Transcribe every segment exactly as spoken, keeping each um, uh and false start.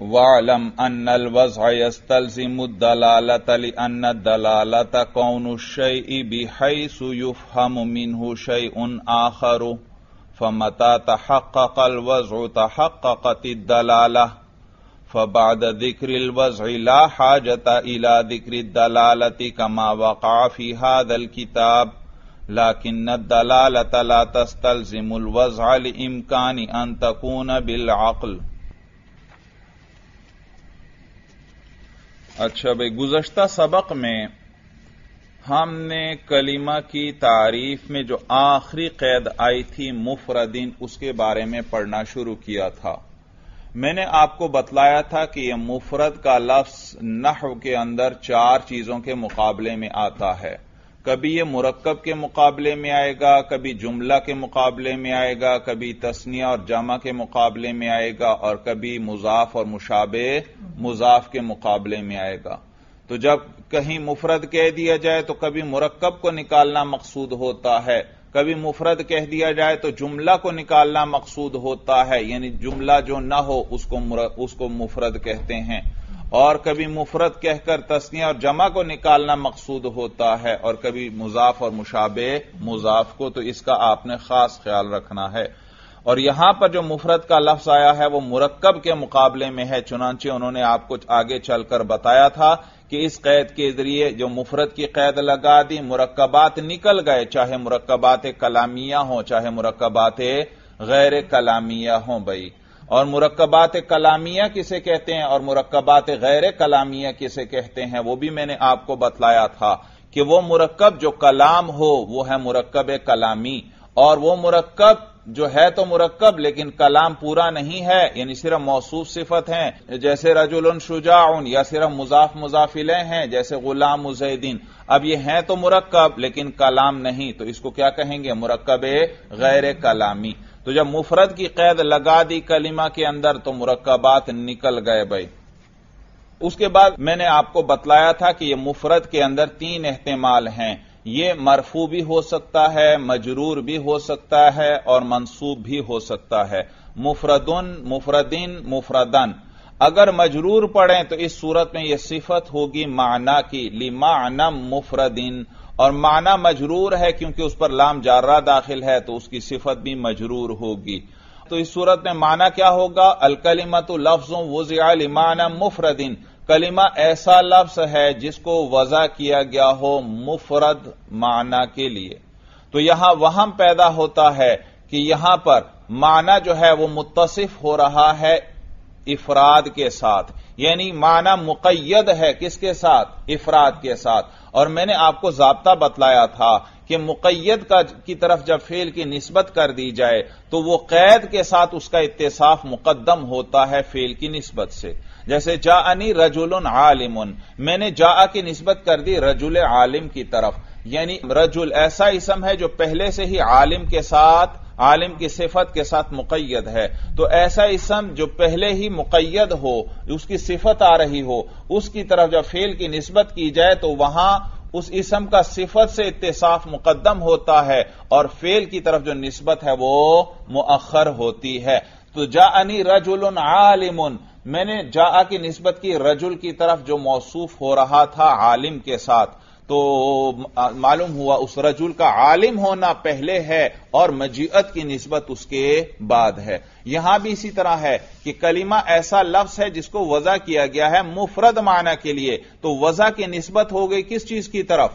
وَاعْلَمْ أَنَّ الْوَضْعَ يَسْتَلْزِمُ الدَّلَالَةَ لِأَنَّ الدَّلَالَةَ كَوْنُ الشَّيْءِ بِحَيْثُ يُفْهَمُ مِنْهُ شَيْءٌ آخَرُ فَمَتَى تَحَقَّقَ الْوَضْعُ تَحَقَّقَتِ الدَّلَالَةُ فَبَعْدَ ذِكْرِ الْوَضْعِ لَا حَاجَةَ إِلَى ذِكْرِ الدَّلَالَةِ كَمَا وَقَعَ فِي هَذَا الْكِتَابِ لكن الدلالة لا تستلزم الوضع لإمكان أن تكون بالعقل۔ اچھا بھئی، گزشتہ سبق میں ہم نے کلمہ کی تعریف میں جو آخری قید آئی تھی مفردین، اس کے بارے میں پڑھنا شروع کیا تھا۔ میں نے آپ کو بتلایا تھا کہ یہ مفرد کا لفظ نحو کے اندر چار چیزوں کے مقابلے میں آتا ہے۔ کبھی یہ مرکب کے مقابلے میں آئے گا، کبھی جملہ کے مقابلے میں آئے گا، کبھی تثنیہ اور جمع کے مقابلے میں آئے گا، اور کبھی مضاف اور مشابہ مضاف کے مقابلے میں آئے گا۔ تو جب کہیں مفرد کہہ دیا جائے تو کبھی مرکب کو نکالنا مقصود ہوتا ہے، کبھی مفرد کہہ دیا جائے تو جملہ کو نکالنا مقصود ہوتا ہے، یعنی جملہ جو نہ ہو اس کو اس کو مفرد کہتے ہیں، اور کبھی مفرد کہہ کر تثنیہ اور جمع کو نکالنا مقصود ہوتا ہے، اور کبھی مضاف اور مشابہ مضاف کو۔ تو اس کا آپ نے خاص خیال رکھنا ہے۔ اور یہاں پر جو مفرد کا لفظ آیا ہے وہ مرکب کے مقابلے میں ہے، چنانچہ انہوں نے آپ کو آگے چل کر بتایا تھا کہ اس قید کے ذریعے جو مفرد کی قید لگا دی، مرکبات نکل گئے، چاہے مرکبات کلامیہ ہوں چاہے مرکبات غیر کلامیہ ہوں بھائی۔ اور مرکبات کلامیہ کسے کہتے ہیں اور مرکبات غیر کلامیہ کسے کہتے ہیں، وہ بھی میں نے آپ کو بتلایا تھا کہ وہ مرکب جو کلام ہو وہ ہے مرکب کلامی، اور وہ مرکب جو ہے تو مرکب لیکن کلام پورا نہیں ہے، یعنی صرف موصوف صفت ہیں، جیسے رجل شجاع، یا صرف مضاف مضاف الیہ ہیں جیسے غلام زیدین۔ اب یہ ہیں تو مرکب لیکن کلام نہیں، تو اس کو کیا کہیں گے؟ مرکب غیر کلامی۔ تو جب مفرد کی قید لگا دی کلمہ کے اندر تو مرکبات نکل گئے بھائی۔ اس کے بعد میں نے آپ کو بتلایا تھا کہ یہ مفرد کے اندر تین احتمال ہیں، یہ مرفوع بھی ہو سکتا ہے، مجرور بھی ہو سکتا ہے، اور منصوب بھی ہو سکتا ہے۔ مفردن، مفردین، مفردن۔ اگر مجرور پڑھیں تو اس صورت میں یہ صفت ہوگی معنی کی، لمعنی مفردین، اور معنی مجرور ہے کیونکہ اس پر لام جارہ داخل ہے تو اس کی صفت بھی مجرور ہوگی۔ تو اس صورت میں معنی کیا ہوگا؟ الکلمۃ لفظ وضع لمعنی مفردین، کلمہ ایسا لفظ ہے جس کو وضع کیا گیا ہو مفرد معنی کے لیے۔ تو یہاں وہم پیدا ہوتا ہے کہ یہاں پر معنی جو ہے وہ متصف ہو رہا ہے افراد کے ساتھ، یعنی معنی مقید ہے کس کے ساتھ؟ افراد کے ساتھ۔ اور میں نے آپ کو ضابطہ بتلایا تھا کہ مقید کا کی طرف جب فعل کی نسبت کر دی جائے تو وہ قید کے ساتھ اس کا اتصاف مقدم ہوتا ہے فعل کی نسبت سے۔ جیسے جاءنی رجل عالم، میں نے جاء کی نسبت کر دی رجل عالم کی طرف، یعنی رجل ایسا اسم ہے جو پہلے سے ہی عالم کے ساتھ، عالم کی صفت کے ساتھ مقید ہے۔ تو ایسا اسم جو پہلے ہی مقید ہو، اس کی صفت آ رہی ہو، اس کی طرف جب فعل کی نسبت کی جائے تو وہاں اس اسم کا صفت سے اتصاف مقدم ہوتا ہے اور فعل کی طرف جو نسبت ہے وہ مؤخر ہوتی ہے۔ تو جاءنی رجل عالم، میں نے جاء کی نسبت کی رجل کی طرف جو موصوف ہو رہا تھا عالم کے ساتھ، تو معلوم ہوا اس رجل کا عالم ہونا پہلے ہے اور مجیئت کی نسبت اس کے بعد ہے۔ یہاں بھی اسی طرح ہے کہ کلمہ ایسا لفظ ہے جس کو وضع کیا گیا ہے مفرد معنی کے لیے، تو وضع کی نسبت ہو گئی کس چیز کی طرف؟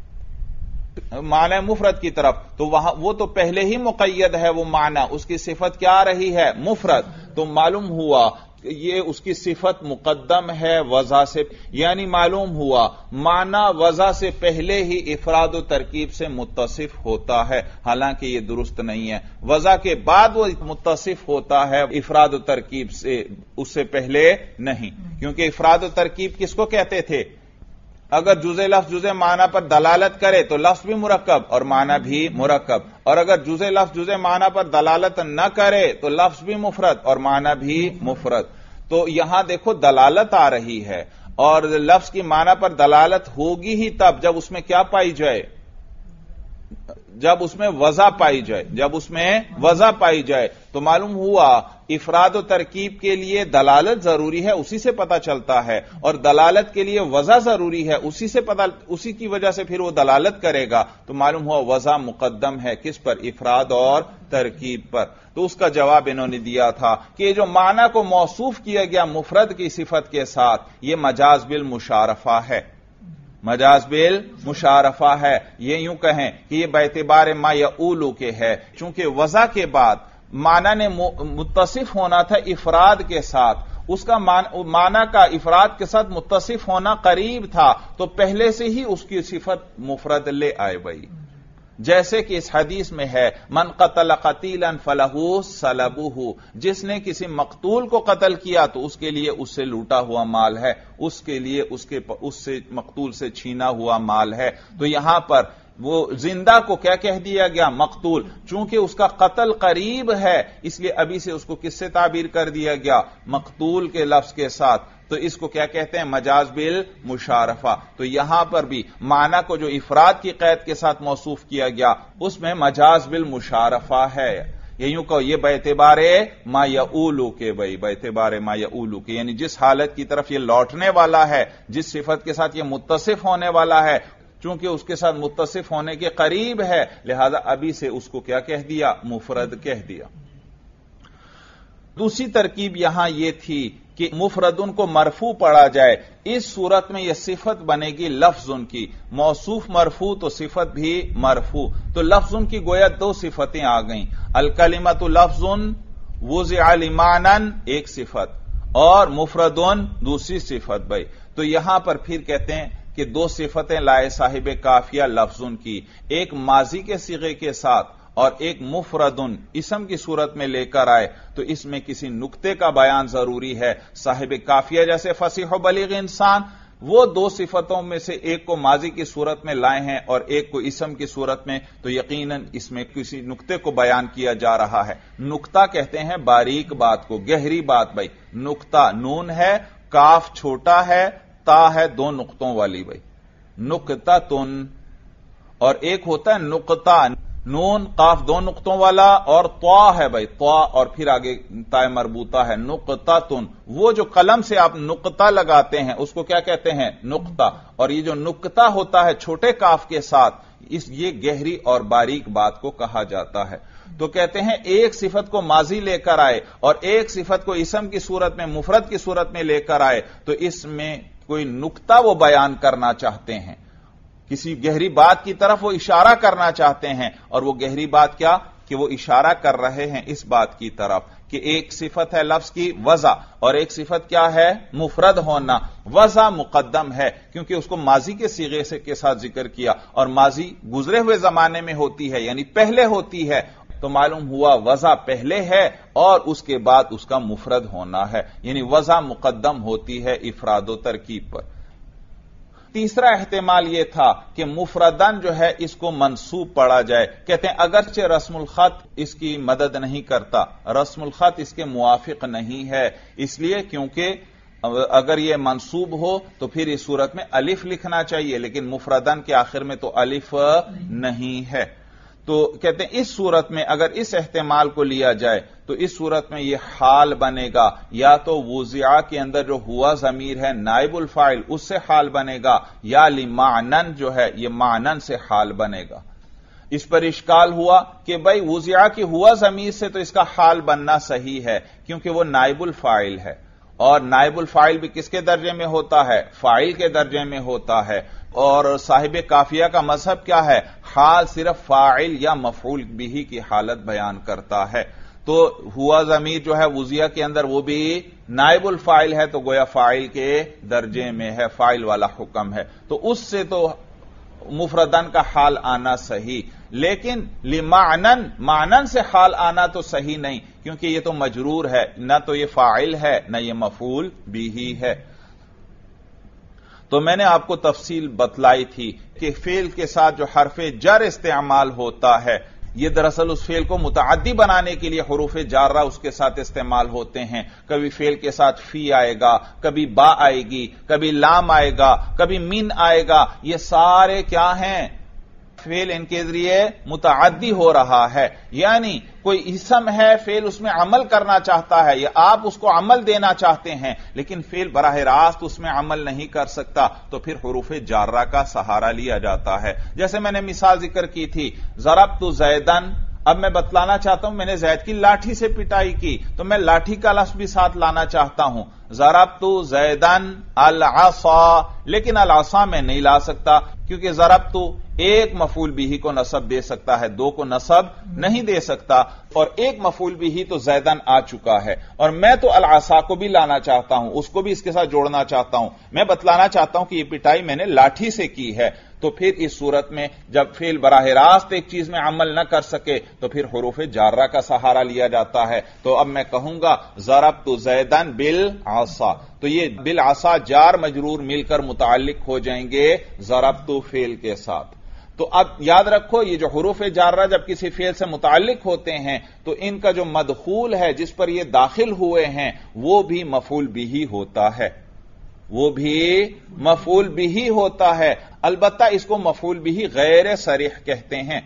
معنی مفرد کی طرف۔ تو وہاں وہ تو پہلے ہی مقید ہے، وہ معنی اس کی صفت کیا رہی ہے؟ مفرد۔ تو معلوم ہوا یہ اس کی صفت مقدم ہے وضع سے، یعنی معلوم ہوا معنی وضع سے پہلے ہی افراد و ترکیب سے متصف ہوتا ہے، حالانکہ یہ درست نہیں ہے۔ وضع کے بعد وہ متصف ہوتا ہے افراد و ترکیب سے، اس سے پہلے نہیں، کیونکہ افراد و ترکیب کس کو کہتے تھے؟ اگر جزء لفظ جزء معنی پر دلالت کرے تو لفظ بھی مرکب اور معنی بھی مرکب، اور اگر جزء لفظ جزء معنی پر دلالت نہ کرے تو لفظ بھی مفرد اور معنی بھی مفرد۔ تو یہاں دیکھو دلالت آ رہی ہے، اور لفظ کی معنی پر دلالت ہوگی ہی تب جب اس میں کیا پائی جائے؟ جب اس میں وضع پائی جائے جب اس میں وضع پائی جائے تو معلوم ہوا افراد و ترکیب کے لیے دلالت ضروری ہے، اسی سے پتہ چلتا ہے، اور دلالت کے لیے وضع ضروری ہے، اسی سے پتہ اسی کی وجہ سے پھر وہ دلالت کرے گا، تو معلوم ہوا وضع مقدم ہے کس پر؟ افراد اور ترکیب پر۔ تو اس کا جواب انہوں نے دیا تھا کہ یہ جو معنی کو موصوف کیا گیا مفرد کی صفت کے ساتھ، یہ مجاز بالمشارفہ ہے، مجاز بالمشارفہ ہے۔ یہ یوں کہیں کہ یہ باعتبار ما یعولو کے ہے، چونکہ وضع کے بعد معنی نے متصف ہونا تھا افراد کے ساتھ، اس کا معنی کا افراد کے ساتھ متصف ہونا قریب تھا، تو پہلے سے ہی اس کی صفت مفرد لے آئے بھائی، جیسے کہ اس حدیث میں ہے من قتل قتیلا فلہ سلبہ، جس نے کسی مقتول کو قتل کیا تو اس کے لیے اس سے لوٹا ہوا مال ہے، اس کے لیے اس کے اس سے مقتول سے چھینا ہوا مال ہے۔ تو یہاں پر وہ زندہ کو کیا کہہ دیا گیا؟ مقتول، چونکہ اس کا قتل قریب ہے اس لیے ابھی سے اس کو کس سے تعبیر کر دیا گیا؟ مقتول کے لفظ کے ساتھ، تو اس کو کیا کہتے ہیں؟ مجاز بالمشارفہ۔ تو یہاں پر بھی معنی کو جو افراد کی قید کے ساتھ موصوف کیا گیا اس میں مجاز بالمشارفہ ہے، یہ یوں کہو یہ باعتبار ما یعولو کے بھائی، باعتبار ما یعولو کے، یعنی جس حالت کی طرف یہ لوٹنے والا ہے، جس صفت کے ساتھ یہ متصف ہونے والا ہے، چونکہ اس کے ساتھ متصف ہونے کے قریب ہے لہذا ابھی سے اس کو کیا کہہ دیا؟ مفرد کہہ دیا۔ دوسری ترکیب یہاں یہ تھی کہ مفردن کو مرفوع پڑھا جائے، اس صورت میں یہ صفت بنے گی لفظن کی، موصوف مرفوع تو صفت بھی مرفوع، تو لفظن کی گویا دو صفتیں آ گئیں، الکلمۃ لفظن وضع لمعنن ایک صفت اور مفردن دوسری صفت بھائی۔ تو یہاں پر پھر کہتے ہیں کہ دو صفتیں لائے صاحب کافیہ لفظن کی، ایک ماضی کے صیغے کے ساتھ اور ایک مفردن اسم کی صورت میں لے کر آئے، تو اس میں کسی نقطے کا بیان ضروری ہے۔ صاحب کافیہ جیسے فصیح و بلیغ انسان، وہ دو صفتوں میں سے ایک کو ماضی کی صورت میں لائے ہیں اور ایک کو اسم کی صورت میں، تو یقیناً اس میں کسی نقطے کو بیان کیا جا رہا ہے۔ نقطہ کہتے ہیں باریک بات کو، گہری بات بھائی، نقطہ نون ہے، کاف چھوٹا ہے، تا ہے دو نقطوں والی بھائی، نقطہ تن، اور ایک ہوتا ہے نقطہ، نون قاف دو نقطوں والا، اور طا ہے بھائی، طا اور پھر آگے تا مربوطہ ہے، نقطہ تن، وہ جو قلم سے آپ نقطہ لگاتے ہیں اس کو کیا کہتے ہیں؟ نقطہ، اور یہ جو نقطہ ہوتا ہے چھوٹے کاف کے ساتھ، اس یہ گہری اور باریک بات کو کہا جاتا ہے۔ تو کہتے ہیں ایک صفت کو ماضی لے کر آئے اور ایک صفت کو اسم کی صورت میں مفرد کی صورت میں لے کر آئے، تو اس میں کوئی نقطہ وہ بیان کرنا چاہتے ہیں، کسی گہری بات کی طرف وہ اشارہ کرنا چاہتے ہیں، اور وہ گہری بات کیا کہ وہ اشارہ کر رہے ہیں اس بات کی طرف کہ ایک صفت ہے لفظ کی وضع اور ایک صفت کیا ہے؟ مفرد ہونا۔ وضع مقدم ہے کیونکہ اس کو ماضی کے صیغے سے کے ساتھ ذکر کیا، اور ماضی گزرے ہوئے زمانے میں ہوتی ہے یعنی پہلے ہوتی ہے، تو معلوم ہوا وضع پہلے ہے اور اس کے بعد اس کا مفرد ہونا ہے، یعنی وضع مقدم ہوتی ہے افراد و ترکیب پر۔ تیسرا احتمال یہ تھا کہ مفردن جو ہے اس کو منصوب پڑھا جائے، کہتے ہیں اگرچہ رسم الخط اس کی مدد نہیں کرتا، رسم الخط اس کے موافق نہیں ہے، اس لیے کیونکہ اگر یہ منصوب ہو تو پھر اس صورت میں الف لکھنا چاہیے، لیکن مفردن کے آخر میں تو الف نہیں ہے۔ تو کہتے ہیں اس صورت میں اگر اس احتمال کو لیا جائے تو اس صورت میں یہ حال بنے گا، یا تو وضع کے اندر جو ہوا ضمیر ہے نائب الفاعل اس سے حال بنے گا، یا لمعنن جو ہے یہ معنن سے حال بنے گا۔ اس پر اشکال ہوا کہ بھائی وضع کی ہوا ضمیر سے تو اس کا حال بننا صحیح ہے کیونکہ وہ نائب الفاعل ہے، اور نائب الفاعل بھی کس کے درجے میں ہوتا ہے؟ فاعل کے درجے میں ہوتا ہے، اور صاحب کافیہ کا مذہب کیا ہے؟ حال صرف فاعل یا مفعول بھی کی حالت بیان کرتا ہے، تو ہوا ضمیر جو ہے وضع کے اندر وہ بھی نائب الفاعل ہے، تو گویا فاعل کے درجے میں ہے، فاعل والا حکم ہے، تو اس سے تو مفردن کا حال آنا صحیح، لیکن لمعنن معنن سے حال آنا تو صحیح نہیں کیونکہ یہ تو مجرور ہے، نہ تو یہ فاعل ہے نہ یہ مفعول بھی ہے۔ تو میں نے آپ کو تفصیل بتلائی تھی کہ فعل کے ساتھ جو حرف جر استعمال ہوتا ہے یہ دراصل اس فعل کو متعدی بنانے کے لیے حروف جارہ اس کے ساتھ استعمال ہوتے ہیں، کبھی فعل کے ساتھ فی آئے گا، کبھی با آئے گی، کبھی لام آئے گا، کبھی من آئے گا، یہ سارے کیا ہیں؟ فعل ان کے ذریعے متعدی ہو رہا ہے، یعنی کوئی اسم ہے، فعل اس میں عمل کرنا چاہتا ہے یا آپ اس کو عمل دینا چاہتے ہیں، لیکن فعل براہ راست اس میں عمل نہیں کر سکتا، تو پھر حروف جارہ کا سہارا لیا جاتا ہے۔ جیسے میں نے مثال ذکر کی تھی، ضربت زیدن، اب میں بتلانا چاہتا ہوں میں نے زید کی لاٹھی سے پٹائی کی، تو میں لاٹھی کا لفظ بھی ساتھ لانا چاہتا ہوں، ضربت زیدن العصا، لیکن العصا میں نہیں لا سکتا کیونکہ ضربت ایک مفعول بھی کو نصب دے سکتا ہے، دو کو نصب نہیں دے سکتا، اور ایک مفعول بھی تو زیدن آ چکا ہے، اور میں تو العصا کو بھی لانا چاہتا ہوں، اس کو بھی اس کے ساتھ جوڑنا چاہتا ہوں، میں بتلانا چاہتا ہوں کہ یہ پٹائی میں نے لاٹھی سے کی ہے۔ تو پھر اس صورت میں جب فعل براہ راست ایک چیز میں عمل نہ کر سکے تو پھر حروف جارہ کا سہارا لیا جاتا ہے۔ تو اب میں کہوں گا ضربت زیدن بالعصا، تو یہ بالعصا جار مجرور مل کر متعلق ہو جائیں گے ضربت فعل کے ساتھ۔ تو اب یاد رکھو یہ جو حروف جارہ جب کسی فعل سے متعلق ہوتے ہیں تو ان کا جو مدخول ہے جس پر یہ داخل ہوئے ہیں وہ بھی مفعول بھی ہوتا ہے، وہ بھی مفعول بھی ہوتا ہے، البتہ اس کو مفعول بھی غیر صریح کہتے ہیں،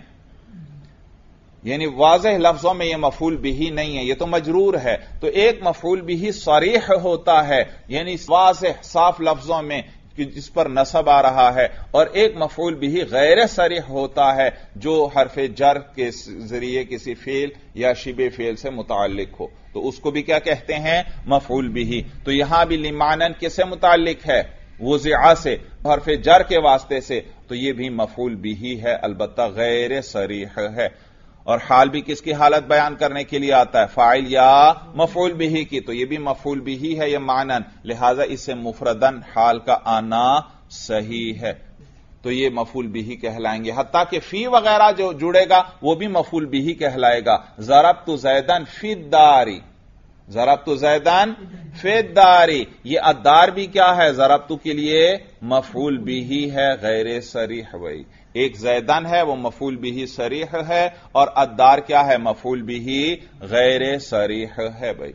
یعنی واضح لفظوں میں یہ مفعول بھی نہیں ہے، یہ تو مجرور ہے، تو ایک مفعول بھی صریح ہوتا ہے یعنی واضح صاف لفظوں میں جس پر نصب آ رہا ہے، اور ایک مفعول بھی غیر صریح ہوتا ہے جو حرف جر کے ذریعے کسی فعل یا شبہ فعل سے متعلق ہو، تو اس کو بھی کیا کہتے ہیں؟ مفعول بھی۔ تو یہاں بھی لمعنن کس سے متعلق ہے؟ وضع سے، حرف جر کے واسطے سے، تو یہ بھی مفعول بھی ہے، البتہ غیر صریح ہے۔ اور حال بھی کس کی حالت بیان کرنے کے لیے آتا ہے؟ فاعل یا مفعول بھی کی، تو یہ بھی مفعول بھی ہے، یہ معنن، لہذا اس سے مفردن حال کا آنا صحیح ہے، تو یہ مفعول بھی کہلائیں گے، حتیٰ کہ فی وغیرہ جو جڑے گا وہ بھی مفعول بھی کہلائے گا۔ ضربت زیدن فی الدار، ضربت زیدن فی الدار، یہ الدار بھی کیا ہے؟ ضربت کے لیے مفعول بھی ہے غیر صریح، وہی ایک زیدن ہے وہ مفعول بھی صریح ہے، اور الدار کیا ہے؟ مفعول بھی غیر صریح ہے بھائی۔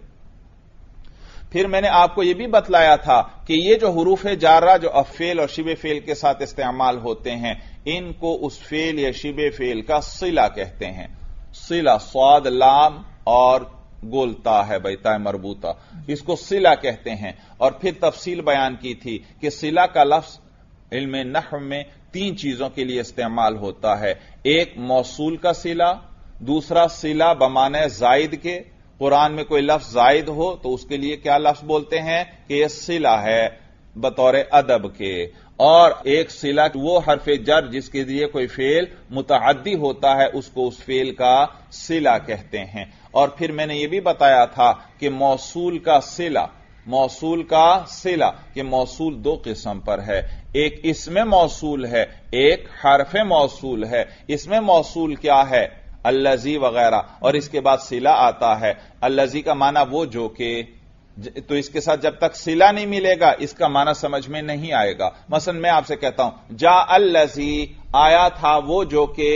پھر میں نے آپ کو یہ بھی بتلایا تھا کہ یہ جو حروف جارہ جو فعل اور شبہ فعل کے ساتھ استعمال ہوتے ہیں ان کو اس فعل یا شبہ فعل کا صلہ کہتے ہیں، صلہ صاد لام اور گولتا ہے بھائی تا مربوطہ، اس کو صلہ کہتے ہیں۔ اور پھر تفصیل بیان کی تھی کہ صلہ کا لفظ علم نحو میں تین چیزوں کے لیے استعمال ہوتا ہے، ایک موصول کا صلہ، دوسرا صلہ بمعنی زائد کے، قرآن میں کوئی لفظ زائد ہو تو اس کے لیے کیا لفظ بولتے ہیں کہ یہ صلہ ہے بطور ادب کے، اور ایک صلہ وہ حرف جر جس کے لیے کوئی فعل متعدی ہوتا ہے اس کو اس فعل کا صلہ کہتے ہیں۔ اور پھر میں نے یہ بھی بتایا تھا کہ موصول کا صلہ، موصول کا صلہ کہ موصول دو قسم پر ہے، ایک اسم موصول ہے، ایک حرف موصول ہے۔ اسم موصول کیا ہے؟ الذی وغیرہ، اور اس کے بعد صلہ آتا ہے۔ الذی کا معنی وہ جو کہ، تو اس کے ساتھ جب تک صلہ نہیں ملے گا اس کا معنی سمجھ میں نہیں آئے گا۔ مثلا میں آپ سے کہتا ہوں جاء الذی، آیا تھا وہ جو کہ،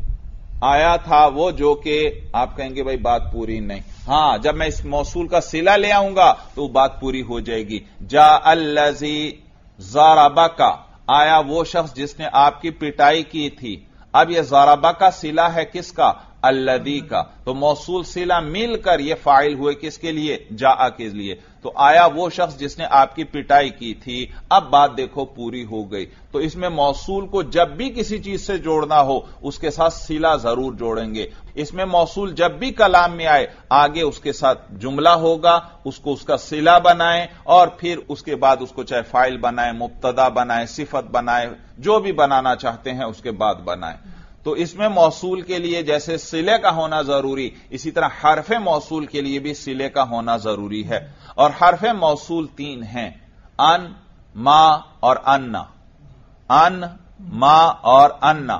آیا تھا وہ جو کہ، آپ کہیں گے بھائی بات پوری نہیں، ہاں جب میں اس موصول کا صلہ لے آؤں گا تو بات پوری ہو جائے گی۔ جاء الذی ضربک، آیا وہ شخص جس نے آپ کی پٹائی کی تھی۔ اب یہ ضربہ کا صلہ ہے کس کا؟ الذی کا، تو موصول صلہ مل کر یہ فاعل ہوئے کس کے لیے؟ جاء کے لیے، تو آیا وہ شخص جس نے آپ کی پٹائی کی تھی۔ اب بات دیکھو پوری ہو گئی، تو اس میں موصول کو جب بھی کسی چیز سے جوڑنا ہو اس کے ساتھ صلہ ضرور جوڑیں گے۔ اس میں موصول جب بھی کلام میں آئے آگے اس کے ساتھ جملہ ہوگا، اس کو اس کا صلہ بنائیں، اور پھر اس کے بعد اس کو چاہے فاعل بنائیں، مبتدا بنائیں، صفت بنائیں، جو بھی بنانا چاہتے ہیں اس کے بعد بنائیں۔ تو اس میں موصول کے لیے جیسے صلے کا ہونا ضروری، اسی طرح حرف موصول کے لیے بھی صلے کا ہونا ضروری ہے۔ اور حرف موصول تین ہیں، ان، ما اور انا، ان، ما اور انا۔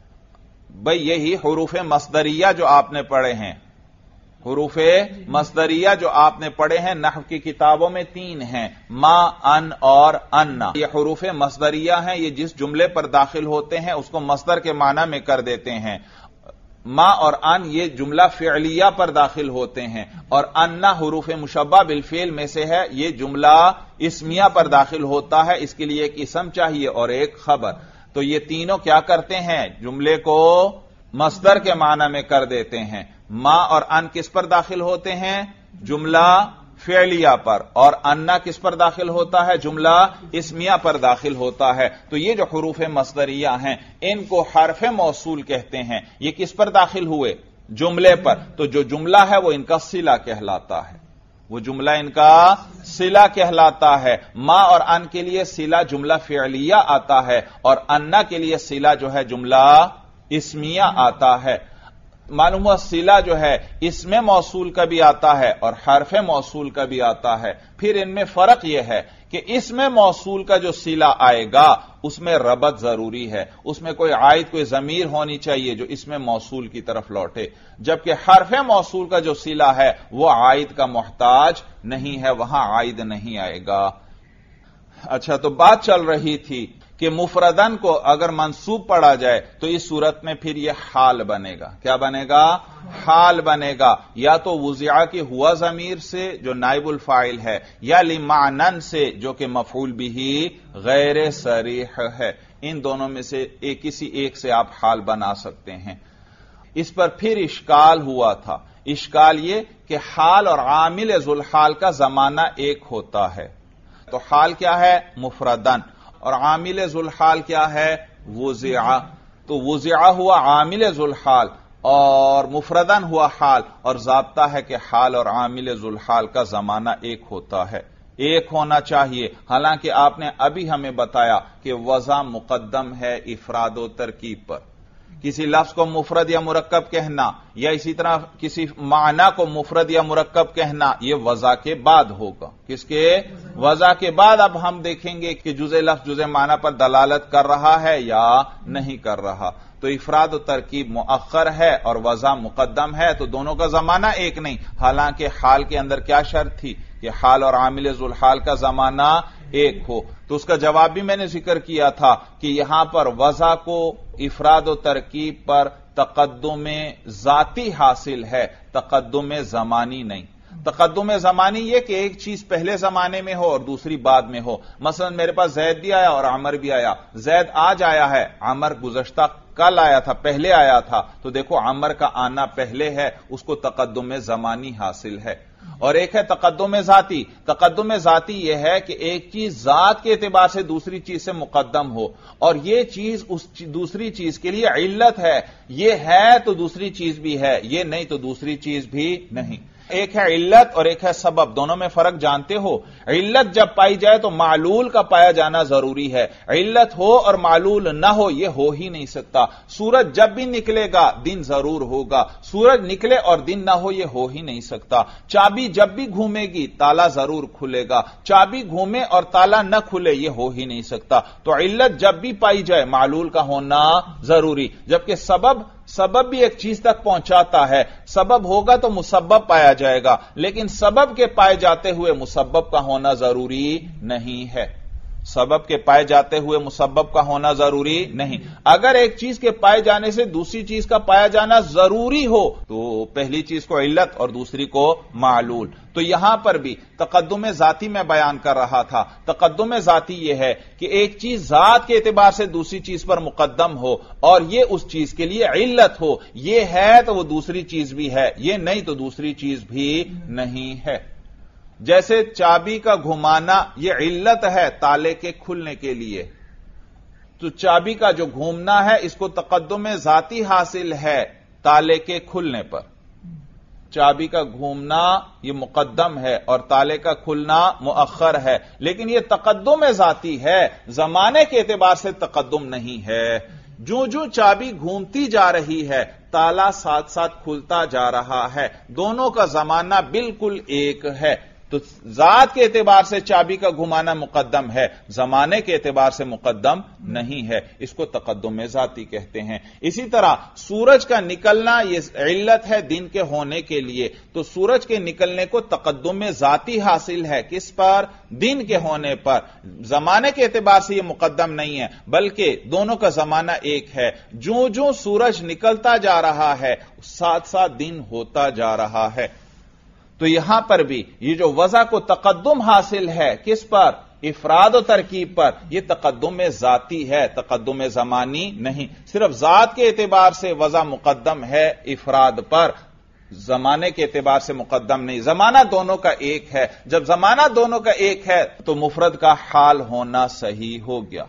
بھئی یہی حروف مصدریہ جو آپ نے پڑھے ہیں، حروف مصدریہ جو آپ نے پڑھے ہیں نحو کی کتابوں میں تین ہیں، ما، ان اور انا۔ یہ حروف مصدریہ ہیں، یہ جس جملے پر داخل ہوتے ہیں اس کو مصدر کے معنی میں کر دیتے ہیں۔ ما اور ان یہ جملہ فعلیہ پر داخل ہوتے ہیں، اور انا حروف مشبہ بالفعل میں سے ہے، یہ جملہ اسمیہ پر داخل ہوتا ہے، اس کے لیے ایک اسم چاہیے اور ایک خبر۔ تو یہ تینوں کیا کرتے ہیں؟ جملے کو مصدر کے معنی میں کر دیتے ہیں. ما اور ان کس پر داخل ہوتے ہیں؟ جملہ فعلیہ پر. اور انا کس پر داخل ہوتا ہے؟ جملہ اسمیہ پر داخل ہوتا ہے. تو یہ جو حروف مصدریہ ہیں ان کو حرف موصول کہتے ہیں. یہ کس پر داخل ہوئے؟ جملے پر. تو جو جملہ ہے وہ ان کا صلہ کہلاتا ہے. وہ جملہ ان کا صلہ کہلاتا ہے. ما اور ان کے لیے صلہ جملہ فعلیہ آتا ہے اور انا کے لیے صلہ جو ہے جملہ اسمیہ آتا ہے. معلوم ہوا صلہ جو ہے اسم موصول کا بھی آتا ہے اور حرف موصول کا بھی آتا ہے. پھر ان میں فرق یہ ہے کہ اسم موصول کا جو صلہ آئے گا اس میں ربط ضروری ہے. اس میں کوئی عائد کوئی ضمیر ہونی چاہیے جو اسم موصول کی طرف لوٹے. جبکہ حرف موصول کا جو صلہ ہے وہ عائد کا محتاج نہیں ہے، وہاں عائد نہیں آئے گا. اچھا، تو بات چل رہی تھی کہ مفردن کو اگر منصوب پڑھا جائے تو اس صورت میں پھر یہ حال بنے گا. کیا بنے گا؟ حال بنے گا. یا تو وضع کی ہوا ضمیر سے جو نائب الفاعل ہے، یا لمعنن سے جو کہ مفعول بھی غیر صریح ہے. ان دونوں میں سے ایک کسی ایک سے آپ حال بنا سکتے ہیں. اس پر پھر اشکال ہوا تھا. اشکال یہ کہ حال اور عامل ذوالحال کا زمانہ ایک ہوتا ہے. تو حال کیا ہے؟ مفردن. اور عامل ذوالحال کیا ہے؟ وضع. تو وضع ہوا عامل ذوالحال اور مفردن ہوا حال. اور ضابطہ ہے کہ حال اور عامل ذوالحال کا زمانہ ایک ہوتا ہے، ایک ہونا چاہیے. حالانکہ آپ نے ابھی ہمیں بتایا کہ وضع مقدم ہے افراد و ترکیب پر. کسی لفظ کو مفرد یا مرکب کہنا یا اسی طرح کسی معنی کو مفرد یا مرکب کہنا یہ وضع کے بعد ہوگا. کس کے؟ وضع کے بعد. اب ہم دیکھیں گے کہ جزء لفظ جزء معنی پر دلالت کر رہا ہے یا نہیں کر رہا. تو افراد و ترکیب مؤخر ہے اور وضع مقدم ہے، تو دونوں کا زمانہ ایک نہیں. حالانکہ حال کے اندر کیا شرط تھی کہ حال اور عامل ذوالحال کا زمانہ ایک ہو. تو اس کا جواب بھی میں نے ذکر کیا تھا کہ یہاں پر وضع کو افراد و ترکیب پر تقدم ذاتی حاصل ہے، تقدم زمانی نہیں. تقدم زمانی یہ کہ ایک چیز پہلے زمانے میں ہو اور دوسری بعد میں ہو. مثلا میرے پاس زید بھی آیا اور عمر بھی آیا. زید آج آیا ہے، عمر گزشتہ کل آیا تھا، پہلے آیا تھا. تو دیکھو عمر کا آنا پہلے ہے، اس کو تقدم زمانی حاصل ہے. اور ایک ہے تقدم ذاتی. تقدم ذاتی یہ ہے کہ ایک چیز ذات کے اعتبار سے دوسری چیز سے مقدم ہو اور یہ چیز اس دوسری چیز کے لیے علت ہے. یہ ہے تو دوسری چیز بھی ہے، یہ نہیں تو دوسری چیز بھی نہیں. ایک ہے علت اور ایک ہے سبب. دونوں میں فرق جانتے ہو. علت جب پائی جائے تو معلول کا پایا جانا ضروری ہے. علت ہو اور معلول نہ ہو یہ ہو ہی نہیں سکتا. سورج جب بھی نکلے گا دن ضرور ہوگا، سورج نکلے اور دن نہ ہو یہ ہو ہی نہیں سکتا. چابی جب بھی گھومے گی تالا ضرور کھلے گا، چابی گھومے اور تالا نہ کھلے یہ ہو ہی نہیں سکتا. تو علت جب بھی پائی جائے معلول کا ہونا ضروری. جبکہ سبب سبب بھی ایک چیز تک پہنچاتا ہے. سبب ہوگا تو مسبب پایا جائے گا، لیکن سبب کے پائے جاتے ہوئے مسبب کا ہونا ضروری نہیں ہے. سبب کے پائے جاتے ہوئے مسبب کا ہونا ضروری نہیں. اگر ایک چیز کے پائے جانے سے دوسری چیز کا پایا جانا ضروری ہو تو پہلی چیز کو علت اور دوسری کو معلول. تو یہاں پر بھی تقدم ذاتی میں بیان کر رہا تھا. تقدم ذاتی یہ ہے کہ ایک چیز ذات کے اعتبار سے دوسری چیز پر مقدم ہو اور یہ اس چیز کے لیے علت ہو. یہ ہے تو وہ دوسری چیز بھی ہے، یہ نہیں تو دوسری چیز بھی نہیں ہے. جیسے چابی کا گھمانا یہ علت ہے تالے کے کھلنے کے لیے، تو چابی کا جو گھومنا ہے اس کو تقدم ذاتی حاصل ہے تالے کے کھلنے پر. چابی کا گھومنا یہ مقدم ہے اور تالے کا کھلنا مؤخر ہے، لیکن یہ تقدم ذاتی ہے، زمانے کے اعتبار سے تقدم نہیں ہے. جو جو چابی گھومتی جا رہی ہے تالا ساتھ ساتھ کھلتا جا رہا ہے، دونوں کا زمانہ بالکل ایک ہے. تو ذات کے اعتبار سے چابی کا گھمانا مقدم ہے، زمانے کے اعتبار سے مقدم نہیں ہے. اس کو تقدم ذاتی کہتے ہیں. اسی طرح سورج کا نکلنا یہ علت ہے دن کے ہونے کے لیے، تو سورج کے نکلنے کو تقدم ذاتی حاصل ہے. کس پر؟ دن کے ہونے پر. زمانے کے اعتبار سے یہ مقدم نہیں ہے بلکہ دونوں کا زمانہ ایک ہے. جو جو سورج نکلتا جا رہا ہے ساتھ ساتھ دن ہوتا جا رہا ہے. تو یہاں پر بھی یہ جو وضع کو تقدم حاصل ہے کس پر؟ افراد و ترکیب پر یہ تقدم ذاتی ہے، تقدم زمانی نہیں. صرف ذات کے اعتبار سے وضع مقدم ہے افراد پر، زمانے کے اعتبار سے مقدم نہیں. زمانہ دونوں کا ایک ہے. جب زمانہ دونوں کا ایک ہے تو مفرد کا حال ہونا صحیح ہو گیا،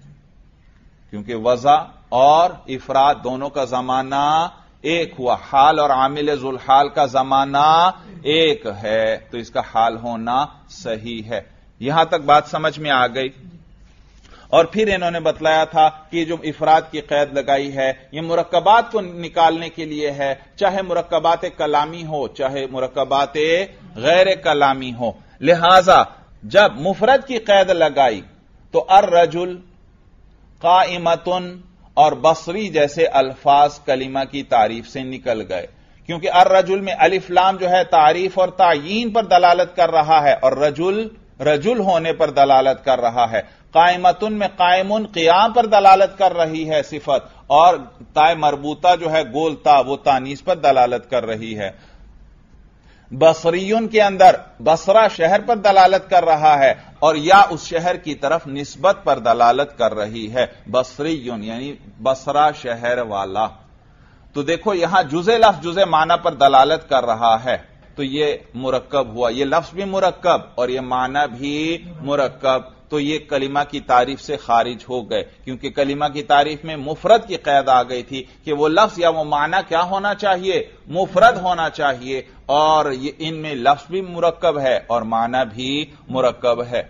کیونکہ وضع اور افراد دونوں کا زمانہ ایک ہوا. حال اور عامل ذوالحال کا زمانہ ایک ہے تو اس کا حال ہونا صحیح ہے. یہاں تک بات سمجھ میں آ گئی. اور پھر انہوں نے بتلایا تھا کہ جو افراد کی قید لگائی ہے یہ مرکبات کو نکالنے کے لیے ہے، چاہے مرکبات کلامی ہو چاہے مرکبات غیر کلامی ہو. لہذا جب مفرد کی قید لگائی تو الرجل، قائمتن اور بصری جیسے الفاظ کلمہ کی تعریف سے نکل گئے، کیونکہ الرجل میں الف لام جو ہے تعریف اور تعیین پر دلالت کر رہا ہے اور رجل رجل ہونے پر دلالت کر رہا ہے. قائمتن میں قائمن قیام پر دلالت کر رہی ہے صفت، اور تائے مربوطہ جو ہے گول تا وہ تانیث پر دلالت کر رہی ہے. بصریون کے اندر بصرہ شہر پر دلالت کر رہا ہے اور یا اس شہر کی طرف نسبت پر دلالت کر رہی ہے. بصریون یعنی بصرہ شہر والا. تو دیکھو یہاں جزء لفظ جزء معنی پر دلالت کر رہا ہے تو یہ مرکب ہوا. یہ لفظ بھی مرکب اور یہ معنی بھی مرکب، تو یہ کلمہ کی تعریف سے خارج ہو گئے، کیونکہ کلمہ کی تعریف میں مفرد کی قید آ گئی تھی کہ وہ لفظ یا وہ معنی کیا ہونا چاہیے، مفرد ہونا چاہیے. اور یہ ان میں لفظ بھی مرکب ہے اور معنی بھی مرکب ہے.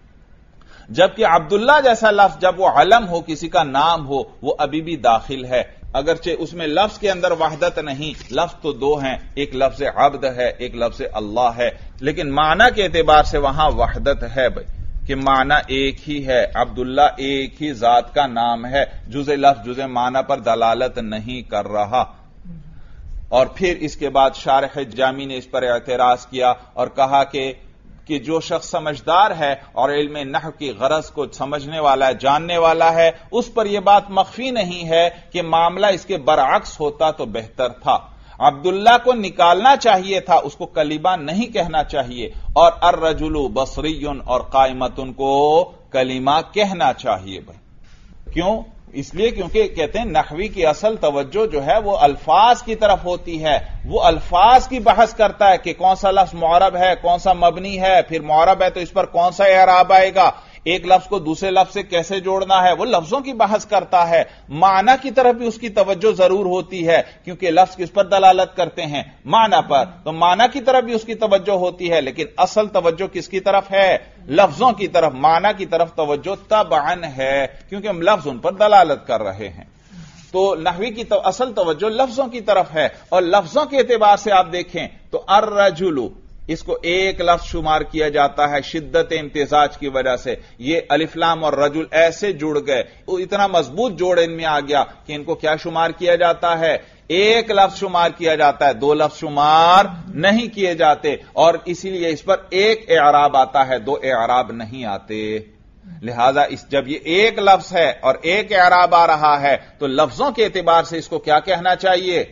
جبکہ عبداللہ جیسا لفظ جب وہ علم ہو، کسی کا نام ہو، وہ ابھی بھی داخل ہے، اگرچہ اس میں لفظ کے اندر وحدت نہیں. لفظ تو دو ہیں، ایک لفظ عبد ہے ایک لفظ اللہ ہے، لیکن معنی کے اعتبار سے وہاں وحدت ہے بھائی، کہ معنی ایک ہی ہے. عبداللہ ایک ہی ذات کا نام ہے، جزء لفظ جزء معنی پر دلالت نہیں کر رہا. اور پھر اس کے بعد شارح جامی نے اس پر اعتراض کیا اور کہا کہ کہ جو شخص سمجھدار ہے اور علم نحو کی غرض کو سمجھنے والا ہے، جاننے والا ہے، اس پر یہ بات مخفی نہیں ہے کہ معاملہ اس کے برعکس ہوتا تو بہتر تھا. عبداللہ کو نکالنا چاہیے تھا، اس کو کلمہ نہیں کہنا چاہیے، اور الرجل بصری اور قائمتن کو کلمہ کہنا چاہیے. بھائی کیوں؟ اس لیے کیونکہ کہتے ہیں نحوی کی اصل توجہ جو ہے وہ الفاظ کی طرف ہوتی ہے. وہ الفاظ کی بحث کرتا ہے کہ کون سا لفظ معرب ہے کون سا مبنی ہے، پھر معرب ہے تو اس پر کون سا اعراب آئے گا، ایک لفظ کو دوسرے لفظ سے کیسے جوڑنا ہے. وہ لفظوں کی بحث کرتا ہے. معنی کی طرف بھی اس کی توجہ ضرور ہوتی ہے، کیونکہ لفظ کس پر دلالت کرتے ہیں، معنی پر، تو معنی کی طرف بھی اس کی توجہ ہوتی ہے. لیکن اصل توجہ کس کی طرف ہے؟ لفظوں کی طرف. معنی کی طرف توجہ طبعاً ہے، کیونکہ ہم لفظ ان پر دلالت کر رہے ہیں. تو نحوی کی تو اصل توجہ لفظوں کی طرف ہے. اور لفظوں کے اعتبار سے آپ دیکھیں تو الرجل اس کو ایک لفظ شمار کیا جاتا ہے شدت امتزاج کی وجہ سے. یہ الف لام اور رجل ایسے جڑ گئے، اتنا مضبوط جوڑ ان میں آ گیا کہ ان کو کیا شمار کیا جاتا ہے؟ ایک لفظ شمار کیا جاتا ہے، دو لفظ شمار نہیں کیے جاتے. اور اسی لیے اس پر ایک اعراب آتا ہے، دو اعراب نہیں آتے. لہذا اس جب یہ ایک لفظ ہے اور ایک اعراب آ رہا ہے تو لفظوں کے اعتبار سے اس کو کیا کہنا چاہیے؟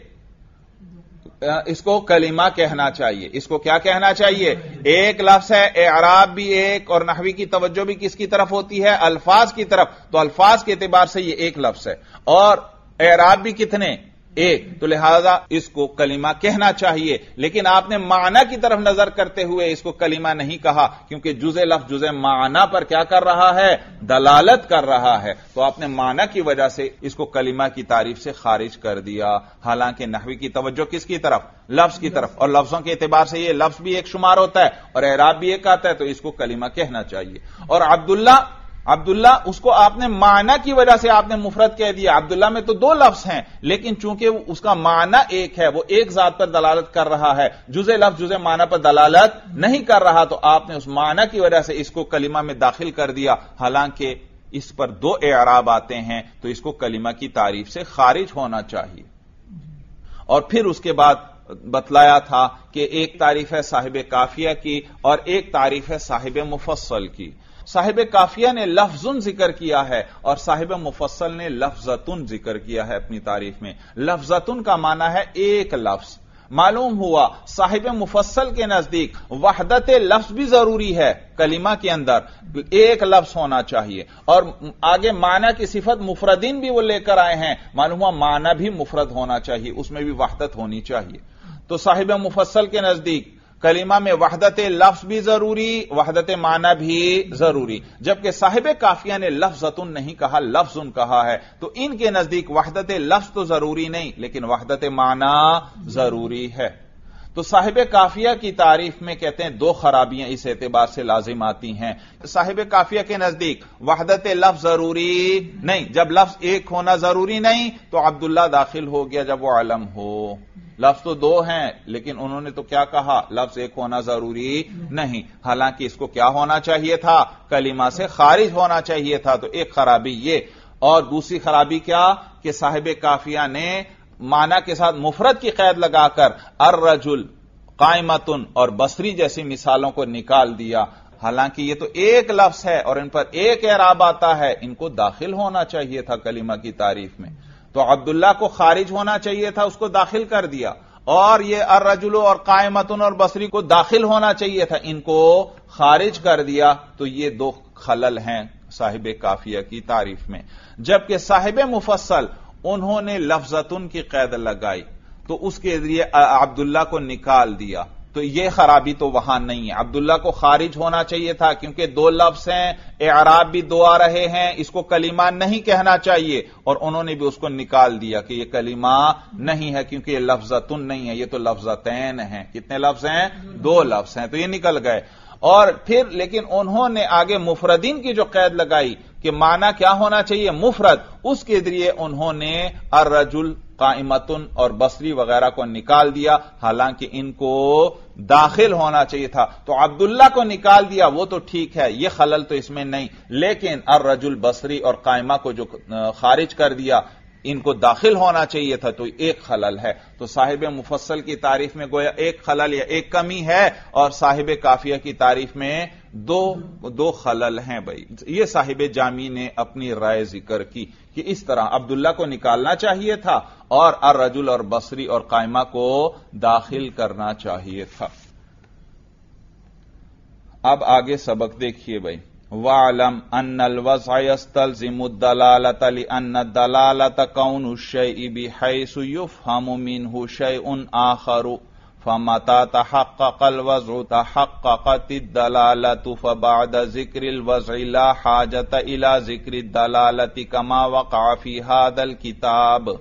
اس کو کلمہ کہنا چاہیے. اس کو کیا کہنا چاہیے؟ ایک لفظ ہے، اعراب بھی ایک، اور نحوی کی توجہ بھی کس کی طرف ہوتی ہے؟ الفاظ کی طرف. تو الفاظ کے اعتبار سے یہ ایک لفظ ہے اور اعراب بھی کتنے؟ ایک. تو لہذا اس کو کلمہ کہنا چاہیے. لیکن آپ نے معنی کی طرف نظر کرتے ہوئے اس کو کلمہ نہیں کہا، کیونکہ جزء لفظ جزء معنی پر کیا کر رہا ہے؟ دلالت کر رہا ہے. تو آپ نے معنی کی وجہ سے اس کو کلمہ کی تعریف سے خارج کر دیا. حالانکہ نحوی کی توجہ کس کی طرف؟ لفظ کی طرف. اور لفظوں کے اعتبار سے یہ لفظ بھی ایک شمار ہوتا ہے اور اعراب بھی ایک آتا ہے، تو اس کو کلمہ کہنا چاہیے. اور عبداللہ عبداللہ اس کو آپ نے معنی کی وجہ سے آپ نے مفرد کہہ دیا. عبداللہ میں تو دو لفظ ہیں، لیکن چونکہ اس کا معنی ایک ہے، وہ ایک ذات پر دلالت کر رہا ہے، جزء لفظ جزء معنی پر دلالت نہیں کر رہا، تو آپ نے اس معنی کی وجہ سے اس کو کلمہ میں داخل کر دیا. حالانکہ اس پر دو اعراب آتے ہیں تو اس کو کلمہ کی تعریف سے خارج ہونا چاہیے. اور پھر اس کے بعد بتلایا تھا کہ ایک تعریف ہے صاحب کافیہ کی اور ایک تعریف ہے صاحب مفصل کی. صاحب کافیہ نے لفظن ذکر کیا ہے اور صاحب مفصل نے لفظتن ذکر کیا ہے اپنی تعریف میں. لفظتن کا معنی ہے ایک لفظ، معلوم ہوا صاحب مفصل کے نزدیک وحدت لفظ بھی ضروری ہے کلمہ کے اندر، ایک لفظ ہونا چاہیے، اور آگے معنی کی صفت مفردین بھی وہ لے کر آئے ہیں، معلوم ہوا معنی بھی مفرد ہونا چاہیے، اس میں بھی وحدت ہونی چاہیے۔ تو صاحب مفصل کے نزدیک کلمہ میں وحدت لفظ بھی ضروری، وحدت معنی بھی ضروری، جبکہ صاحب کافیہ نے لفظتن نہیں کہا، لفظن کہا ہے، تو ان کے نزدیک وحدت لفظ تو ضروری نہیں لیکن وحدت معنی ضروری ہے۔ تو صاحب کافیہ کی تعریف میں کہتے ہیں دو خرابیاں اس اعتبار سے لازم آتی ہیں۔ صاحب کافیہ کے نزدیک وحدت لفظ ضروری نہیں، جب لفظ ایک ہونا ضروری نہیں تو عبداللہ داخل ہو گیا جب وہ علم ہو۔ لفظ تو دو ہیں لیکن انہوں نے تو کیا کہا، لفظ ایک ہونا ضروری نہیں، حالانکہ اس کو کیا ہونا چاہیے تھا، کلمہ سے خارج ہونا چاہیے تھا۔ تو ایک خرابی یہ، اور دوسری خرابی کیا کہ صاحب کافیہ نے معنی کے ساتھ مفرد کی قید لگا کر الرجل، قائمتن اور بصری جیسی مثالوں کو نکال دیا، حالانکہ یہ تو ایک لفظ ہے اور ان پر ایک اعراب آتا ہے، ان کو داخل ہونا چاہیے تھا کلمہ کی تعریف میں۔ تو عبداللہ کو خارج ہونا چاہیے تھا، اس کو داخل کر دیا، اور یہ الرجل اور قائمتن اور بصری کو داخل ہونا چاہیے تھا، ان کو خارج کر دیا۔ تو یہ دو خلل ہیں صاحب کافیہ کی تعریف میں۔ جبکہ صاحب مفصل انہوں نے لفظتن کی قید لگائی تو اس کے ذریعے عبداللہ کو نکال دیا، تو یہ خرابی تو وہاں نہیں ہے۔ عبداللہ کو خارج ہونا چاہیے تھا کیونکہ دو لفظ ہیں، اعراب بھی دو آ رہے ہیں، اس کو کلمہ نہیں کہنا چاہیے، اور انہوں نے بھی اس کو نکال دیا کہ یہ کلمہ نہیں ہے کیونکہ یہ لفظتن نہیں ہے، یہ تو لفظتین ہیں۔ کتنے لفظ ہیں؟ دو لفظ ہیں، تو یہ نکل گئے۔ اور پھر لیکن انہوں نے آگے مفردین کی جو قید لگائی کہ معنی کیا ہونا چاہیے، مفرد، اس کے ذریعے انہوں نے الرجل، قائمتن اور بصری وغیرہ کو نکال دیا، حالانکہ ان کو داخل ہونا چاہیے تھا۔ تو عبداللہ کو نکال دیا وہ تو ٹھیک ہے، یہ خلل تو اس میں نہیں، لیکن الرجل، بصری اور قائمہ کو جو خارج کر دیا، ان کو داخل ہونا چاہیے تھا، تو ایک خلل ہے۔ تو صاحب مفصل کی تعریف میں گویا ایک خلل یا ایک کمی ہے، اور صاحب کافیہ کی تعریف میں دو دو خلل ہیں۔ بھائی یہ صاحب جامی نے اپنی رائے ذکر کی کہ اس طرح عبداللہ کو نکالنا چاہیے تھا اور الرجل اور بصری اور قائمہ کو داخل کرنا چاہیے تھا۔ اب آگے سبق دیکھیے بھائی، وَاعْلَمْ أَنَّ الْوَضْعَ يَسْتَلْزِمُ الدَّلَالَةَ لِأَنَّ الدَّلَالَةَ كَوْنُ الشَّيْءِ بِحَيْثُ يُفْهَمُ مِنْهُ شَيْءٌ آخَرُ فَمَتَى تَحَقَّقَ الْوَضْعُ تَحَقَّقَتِ الدَّلَالَةُ فَبَعْدَ ذِكْرِ الْوَضْعِ لَا حَاجَةَ إِلَى ذِكْرِ الدَّلَالَةِ كَمَا وَقَعَ فِي هَذَا الْكِتَابِ۔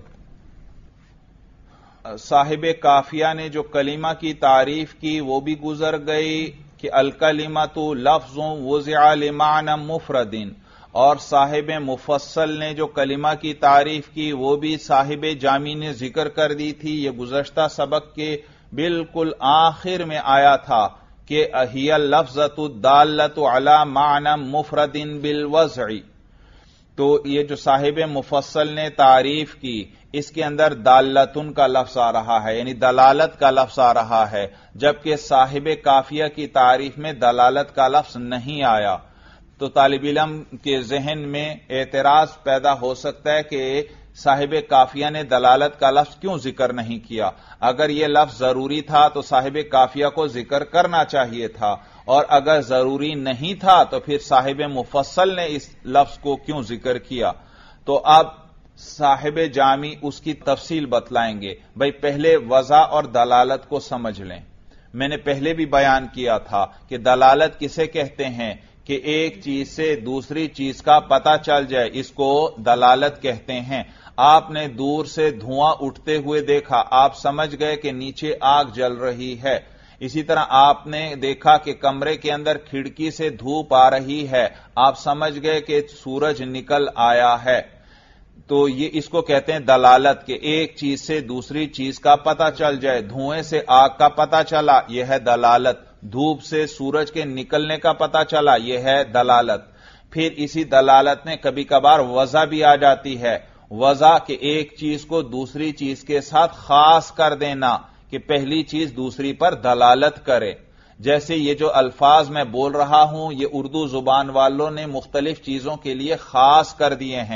صاحب کافیہ نے جو کلمہ کی تعریف کی وہ بھی گزر گئی کہ الکلمۃ لفظ وضع لمعنی مفرد، اور صاحب مفصل نے جو کلمہ کی تعریف کی وہ بھی صاحب جامی نے ذکر کر دی تھی، یہ گزشتہ سبق کے بالکل آخر میں آیا تھا کہ ہی اللفظۃ الدالۃ علی معنی مفرد بالوضع۔ تو یہ جو صاحب مفصل نے تعریف کی اس کے اندر دالتن کا لفظ آ رہا ہے، یعنی دلالت کا لفظ آ رہا ہے، جبکہ صاحب کافیہ کی تعریف میں دلالت کا لفظ نہیں آیا۔ تو طالب علم کے ذہن میں اعتراض پیدا ہو سکتا ہے کہ صاحب کافیہ نے دلالت کا لفظ کیوں ذکر نہیں کیا؟ اگر یہ لفظ ضروری تھا تو صاحب کافیہ کو ذکر کرنا چاہیے تھا، اور اگر ضروری نہیں تھا تو پھر صاحب مفصل نے اس لفظ کو کیوں ذکر کیا؟ تو اب صاحب جامی اس کی تفصیل بتلائیں گے۔ بھئی پہلے وضع اور دلالت کو سمجھ لیں۔ میں نے پہلے بھی بیان کیا تھا کہ دلالت کسے کہتے ہیں کہ ایک چیز سے دوسری چیز کا پتہ چل جائے، اس کو دلالت کہتے ہیں۔ آپ نے دور سے دھواں اٹھتے ہوئے دیکھا، آپ سمجھ گئے کہ نیچے آگ جل رہی ہے۔ اسی طرح آپ نے دیکھا کہ کمرے کے اندر کھڑکی سے دھوپ آ رہی ہے، آپ سمجھ گئے کہ سورج نکل آیا ہے۔ تو یہ اس کو کہتے ہیں دلالت، کہ ایک چیز سے دوسری چیز کا پتہ چل جائے۔ دھوئیں سے آگ کا پتہ چلا، یہ ہے دلالت۔ دھوپ سے سورج کے نکلنے کا پتہ چلا، یہ ہے دلالت۔ پھر اسی دلالت میں کبھی کبھار وضع بھی آ جاتی ہے۔ وضع کہ ایک چیز کو دوسری چیز کے ساتھ خاص کر دینا، کہ پہلی چیز دوسری پر دلالت کرے۔ جیسے یہ جو الفاظ میں بول رہا ہوں یہ اردو زبان والوں نے مختلف چیزوں کے لیے خاص کر دیے ہیں،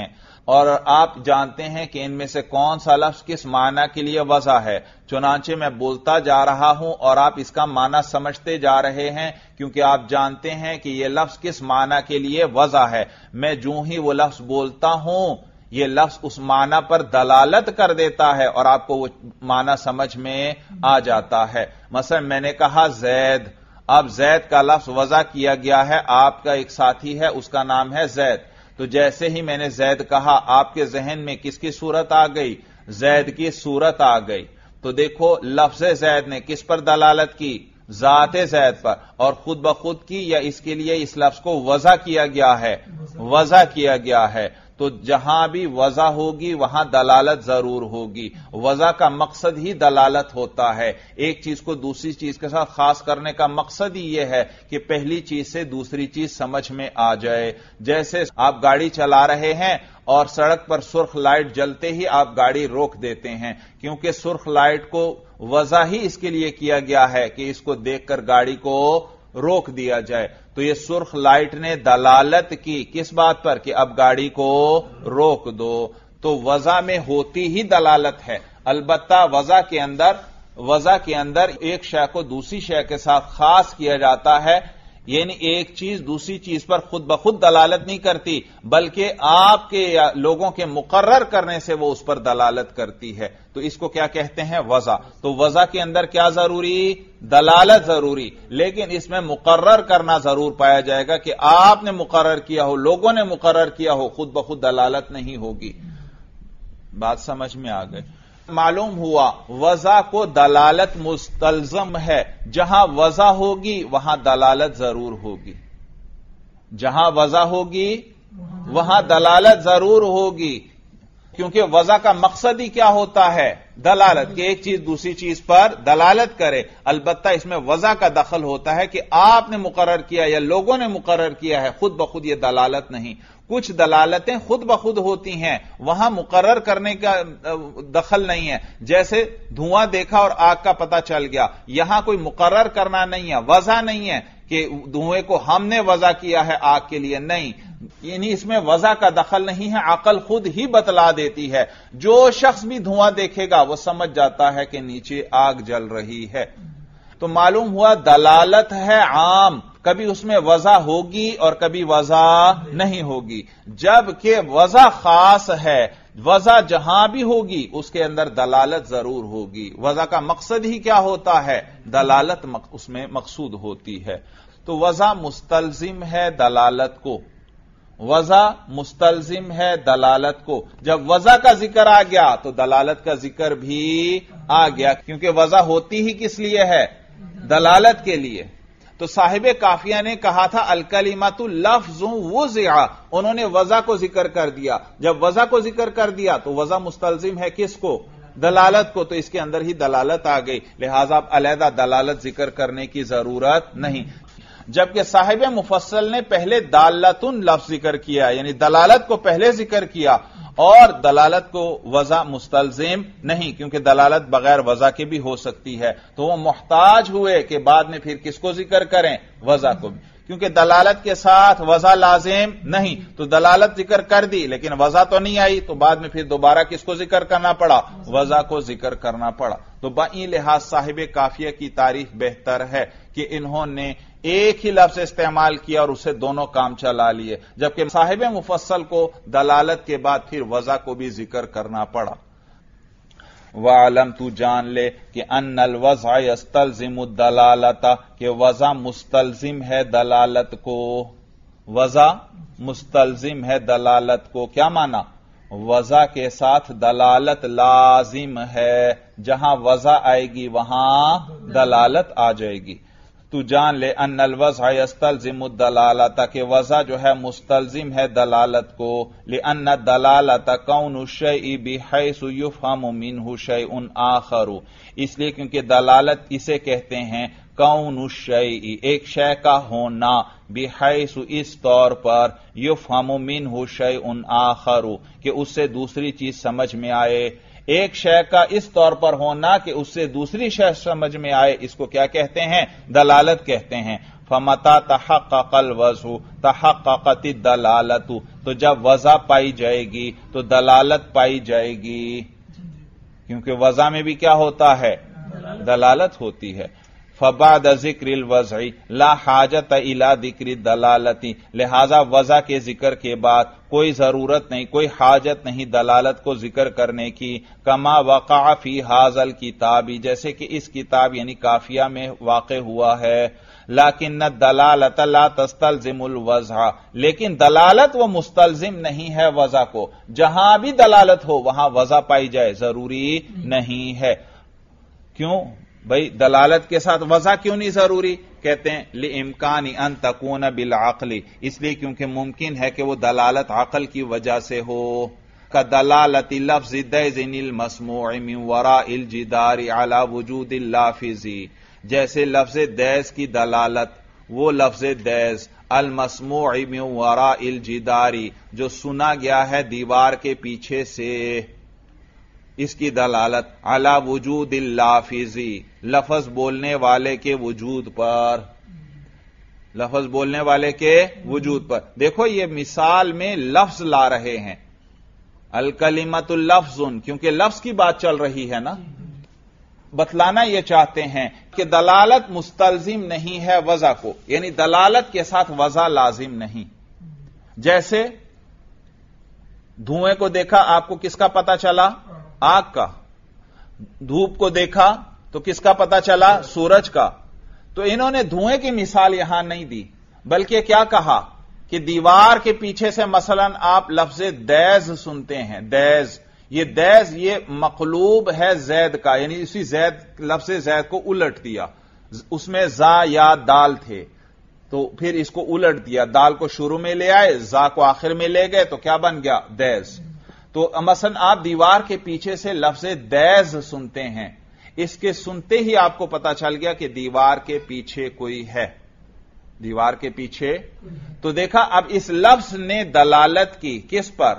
اور آپ جانتے ہیں کہ ان میں سے کون سا لفظ کس معنی کے لیے وضع ہے، چنانچہ میں بولتا جا رہا ہوں اور آپ اس کا معنی سمجھتے جا رہے ہیں، کیونکہ آپ جانتے ہیں کہ یہ لفظ کس معنی کے لیے وضع ہے۔ میں جو ہی وہ لفظ بولتا ہوں یہ لفظ اس معنی پر دلالت کر دیتا ہے اور آپ کو وہ معنی سمجھ میں آ جاتا ہے۔ مثلا میں نے کہا زید، اب زید کا لفظ وضع کیا گیا ہے، آپ کا ایک ساتھی ہے اس کا نام ہے زید، تو جیسے ہی میں نے زید کہا آپ کے ذہن میں کس کی صورت آ گئی؟ زید کی صورت آ گئی۔ تو دیکھو لفظ زید نے کس پر دلالت کی؟ ذات زید پر، اور خود بخود کی یا اس کے لیے اس لفظ کو وضع کیا گیا ہے؟ وضع کیا گیا ہے۔ تو جہاں بھی وضع ہوگی وہاں دلالت ضرور ہوگی۔ وضع کا مقصد ہی دلالت ہوتا ہے، ایک چیز کو دوسری چیز کے ساتھ خاص کرنے کا مقصد ہی یہ ہے کہ پہلی چیز سے دوسری چیز سمجھ میں آ جائے۔ جیسے آپ گاڑی چلا رہے ہیں اور سڑک پر سرخ لائٹ جلتے ہی آپ گاڑی روک دیتے ہیں، کیونکہ سرخ لائٹ کو وضع ہی اس کے لیے کیا گیا ہے کہ اس کو دیکھ کر گاڑی کو روک دیا جائے۔ تو یہ سرخ لائٹ نے دلالت کی کس بات پر کہ اب گاڑی کو روک دو۔ تو وضع میں ہوتی ہی دلالت ہے، البتہ وضع کے اندر وضع کے اندر ایک شے کو دوسری شے کے ساتھ خاص کیا جاتا ہے، یعنی ایک چیز دوسری چیز پر خود بخود دلالت نہیں کرتی بلکہ آپ کے یا لوگوں کے مقرر کرنے سے وہ اس پر دلالت کرتی ہے، تو اس کو کیا کہتے ہیں؟ وضع۔ تو وضع کے اندر کیا ضروری؟ دلالت ضروری، لیکن اس میں مقرر کرنا ضرور پایا جائے گا کہ آپ نے مقرر کیا ہو، لوگوں نے مقرر کیا ہو، خود بخود دلالت نہیں ہوگی۔ بات سمجھ میں آ گئی؟ معلوم ہوا وضع کو دلالت مستلزم ہے، جہاں وضع ہوگی وہاں دلالت ضرور ہوگی، جہاں وضع ہوگی وہاں دلالت ضرور ہوگی، کیونکہ وضع کا مقصد ہی کیا ہوتا ہے؟ دلالت، کہ ایک چیز دوسری چیز پر دلالت کرے۔ البتہ اس میں وضع کا دخل ہوتا ہے کہ آپ نے مقرر کیا یا لوگوں نے مقرر کیا ہے، خود بخود یہ دلالت نہیں۔ کچھ دلالتیں خود بخود ہوتی ہیں، وہاں مقرر کرنے کا دخل نہیں ہے، جیسے دھواں دیکھا اور آگ کا پتہ چل گیا، یہاں کوئی مقرر کرنا نہیں ہے، وضع نہیں ہے کہ دھوئیں کو ہم نے وضع کیا ہے آگ کے لیے، نہیں، یعنی اس میں وضع کا دخل نہیں ہے، عقل خود ہی بتلا دیتی ہے۔ جو شخص بھی دھواں دیکھے گا وہ سمجھ جاتا ہے کہ نیچے آگ جل رہی ہے۔ تو معلوم ہوا دلالت ہے عام، کبھی اس میں وضع ہوگی اور کبھی وضع نہیں ہوگی، جبکہ وضع خاص ہے، وضع جہاں بھی ہوگی اس کے اندر دلالت ضرور ہوگی۔ وضع کا مقصد ہی کیا ہوتا ہے؟ دلالت اس میں مقصود ہوتی ہے۔ تو وضع مستلزم ہے دلالت کو، وضع مستلزم ہے دلالت کو۔ جب وضع کا ذکر آ گیا تو دلالت کا ذکر بھی آ گیا، کیونکہ وضع ہوتی ہی کس لیے ہے؟ دلالت کے لیے۔ تو صاحب کافیہ نے کہا تھا الکلمۃ لفظ وضع، انہوں نے وضع کو ذکر کر دیا، جب وضع کو ذکر کر دیا تو وضع مستلزم ہے کس کو؟ دلالت کو، تو اس کے اندر ہی دلالت آ گئی، لہذا علیحدہ دلالت ذکر کرنے کی ضرورت نہیں۔ جبکہ صاحب مفصل نے پہلے دالتن لفظ ذکر کیا، یعنی دلالت کو پہلے ذکر کیا اور دلالت کو وضع مستلزم نہیں، کیونکہ دلالت بغیر وضع کے بھی ہو سکتی ہے، تو وہ محتاج ہوئے کہ بعد میں پھر کس کو ذکر کریں؟ وضع کو بھی، کیونکہ دلالت کے ساتھ وضع لازم نہیں، تو دلالت ذکر کر دی لیکن وضع تو نہیں آئی، تو بعد میں پھر دوبارہ کس کو ذکر کرنا پڑا؟ وضع کو ذکر کرنا پڑا۔ تو بئی لحاظ صاحب کافیہ کی تعریف بہتر ہے کہ انہوں نے ایک ہی لفظ استعمال کیا اور اسے دونوں کام چلا لیے، جبکہ صاحب مفصل کو دلالت کے بعد پھر وضع کو بھی ذکر کرنا پڑا۔ وَعَلَمْ تو جان لے کہ ان الوضع يستلزم الدلالت، کہ وضع مستلزم ہے دلالت کو، وضع مستلزم ہے دلالت کو۔ کیا معنی؟ وضع کے ساتھ دلالت لازم ہے، جہاں وضع آئے گی وہاں دلالت آ جائے گی۔ تو جان لے ان الوضع يستلزم الدلالت، کہ وضع جو ہے مستلزم ہے دلالت کو، لأن الدلالت کون الشیء بحیث یفہم منہ شیء آخر، اس لیے کیونکہ دلالت اسے کہتے ہیں کون الشیء، ایک شے کا ہونا، بحیث اس طور پر، یفہم منہ شیء آخر، کہ اس سے دوسری چیز سمجھ میں آئے۔ ایک شے کا اس طور پر ہونا کہ اس سے دوسری شے سمجھ میں آئے، اس کو کیا کہتے ہیں؟ دلالت کہتے ہیں۔ فمتا تحقق الوضع تحققت الدلالت، تو جب وضع پائی جائے گی تو دلالت پائی جائے گی، کیونکہ وضع میں بھی کیا ہوتا ہے؟ دلالت ہوتی ہے۔ فبعد ذکر الوضع لا حاجت الی ذکر الدلالت، لہذا وضع کے ذکر کے بعد کوئی ضرورت نہیں، کوئی حاجت نہیں دلالت کو ذکر کرنے کی، کما وقع فی ھذا الکتاب، جیسے کہ اس کتاب یعنی کافیہ میں واقع ہوا ہے۔ لیکن الدلالت لا تستلزم الوضع، لیکن دلالت وہ مستلزم نہیں ہے وضع کو، جہاں بھی دلالت ہو وہاں وضع پائی جائے ضروری نہیں ہے۔ کیوں بھئی دلالت کے ساتھ وضع کیوں نہیں ضروری؟ کہتے ہیں لِإِمْكَانِ أَن تَكُونَ بِالْعَقْلِ، اس لیے کیونکہ ممکن ہے کہ وہ دلالت عقل کی وجہ سے ہو، كَدَلَالَةِ لَفْظِ دَيْزٍ الْمَسْمُوعِ مِنْ وَرَاءِ الْجِدَارِ عَلَى وُجُودِ اللَّافِظِ، جیسے لفظ دیز کی دلالت، وہ لفظ دیز المسموع من وراء الجدار جو سنا گیا ہے دیوار کے پیچھے سے، اس کی دلالت علی وجود اللافظ، لفظ بولنے والے کے وجود پر، لفظ بولنے والے کے وجود پر۔ دیکھو یہ مثال میں لفظ لا رہے ہیں، الکلمۃ لفظ، کیونکہ لفظ کی بات چل رہی ہے نا، بتلانا یہ چاہتے ہیں کہ دلالت مستلزم نہیں ہے وضع کو، یعنی دلالت کے ساتھ وضع لازم نہیں۔ جیسے دھوئیں کو دیکھا آپ کو کس کا پتا چلا؟ آگ کا۔ دھوپ کو دیکھا تو کس کا پتا چلا؟ سورج کا۔ تو انہوں نے دھوئیں کی مثال یہاں نہیں دی، بلکہ کیا کہا کہ دیوار کے پیچھے سے مثلا آپ لفظ دیز سنتے ہیں، دیز، یہ دیز یہ مقلوب ہے زید کا، یعنی اسی زید لفظ زید کو الٹ دیا، اس میں زا یا دال تھے تو پھر اس کو الٹ دیا، دال کو شروع میں لے آئے، زا کو آخر میں لے گئے تو کیا بن گیا؟ دیز۔ تو مثلا آپ دیوار کے پیچھے سے لفظ دیز سنتے ہیں، اس کے سنتے ہی آپ کو پتا چل گیا کہ دیوار کے پیچھے کوئی ہے، دیوار کے پیچھے۔ تو دیکھا اب اس لفظ نے دلالت کی کس پر؟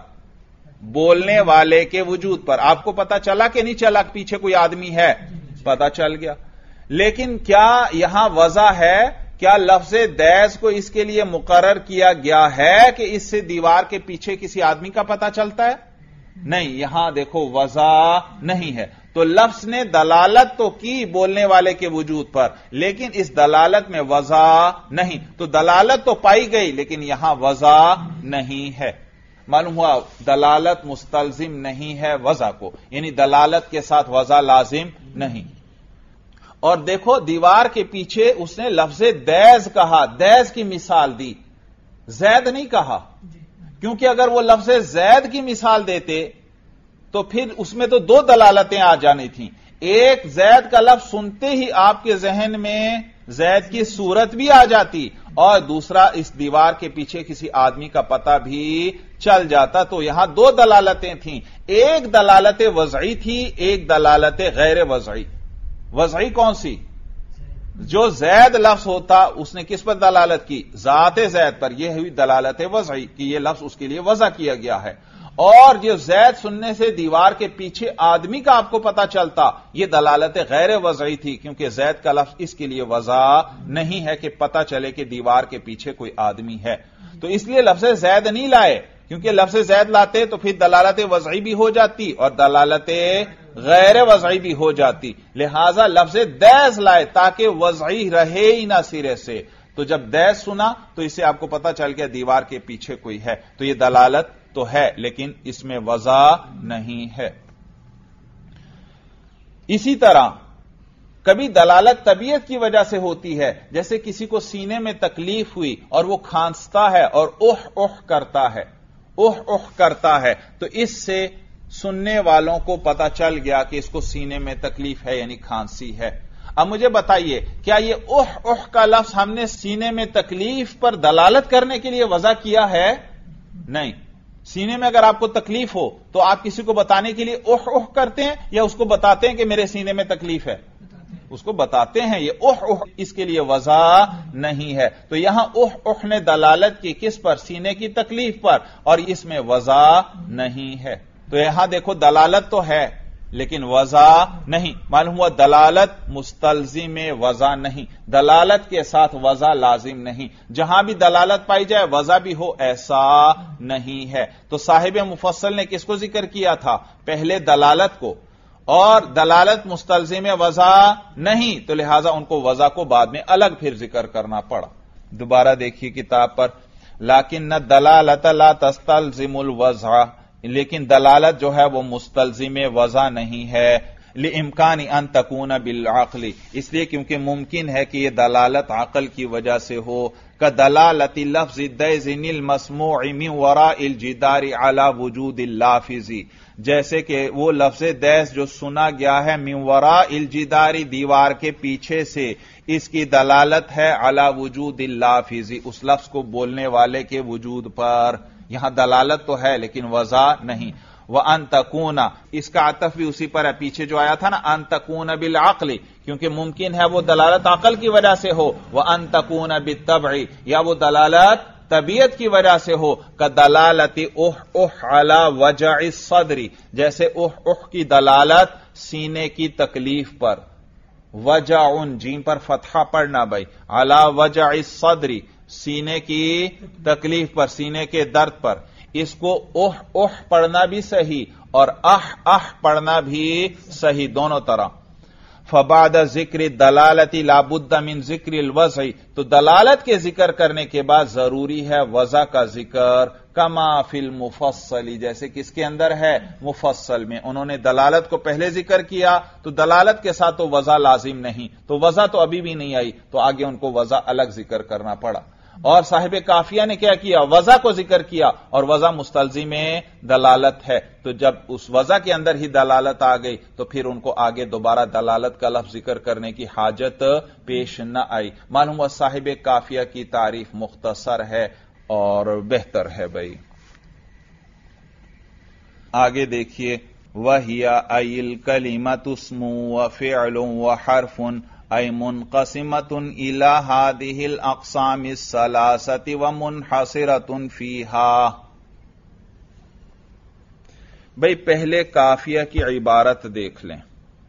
بولنے والے کے وجود پر۔ آپ کو پتا چلا کہ نہیں چلا پیچھے کوئی آدمی ہے؟ پتا چل گیا۔ لیکن کیا یہاں وضع ہے؟ کیا لفظ دیز کو اس کے لیے مقرر کیا گیا ہے کہ اس سے دیوار کے پیچھے کسی آدمی کا پتا چلتا ہے؟ نہیں، یہاں دیکھو وضع نہیں ہے۔ تو لفظ نے دلالت تو کی بولنے والے کے وجود پر، لیکن اس دلالت میں وضع نہیں، تو دلالت تو پائی گئی لیکن یہاں وضع نہیں ہے۔ معلوم ہوا دلالت مستلزم نہیں ہے وضع کو، یعنی دلالت کے ساتھ وضع لازم نہیں۔ اور دیکھو دیوار کے پیچھے اس نے لفظ دیز کہا، دیز کی مثال دی، زید نہیں کہا، کیونکہ اگر وہ لفظ زید کی مثال دیتے تو پھر اس میں تو دو دلالتیں آ جانی تھیں، ایک زید کا لفظ سنتے ہی آپ کے ذہن میں زید کی صورت بھی آ جاتی، اور دوسرا اس دیوار کے پیچھے کسی آدمی کا پتہ بھی چل جاتا۔ تو یہاں دو دلالتیں تھیں، ایک دلالت وضعی تھی، ایک دلالت غیر وضعی۔ وضعی کون سی؟ جو زید لفظ ہوتا اس نے کس پر دلالت کی؟ ذات زید پر، یہ ہوئی دلالت وضعی کہ یہ لفظ اس کے لیے وضع کیا گیا ہے۔ اور جو زید سننے سے دیوار کے پیچھے آدمی کا آپ کو پتا چلتا، یہ دلالت غیر وضعی تھی، کیونکہ زید کا لفظ اس کے لیے وضع نہیں ہے کہ پتا چلے کہ دیوار کے پیچھے کوئی آدمی ہے۔ تو اس لیے لفظ زید نہیں لائے، کیونکہ لفظ زید لاتے تو پھر دلالت وضعی بھی ہو جاتی اور دلالت غیر وضعی بھی ہو جاتی، لہذا لفظ دیز لائے تاکہ وضعی رہے ہی نہ سرے سے۔ تو جب دیز سنا تو اس سے آپ کو پتا چل گیا دیوار کے پیچھے کوئی ہے، تو یہ دلالت تو ہے لیکن اس میں وضع نہیں ہے۔ اسی طرح کبھی دلالت طبیعت کی وجہ سے ہوتی ہے، جیسے کسی کو سینے میں تکلیف ہوئی اور وہ کھانستا ہے اور اوہ اوہ کرتا ہے، اوہ اوہ کرتا ہے، تو اس سے سننے والوں کو پتا چل گیا کہ اس کو سینے میں تکلیف ہے یعنی کھانسی ہے۔ اب مجھے بتائیے کیا یہ اوہ اوہ کا لفظ ہم نے سینے میں تکلیف پر دلالت کرنے کے لیے وضع کیا ہے؟ نہیں۔ سینے میں اگر آپ کو تکلیف ہو تو آپ کسی کو بتانے کے لیے اوہ اوہ کرتے ہیں یا اس کو بتاتے ہیں کہ میرے سینے میں تکلیف ہے؟ اس کو بتاتے ہیں، یہ اوہ اوہ اس کے لیے وضع نہیں ہے۔ تو یہاں اوہ اوہ نے دلالت کی کس پر؟ سینے کی تکلیف پر، اور اس میں وضع نہیں ہے۔ تو یہاں دیکھو دلالت تو ہے لیکن وضع نہیں. معلوم ہوا دلالت مستلزم وضع نہیں, دلالت کے ساتھ وضع لازم نہیں. جہاں بھی دلالت پائی جائے وضع بھی ہو ایسا نہیں ہے. تو صاحب مفصل نے کس کو ذکر کیا تھا؟ پہلے دلالت کو, اور دلالت مستلزم وضع نہیں, تو لہذا ان کو وضع کو بعد میں الگ پھر ذکر کرنا پڑا. دوبارہ دیکھیے کتاب پر, لیکن نہ دلالت لا تستلزم الوضع, لیکن دلالت جو ہے وہ مستلزم وضع نہیں ہے. لامکان ان تکون بالعقل, اس لیے کیونکہ ممکن ہے کہ یہ دلالت عقل کی وجہ سے ہو. کدلالت لفظ الدیزن المسموع من وراء الجدار على وجود اللافظ, جیسے کہ وہ لفظ دیس جو سنا گیا ہے من وراء الجدار, دیوار کے پیچھے سے, اس کی دلالت ہے علی وجود اللافظ, اس لفظ کو بولنے والے کے وجود پر. یہاں دلالت تو ہے لیکن وضع نہیں. وَأَن تَكُونَ, اس کا عطف بھی اسی پر ہے, پیچھے جو آیا تھا نا ان تکون بالعقل, کیونکہ ممکن ہے وہ دلالت عقل کی وجہ سے ہو. وَأَن تَكُونَ بِالطَّبْعِ, یا وہ دلالت طبیعت کی وجہ سے ہو. کدلالت اح اح علی وجع الصدر, جیسے اح اح کی دلالت سینے کی تکلیف پر. وجع, جیم پر فتحہ پڑھنا بھائی, علی وجع الصدر, سینے کی تکلیف پر, سینے کے درد پر. اس کو اح اح پڑھنا بھی صحیح اور اح اح پڑھنا بھی صحیح, دونوں طرح. فبعد ذکر دلالت لا بد من ذکر الوضع, تو دلالت کے ذکر کرنے کے بعد ضروری ہے وضع کا ذکر. کما فی المفصل, جیسے کس کے اندر ہے؟ مفصل میں. انہوں نے دلالت کو پہلے ذکر کیا تو دلالت کے ساتھ تو وضع لازم نہیں, تو وضع تو ابھی بھی نہیں آئی, تو آگے ان کو وضع الگ ذکر کرنا پڑا. اور صاحب کافیہ نے کیا کیا؟ وضع کو ذکر کیا, اور وضع مستلزم دلالت ہے. تو جب اس وضع کے اندر ہی دلالت آ گئی تو پھر ان کو آگے دوبارہ دلالت کا لفظ ذکر کرنے کی حاجت پیش نہ آئی. معلوم ہوا صاحب کافیہ کی تعریف مختصر ہے اور بہتر ہے بھائی. آگے دیکھیے, وَهِيَ أَيِ الْكَلِمَةُ اسْمٌ وَفِعْلٌ وَحَرْفٌ أي منقسمة إلى هذه الأقسام الثلاثة ومنحصرة فيها. بھئی پہلے کافیہ کی عبارت دیکھ لیں.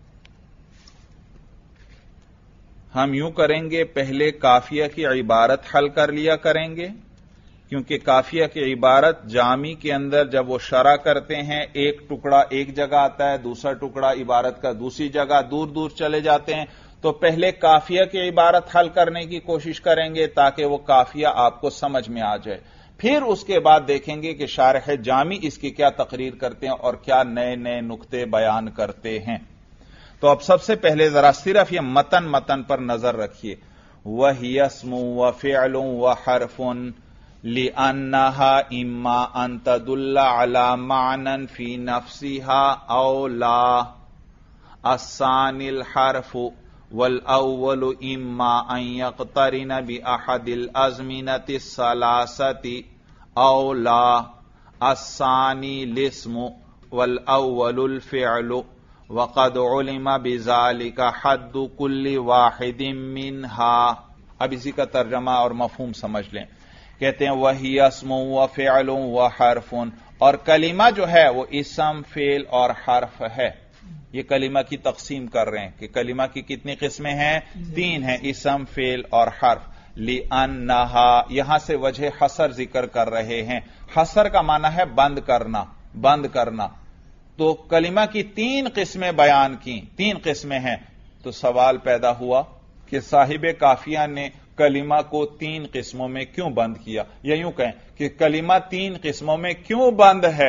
ہم یوں کریں گے, پہلے کافیہ کی عبارت حل کر لیا کریں گے, کیونکہ کافیہ کی عبارت جامی کے اندر جب وہ شرح کرتے ہیں ایک ٹکڑا ایک جگہ آتا ہے, دوسرا ٹکڑا عبارت کا دوسری جگہ, دور دور چلے جاتے ہیں. تو پہلے کافیہ کی عبارت حل کرنے کی کوشش کریں گے تاکہ وہ کافیہ آپ کو سمجھ میں آ جائے. پھر اس کے بعد دیکھیں گے کہ شارح جامی اس کی کیا تقریر کرتے ہیں اور کیا نئے نئے نقطے بیان کرتے ہیں. تو اب سب سے پہلے ذرا صرف یہ متن متن پر نظر رکھیے. وَهِيَ اسْمٌ وَفِعْلٌ وَحَرْفٌ لِأَنَّهَا إِمَّا أَن تَدُلَّ عَلَى مَعْنًى فِي نَفْسِهَا أَوْ لَا. الثَّانِي الْحَرْفُ والأول إما أن يقترن بأحد الأزمنة الثلاثة أو لا. الثاني الاسم والأول الفعل وقد علم بذلك حد كل واحد منها. اب اسی کا ترجمہ اور مفہوم سمجھ لیں. کہتے ہیں وہی اسم و فعل و حرف, اور کلمہ جو ہے وہ اسم فعل اور حرف ہے. یہ کلمہ کی تقسیم کر رہے ہیں کہ کلمہ کی کتنی قسمیں ہیں؟ تین ہیں, اسم فعل اور حرف. لِأَنَّهَا, یہاں سے وجہ حصر ذکر کر رہے ہیں. حصر کا معنی ہے بند کرنا, بند کرنا. تو کلمہ کی تین قسمیں بیان کی, تین قسمیں ہیں. تو سوال پیدا ہوا کہ صاحب کافیہ نے کلمہ کو تین قسموں میں کیوں بند کیا, یا یوں کہیں کہ کلمہ تین قسموں میں کیوں بند ہے.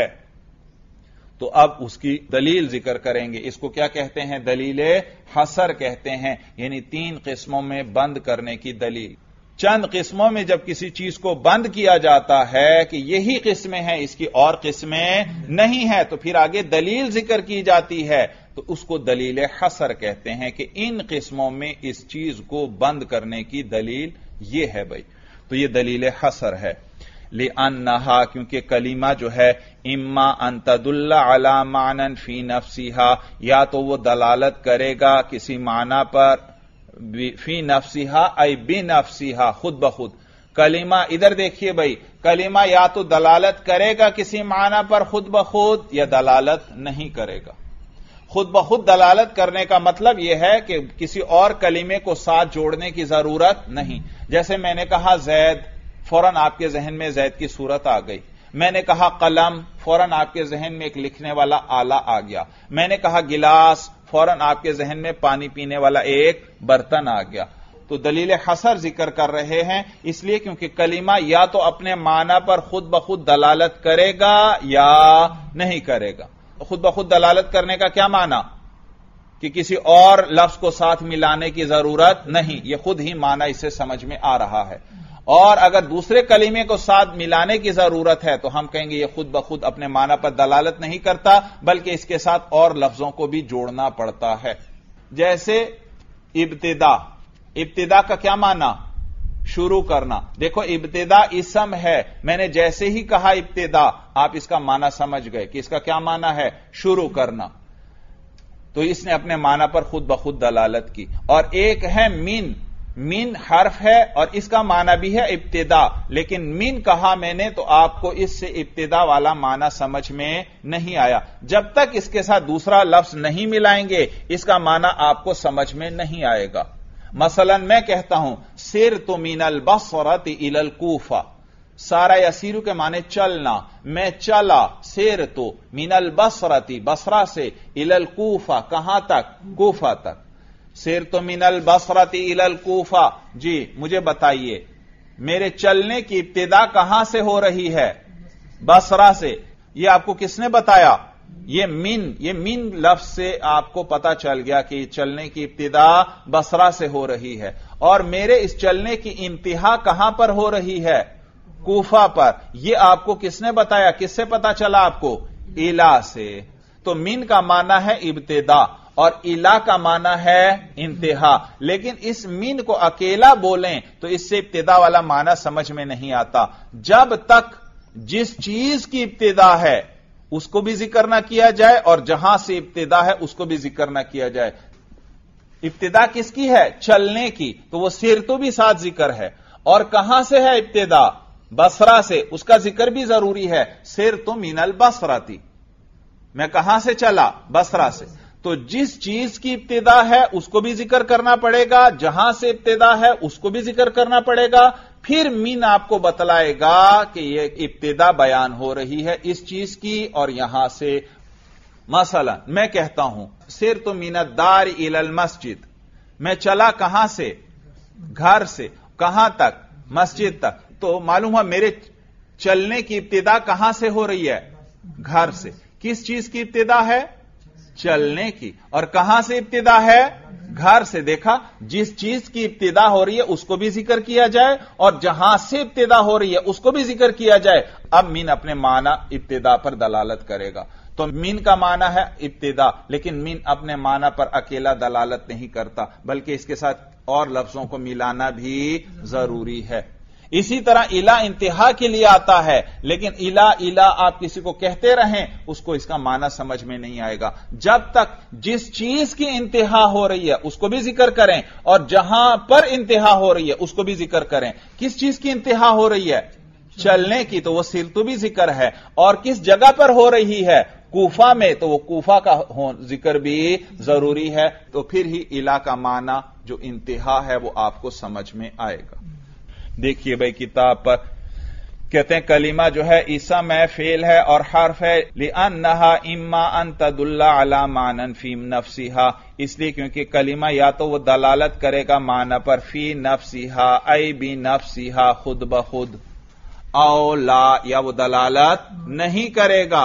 تو اب اس کی دلیل ذکر کریں گے. اس کو کیا کہتے ہیں؟ دلیل حصر کہتے ہیں, یعنی تین قسموں میں بند کرنے کی دلیل. چند قسموں میں جب کسی چیز کو بند کیا جاتا ہے کہ یہی قسمیں ہیں, اس کی اور قسمیں نہیں ہیں, تو پھر آگے دلیل ذکر کی جاتی ہے, تو اس کو دلیل حصر کہتے ہیں کہ ان قسموں میں اس چیز کو بند کرنے کی دلیل یہ ہے بھائی. تو یہ دلیل حصر ہے. لِأَنَّهَا, کیونکہ کلمہ جو ہے اما ان تدل علی معنی فی نفسها, یا تو وہ دلالت کرے گا کسی معنی پر, فی نفسها ای بنفسها, خود بخود. کلمہ ادھر دیکھیے بھائی, کلمہ یا تو دلالت کرے گا کسی معنی پر خود بخود, یا دلالت نہیں کرے گا. خود بخود دلالت کرنے کا مطلب یہ ہے کہ کسی اور کلمے کو ساتھ جوڑنے کی ضرورت نہیں. جیسے میں نے کہا زید، فوراً آپ کے ذہن میں زید کی صورت آ گئی. میں نے کہا قلم، فوراً آپ کے ذہن میں ایک لکھنے والا آلہ آ گیا. میں نے کہا گلاس، فوراً آپ کے ذہن میں پانی پینے والا ایک برتن آ گیا. تو دلیل حصر ذکر کر رہے ہیں اس لیے کیونکہ کلمہ یا تو اپنے معنی پر خود بخود دلالت کرے گا یا نہیں کرے گا. خود بخود دلالت کرنے کا کیا معنی؟ کہ کسی اور لفظ کو ساتھ ملانے کی ضرورت نہیں، یہ خود ہی معنی اس سے سمجھ میں آ رہا ہے. اور اگر دوسرے کلمے کو ساتھ ملانے کی ضرورت ہے تو ہم کہیں گے یہ خود بخود اپنے معنی پر دلالت نہیں کرتا بلکہ اس کے ساتھ اور لفظوں کو بھی جوڑنا پڑتا ہے. جیسے ابتدا، ابتدا کا کیا معنی؟ شروع کرنا. دیکھو ابتدا اسم ہے، میں نے جیسے ہی کہا ابتدا آپ اس کا معنی سمجھ گئے کہ اس کا کیا معنی ہے؟ شروع کرنا. تو اس نے اپنے معنی پر خود بخود دلالت کی. اور ایک ہے من، من حرف ہے اور اس کا معنی بھی ہے ابتدا، لیکن من کہا میں نے تو آپ کو اس سے ابتدا والا معنی سمجھ میں نہیں آیا. جب تک اس کے ساتھ دوسرا لفظ نہیں ملائیں گے اس کا معنی آپ کو سمجھ میں نہیں آئے گا. مثلا میں کہتا ہوں سرت من البصرۃ الی الکوفہ، سارا یسیرو کے معنی چلنا، میں چلا سرت من البصرۃ، بصرہ سے، الی الکوفہ، کہاں تک؟ کوفہ تک. سرت من البصرۃ الی الکوفہ، جی مجھے بتائیے میرے چلنے کی ابتدا کہاں سے ہو رہی ہے؟ بصرہ سے. یہ آپ کو کس نے بتایا؟ یہ من، یہ من لفظ سے آپ کو پتا چل گیا کہ چلنے کی ابتدا بصرہ سے ہو رہی ہے. اور میرے اس چلنے کی انتہا کہاں پر ہو رہی ہے؟ کوفہ پر. یہ آپ کو کس نے بتایا؟ کس سے پتا چلا آپ کو؟ الا سے. تو من کا معنی ہے ابتدا اور الا کا معنی ہے انتہا. لیکن اس من کو اکیلا بولیں تو اس سے ابتدا والا معنی سمجھ میں نہیں آتا. جب تک جس چیز کی ابتدا ہے اس کو بھی ذکر نہ کیا جائے اور جہاں سے ابتدا ہے اس کو بھی ذکر نہ کیا جائے. ابتدا کس کی ہے؟ چلنے کی. تو وہ سیر تو بھی ساتھ ذکر ہے. اور کہاں سے ہے ابتدا؟ بصرہ سے. اس کا ذکر بھی ضروری ہے. سیر تو من البصرۃ، میں کہاں سے چلا؟ بصرہ سے. تو جس چیز کی ابتدا ہے اس کو بھی ذکر کرنا پڑے گا، جہاں سے ابتدا ہے اس کو بھی ذکر کرنا پڑے گا. پھر من آپ کو بتلائے گا کہ یہ ابتدا بیان ہو رہی ہے اس چیز کی اور یہاں سے. مثلا میں کہتا ہوں سرت من الدار الی المسجد، میں چلا کہاں سے؟ گھر سے. کہاں تک؟ مسجد تک. تو معلوم ہوا میرے چلنے کی ابتدا کہاں سے ہو رہی ہے؟ گھر سے. کس چیز کی ابتدا ہے؟ چلنے کی. اور کہاں سے ابتدا ہے؟ گھر سے. دیکھا، جس چیز کی ابتدا ہو رہی ہے اس کو بھی ذکر کیا جائے اور جہاں سے ابتدا ہو رہی ہے اس کو بھی ذکر کیا جائے. اب من اپنے معنی ابتدا پر دلالت کرے گا. تو من کا معنی ہے ابتدا، لیکن من اپنے معنی پر اکیلا دلالت نہیں کرتا بلکہ اس کے ساتھ اور لفظوں کو ملانا بھی ضروری ہے. اسی طرح الا انتہا کے لیے آتا ہے، لیکن الا الا آپ کسی کو کہتے رہیں اس کو اس کا معنی سمجھ میں نہیں آئے گا. جب تک جس چیز کی انتہا ہو رہی ہے اس کو بھی ذکر کریں اور جہاں پر انتہا ہو رہی ہے اس کو بھی ذکر کریں. کس چیز کی انتہا ہو رہی ہے؟ چلنے کی. تو وہ سرتو بھی ذکر ہے. اور کس جگہ پر ہو رہی ہے؟ کوفہ میں. تو وہ کوفہ کا ذکر بھی ضروری ہے. تو پھر ہی الا کا معنی جو انتہا ہے وہ آپ کو سمجھ میں آئے گا. دیکھیے بھائی کتاب پر کہتے ہیں کلمہ جو ہے اسم ہے، فعل ہے اور حرف ہے. لِأَنَّهَا إِمَّا أَن تَدُلَّ عَلَى مَعْنًى فِي نَفْسِهَا، اس لیے کیونکہ کلمہ یا تو وہ دلالت کرے گا معنی پر فی نفسها ای بی نفسها، خود بخود، او لا یا وہ دلالت نہیں کرے گا.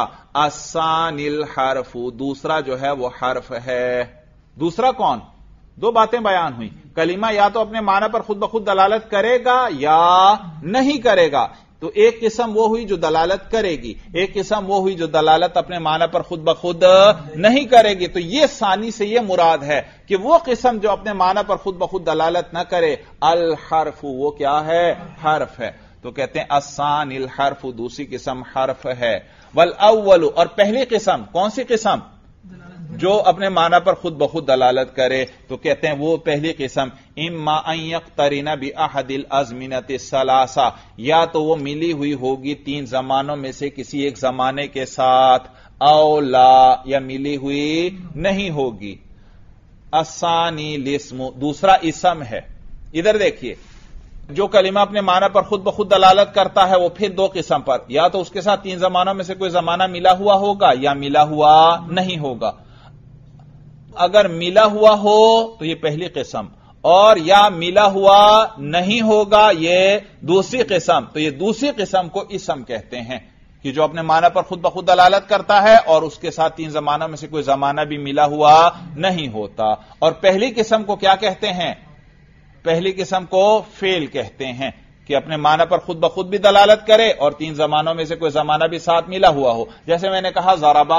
الثانی الحرف، دوسرا جو ہے وہ حرف ہے. دوسرا کون؟ دو باتیں بیان ہوئی. کلمہ یا تو اپنے معنی پر خود بخود دلالت کرے گا یا نہیں کرے گا. تو ایک قسم وہ ہوئی جو دلالت کرے گی، ایک قسم وہ ہوئی جو دلالت اپنے معنی پر خود بخود نہیں کرے گی. تو یہ ثانی سے یہ مراد ہے کہ وہ قسم جو اپنے معنی پر خود بخود دلالت نہ کرے، الحرف، وہ کیا ہے؟ حرف ہے. تو کہتے ہیں الثانی الحرف، دوسری قسم حرف ہے. والاول، اور پہلی قسم کون سی قسم؟ جو اپنے معنی پر خود بخود دلالت کرے. تو کہتے ہیں وہ پہلی قسم اما ان یقترن باحد الازمنۃ الثلاثہ، یا تو وہ ملی ہوئی ہوگی تین زمانوں میں سے کسی ایک زمانے کے ساتھ. او لا یا ملی ہوئی نہیں ہوگی. الثانی الاسم دوسرا اسم ہے. ادھر دیکھیے جو کلمہ اپنے معنی پر خود بخود دلالت کرتا ہے وہ پھر دو قسم پر، یا تو اس کے ساتھ تین زمانوں میں سے کوئی زمانہ ملا ہوا ہوگا یا ملا ہوا نہیں ہوگا. اگر ملا ہوا ہو تو یہ پہلی قسم، اور یا ملا ہوا نہیں ہوگا یہ دوسری قسم. تو یہ دوسری قسم کو اسم کہتے ہیں کہ جو اپنے معنی پر خود بخود دلالت کرتا ہے اور اس کے ساتھ تین زمانوں میں سے کوئی زمانہ بھی ملا ہوا نہیں ہوتا. اور پہلی قسم کو کیا کہتے ہیں؟ پہلی قسم کو فعل کہتے ہیں کہ اپنے معنی پر خود بخود بھی دلالت کرے اور تین زمانوں میں سے کوئی زمانہ بھی ساتھ ملا ہوا ہو. جیسے میں نے کہا ضربا،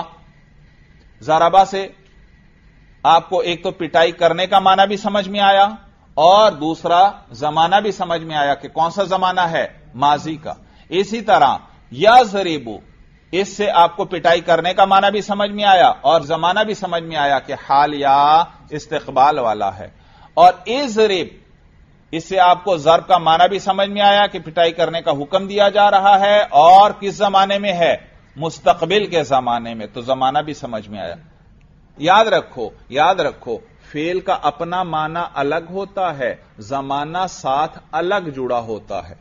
ضربا سے آپ کو ایک تو پٹائی کرنے کا معنی بھی سمجھ میں آیا اور دوسرا زمانہ بھی سمجھ میں آیا کہ کون سا زمانہ ہے، ماضی کا. اسی طرح یا ضریبو، اس سے آپ کو پٹائی کرنے کا معنی بھی سمجھ میں آیا اور زمانہ بھی سمجھ میں آیا کہ حال یا استقبال والا ہے. اور اضرب، اس سے آپ کو ضرب کا معنی بھی سمجھ میں آیا کہ پٹائی کرنے کا حکم دیا جا رہا ہے اور کس زمانے میں ہے، مستقبل کے زمانے میں، تو زمانہ بھی سمجھ میں آیا. یاد رکھو یاد رکھو فعل کا اپنا معنی الگ ہوتا ہے، زمانہ ساتھ الگ جڑا ہوتا ہے.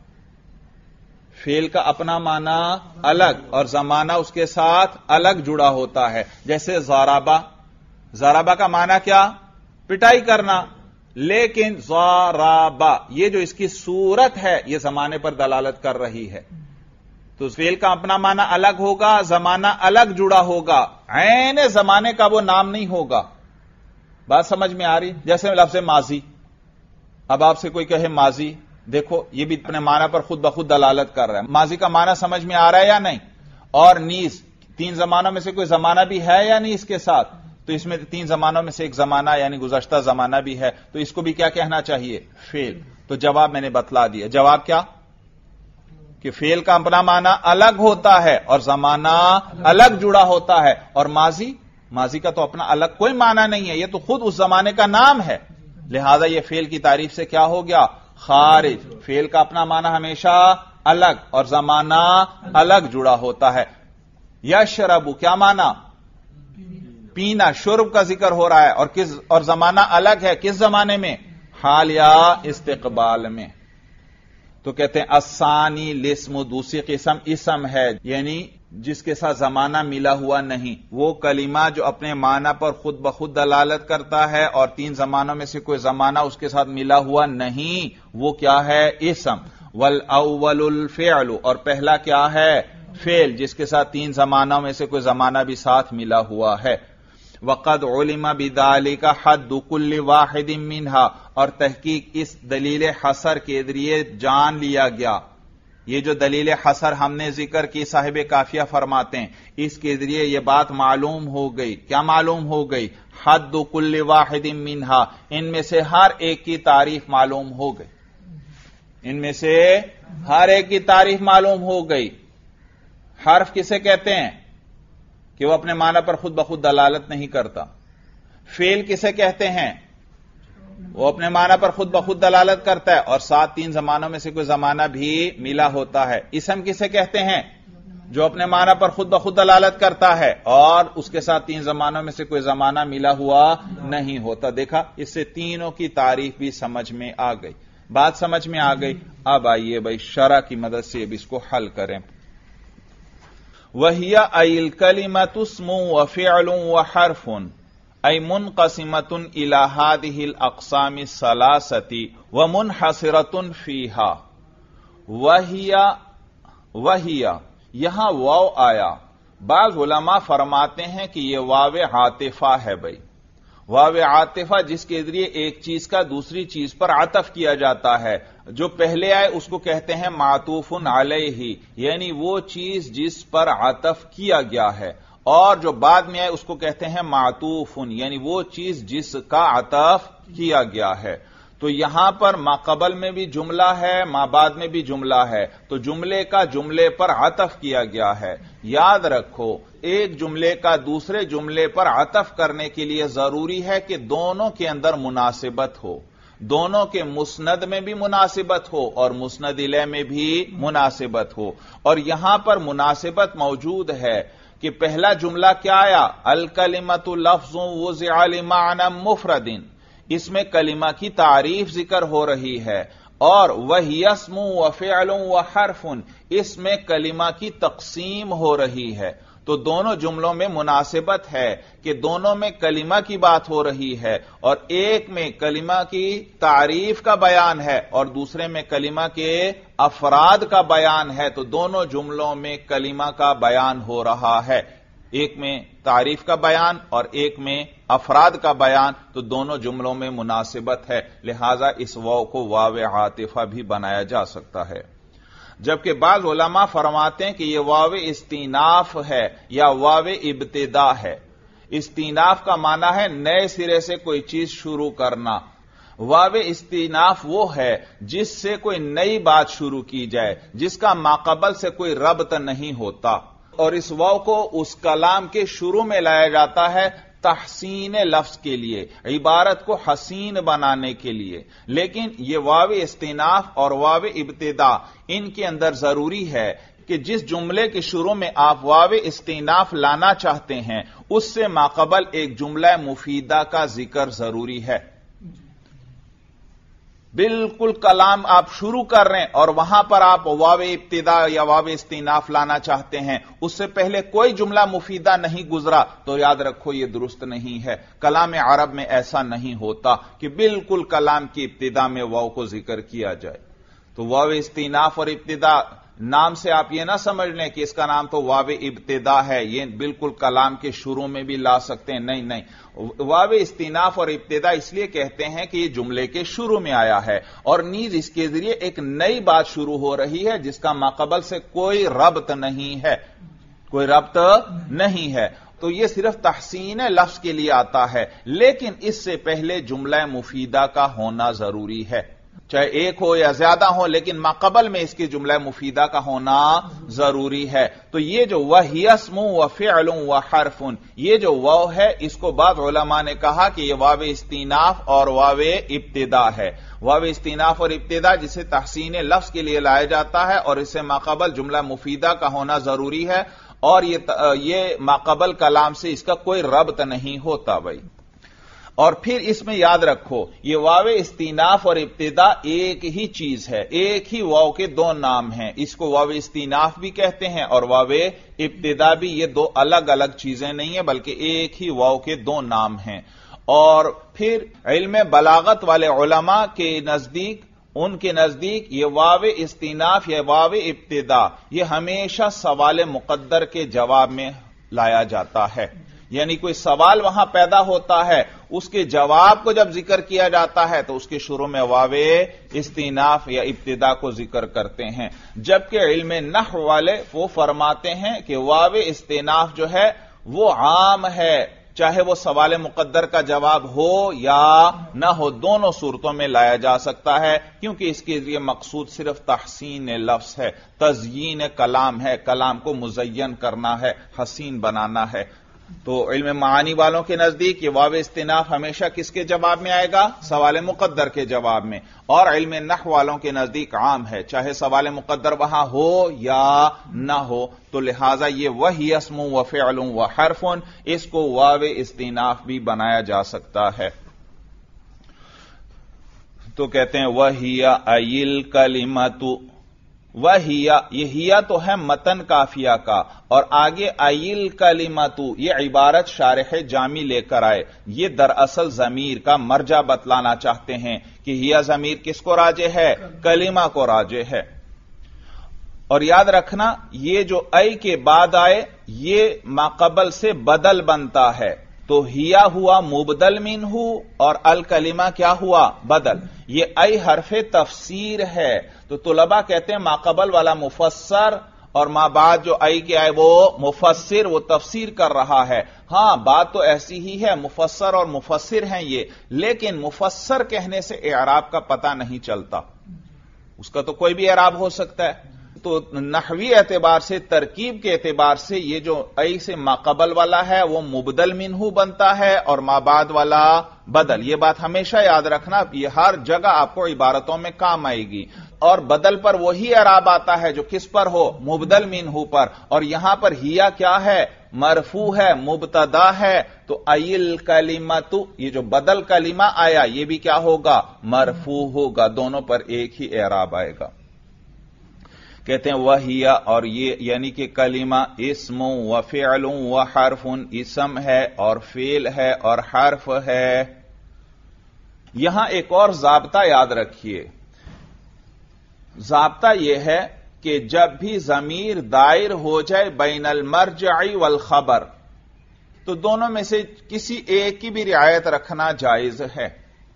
فعل کا اپنا معنی الگ اور زمانہ اس کے ساتھ الگ جڑا ہوتا ہے. جیسے ضربا، ضربا کا معنی کیا، پٹائی کرنا، لیکن ضربا یہ جو اس کی صورت ہے یہ زمانے پر دلالت کر رہی ہے. تو فعل کا اپنا معنی الگ ہوگا، زمانہ الگ جڑا ہوگا، عین زمانے کا وہ نام نہیں ہوگا. بات سمجھ میں آ رہی؟ جیسے لفظ ماضی، اب آپ سے کوئی کہے ماضی، دیکھو یہ بھی اپنے معنی پر خود بخود دلالت کر رہا ہے. ماضی کا معنی سمجھ میں آ رہا ہے یا نہیں؟ اور نیز تین زمانوں میں سے کوئی زمانہ بھی ہے یا نہیں اس کے ساتھ؟ تو اس میں تین زمانوں میں سے ایک زمانہ یعنی گزشتہ زمانہ بھی ہے، تو اس کو بھی کیا کہنا چاہیے، فعل. تو جواب میں نے بتلا دیا. جواب کیا کہ فعل کا اپنا معنی الگ ہوتا ہے اور زمانہ الگ جڑا ہوتا ہے. اور ماضی ماضی کا تو اپنا الگ کوئی معنی نہیں ہے، یہ تو خود اس زمانے کا نام ہے، لہذا یہ فعل کی تعریف سے کیا ہو گیا، خارج. فعل کا اپنا معنی ہمیشہ الگ اور زمانہ الگ جڑا ہوتا ہے. یشرب کیا معنی، پینا، شرب کا ذکر ہو رہا ہے اور کس اور زمانہ الگ ہے، کس زمانے میں، حال یا استقبال میں. تو کہتے ہیں الثانی الاسم دوسری قسم اسم ہے، یعنی جس کے ساتھ زمانہ ملا ہوا نہیں. وہ کلمہ جو اپنے معنی پر خود بخود دلالت کرتا ہے اور تین زمانوں میں سے کوئی زمانہ اس کے ساتھ ملا ہوا نہیں، وہ کیا ہے، اسم. والاول الفعل، اور پہلا کیا ہے، فعل، جس کے ساتھ تین زمانوں میں سے کوئی زمانہ بھی ساتھ ملا ہوا ہے. وقد علم بذلك حد كل واحد منها، اور تحقیق اس دلیل حصر کے ذریعے جان لیا گیا. یہ جو دلیل حصر ہم نے ذکر کی صاحب کافیہ فرماتے ہیں، اس کے ذریعے یہ بات معلوم ہو گئی. کیا معلوم ہو گئی، حد كل واحد منها، ان میں سے ہر ایک کی تعریف معلوم ہو گئی. ان میں سے ہر ایک کی تعریف معلوم ہو گئی. حرف کسے کہتے ہیں کہ وہ اپنے معنی پر خود بخود دلالت نہیں کرتا. فعل کسے کہتے ہیں، وہ اپنے معنی پر خود بخود دلالت کرتا ہے اور ساتھ تین زمانوں میں سے کوئی زمانہ بھی ملا ہوتا ہے. اسم کسے کہتے ہیں، جو اپنے معنی پر خود بخود دلالت کرتا ہے اور اس کے ساتھ تین زمانوں میں سے کوئی زمانہ ملا ہوا نہیں ہوتا. دیکھا، اس سے تینوں کی تعریف بھی سمجھ میں آ گئی. بات سمجھ میں آ گئی. اب آئیے بھائی شرح کی مدد سے اب اس کو حل کریں. وَهِيَ أَيْ الْكَلِمَةُ اسْمٌ وَفِعْلٌ وَحَرْفٌ أَيْ مُنْقَسِمَةٌ إِلَى هَذِهِ الْأَقْسَامِ الثَّلَاثَةِ وَمُنْحَصِرَةٌ فِيهَا. وَهِيَ وَهِيَ یہاں واو آیا. بعض علماء فرماتے ہیں کہ یہ واو عاطفہ ہے. بھائی واو عاطفہ جس کے ذریعے ایک چیز کا دوسری چیز پر عطف کیا جاتا ہے. جو پہلے آئے اس کو کہتے ہیں معطوف علیہ، یعنی وہ چیز جس پر عطف کیا گیا ہے، اور جو بعد میں آئے اس کو کہتے ہیں معطوف، یعنی وہ چیز جس کا عطف کیا گیا ہے. تو یہاں پر ما قبل میں بھی جملہ ہے، ما بعد میں بھی جملہ ہے، تو جملے کا جملے پر عطف کیا گیا ہے. یاد رکھو ایک جملے کا دوسرے جملے پر عطف کرنے کے لیے ضروری ہے کہ دونوں کے اندر مناسبت ہو، دونوں کے مسند میں بھی مناسبت ہو اور مسند الیہ میں بھی مناسبت ہو. اور یہاں پر مناسبت موجود ہے کہ پہلا جملہ کیا آیا؟ الکلمۃ لفظ وضع لمعنی مفرد. اس میں کلمہ کی تعریف ذکر ہو رہی ہے. اور وہی اسم و فعل و حرف، اس میں کلمہ کی تقسیم ہو رہی ہے. تو دونوں جملوں میں مناسبت ہے کہ دونوں میں کلمہ کی بات ہو رہی ہے، اور ایک میں کلمہ کی تعریف کا بیان ہے اور دوسرے میں کلمہ کے افراد کا بیان ہے. تو دونوں جملوں میں کلمہ کا بیان ہو رہا ہے، ایک میں تعریف کا بیان اور ایک میں افراد کا بیان. تو دونوں جملوں میں مناسبت ہے، لہذا اس واو کو واو عاطفہ بھی بنایا جا سکتا ہے. جبکہ بعض علماء فرماتے ہیں کہ یہ واو استیناف ہے یا واو ابتدا ہے. استیناف کا معنی ہے نئے سرے سے کوئی چیز شروع کرنا. واو استیناف وہ ہے جس سے کوئی نئی بات شروع کی جائے، جس کا ماقبل سے کوئی ربط نہیں ہوتا. اور اس واو کو اس کلام کے شروع میں لایا جاتا ہے تحسین لفظ کے لیے، عبارت کو حسین بنانے کے لیے. لیکن یہ واو استیناف اور واو ابتدا، ان کے اندر ضروری ہے کہ جس جملے کے شروع میں آپ واو استیناف لانا چاہتے ہیں اس سے ماقبل ایک جملہ مفیدہ کا ذکر ضروری ہے. بالکل کلام آپ شروع کر رہے ہیں اور وہاں پر آپ واو ابتدا یا واو استیناف لانا چاہتے ہیں، اس سے پہلے کوئی جملہ مفیدہ نہیں گزرا، تو یاد رکھو یہ درست نہیں ہے. کلام عرب میں ایسا نہیں ہوتا کہ بالکل کلام کی ابتدا میں واو کو ذکر کیا جائے. تو واو استیناف اور ابتدا نام سے آپ یہ نہ سمجھ لیں کہ اس کا نام تو واو ابتدا ہے، یہ بالکل کلام کے شروع میں بھی لا سکتے ہیں. نہیں نہیں، واو استیناف اور ابتدا اس لیے کہتے ہیں کہ یہ جملے کے شروع میں آیا ہے اور نیز اس کے ذریعے ایک نئی بات شروع ہو رہی ہے جس کا ماقبل سے کوئی ربط نہیں ہے، کوئی ربط نہیں ہے. تو یہ صرف تحسین لفظ کے لیے آتا ہے، لیکن اس سے پہلے جملہ مفیدہ کا ہونا ضروری ہے، چاہے ایک ہو یا زیادہ ہو، لیکن ماقبل میں اس کی جملہ مفیدہ کا ہونا ضروری ہے. تو یہ جو وہی اسم و فعل و حرف، یہ جو واو ہے، اس کو بعض علماء نے کہا کہ یہ واو استیناف اور واو ابتدا ہے. واو استیناف اور ابتدا جسے تحسین لفظ کے لیے لایا جاتا ہے اور اسے ماقبل جملہ مفیدہ کا ہونا ضروری ہے، اور یہ یہ ماقبل کلام سے اس کا کوئی ربط نہیں ہوتا بھائی. اور پھر اس میں یاد رکھو یہ واو استیناف اور ابتدا ایک ہی چیز ہے، ایک ہی واو کے دو نام ہیں. اس کو واو استیناف بھی کہتے ہیں اور واو ابتدا بھی. یہ دو الگ الگ چیزیں نہیں ہیں بلکہ ایک ہی واو کے دو نام ہیں. اور پھر علم بلاغت والے علماء کے نزدیک ان کے نزدیک یہ واو استیناف یا واو ابتدا یہ ہمیشہ سوال مقدر کے جواب میں لایا جاتا ہے. یعنی کوئی سوال وہاں پیدا ہوتا ہے، اس کے جواب کو جب ذکر کیا جاتا ہے تو اس کے شروع میں واو استیناف یا ابتدا کو ذکر کرتے ہیں. جبکہ علم نحو والے وہ فرماتے ہیں کہ واو استیناف جو ہے وہ عام ہے، چاہے وہ سوال مقدر کا جواب ہو یا نہ ہو، دونوں صورتوں میں لایا جا سکتا ہے، کیونکہ اس کے ذریعے مقصود صرف تحسین لفظ ہے، تزیین کلام ہے، کلام کو مزین کرنا ہے، حسین بنانا ہے. تو علم معانی والوں کے نزدیک یہ واو استیناف ہمیشہ کس کے جواب میں آئے گا؟ سوال مقدر کے جواب میں. اور علم نحو والوں کے نزدیک عام ہے، چاہے سوال مقدر وہاں ہو یا نہ ہو. تو لہذا یہ وہی اسم و فعل و حرف، اس کو واو استیناف بھی بنایا جا سکتا ہے. تو کہتے ہیں وَهِيَ أَيِ الْكَلِمَةُ، وَهِيَ یہ ہیا تو ہے متن کافیہ کا، اور آگے ایل کلمتو یہ عبارت شارح جامی لے کر آئے. یہ دراصل ضمیر کا مرجع بتلانا چاہتے ہیں کہ ہیا ضمیر کس کو راجع ہے؟ کلمہ کو راجع ہے. اور یاد رکھنا یہ جو ای کے بعد آئے یہ ماقبل سے بدل بنتا ہے. تو ہیا ہوا مبدل منہ اور الکلمہ کیا ہوا؟ بدل. یہ ای حرف تفسیر ہے، تو طلباء کہتے ہیں ماقبل والا مفسر اور ما بعد جو ای کے آئے وہ مفسر، وہ تفسیر کر رہا ہے. ہاں بات تو ایسی ہی ہے، مفسر اور مفسر ہیں یہ، لیکن مفسر کہنے سے اعراب کا پتہ نہیں چلتا، اس کا تو کوئی بھی اعراب ہو سکتا ہے. تو نحوی اعتبار سے، ترکیب کے اعتبار سے یہ جو ای سے ما قبل والا ہے وہ مبدل منہو بنتا ہے اور ما بعد والا بدل. یہ بات ہمیشہ یاد رکھنا، یہ ہر جگہ آپ کو عبارتوں میں کام آئے گی. اور بدل پر وہی اعراب آتا ہے جو کس پر ہو؟ مبدل منہو پر. اور یہاں پر ہیا کیا ہے؟ مرفوع ہے، مبتدا ہے. تو ایل کلمۃ، یہ جو بدل کلمہ آیا یہ بھی کیا ہوگا؟ مرفوع ہوگا. دونوں پر ایک ہی اعراب آئے گا. کہتے ہیں وہیا، اور یہ یعنی کہ کلمہ اسم و فعل و حرف، اسم ہے اور فعل ہے اور حرف ہے. یہاں ایک اور ضابطہ یاد رکھیے. ضابطہ یہ ہے کہ جب بھی ضمیر دائر ہو جائے بین المرجع والخبر تو دونوں میں سے کسی ایک کی بھی رعایت رکھنا جائز ہے.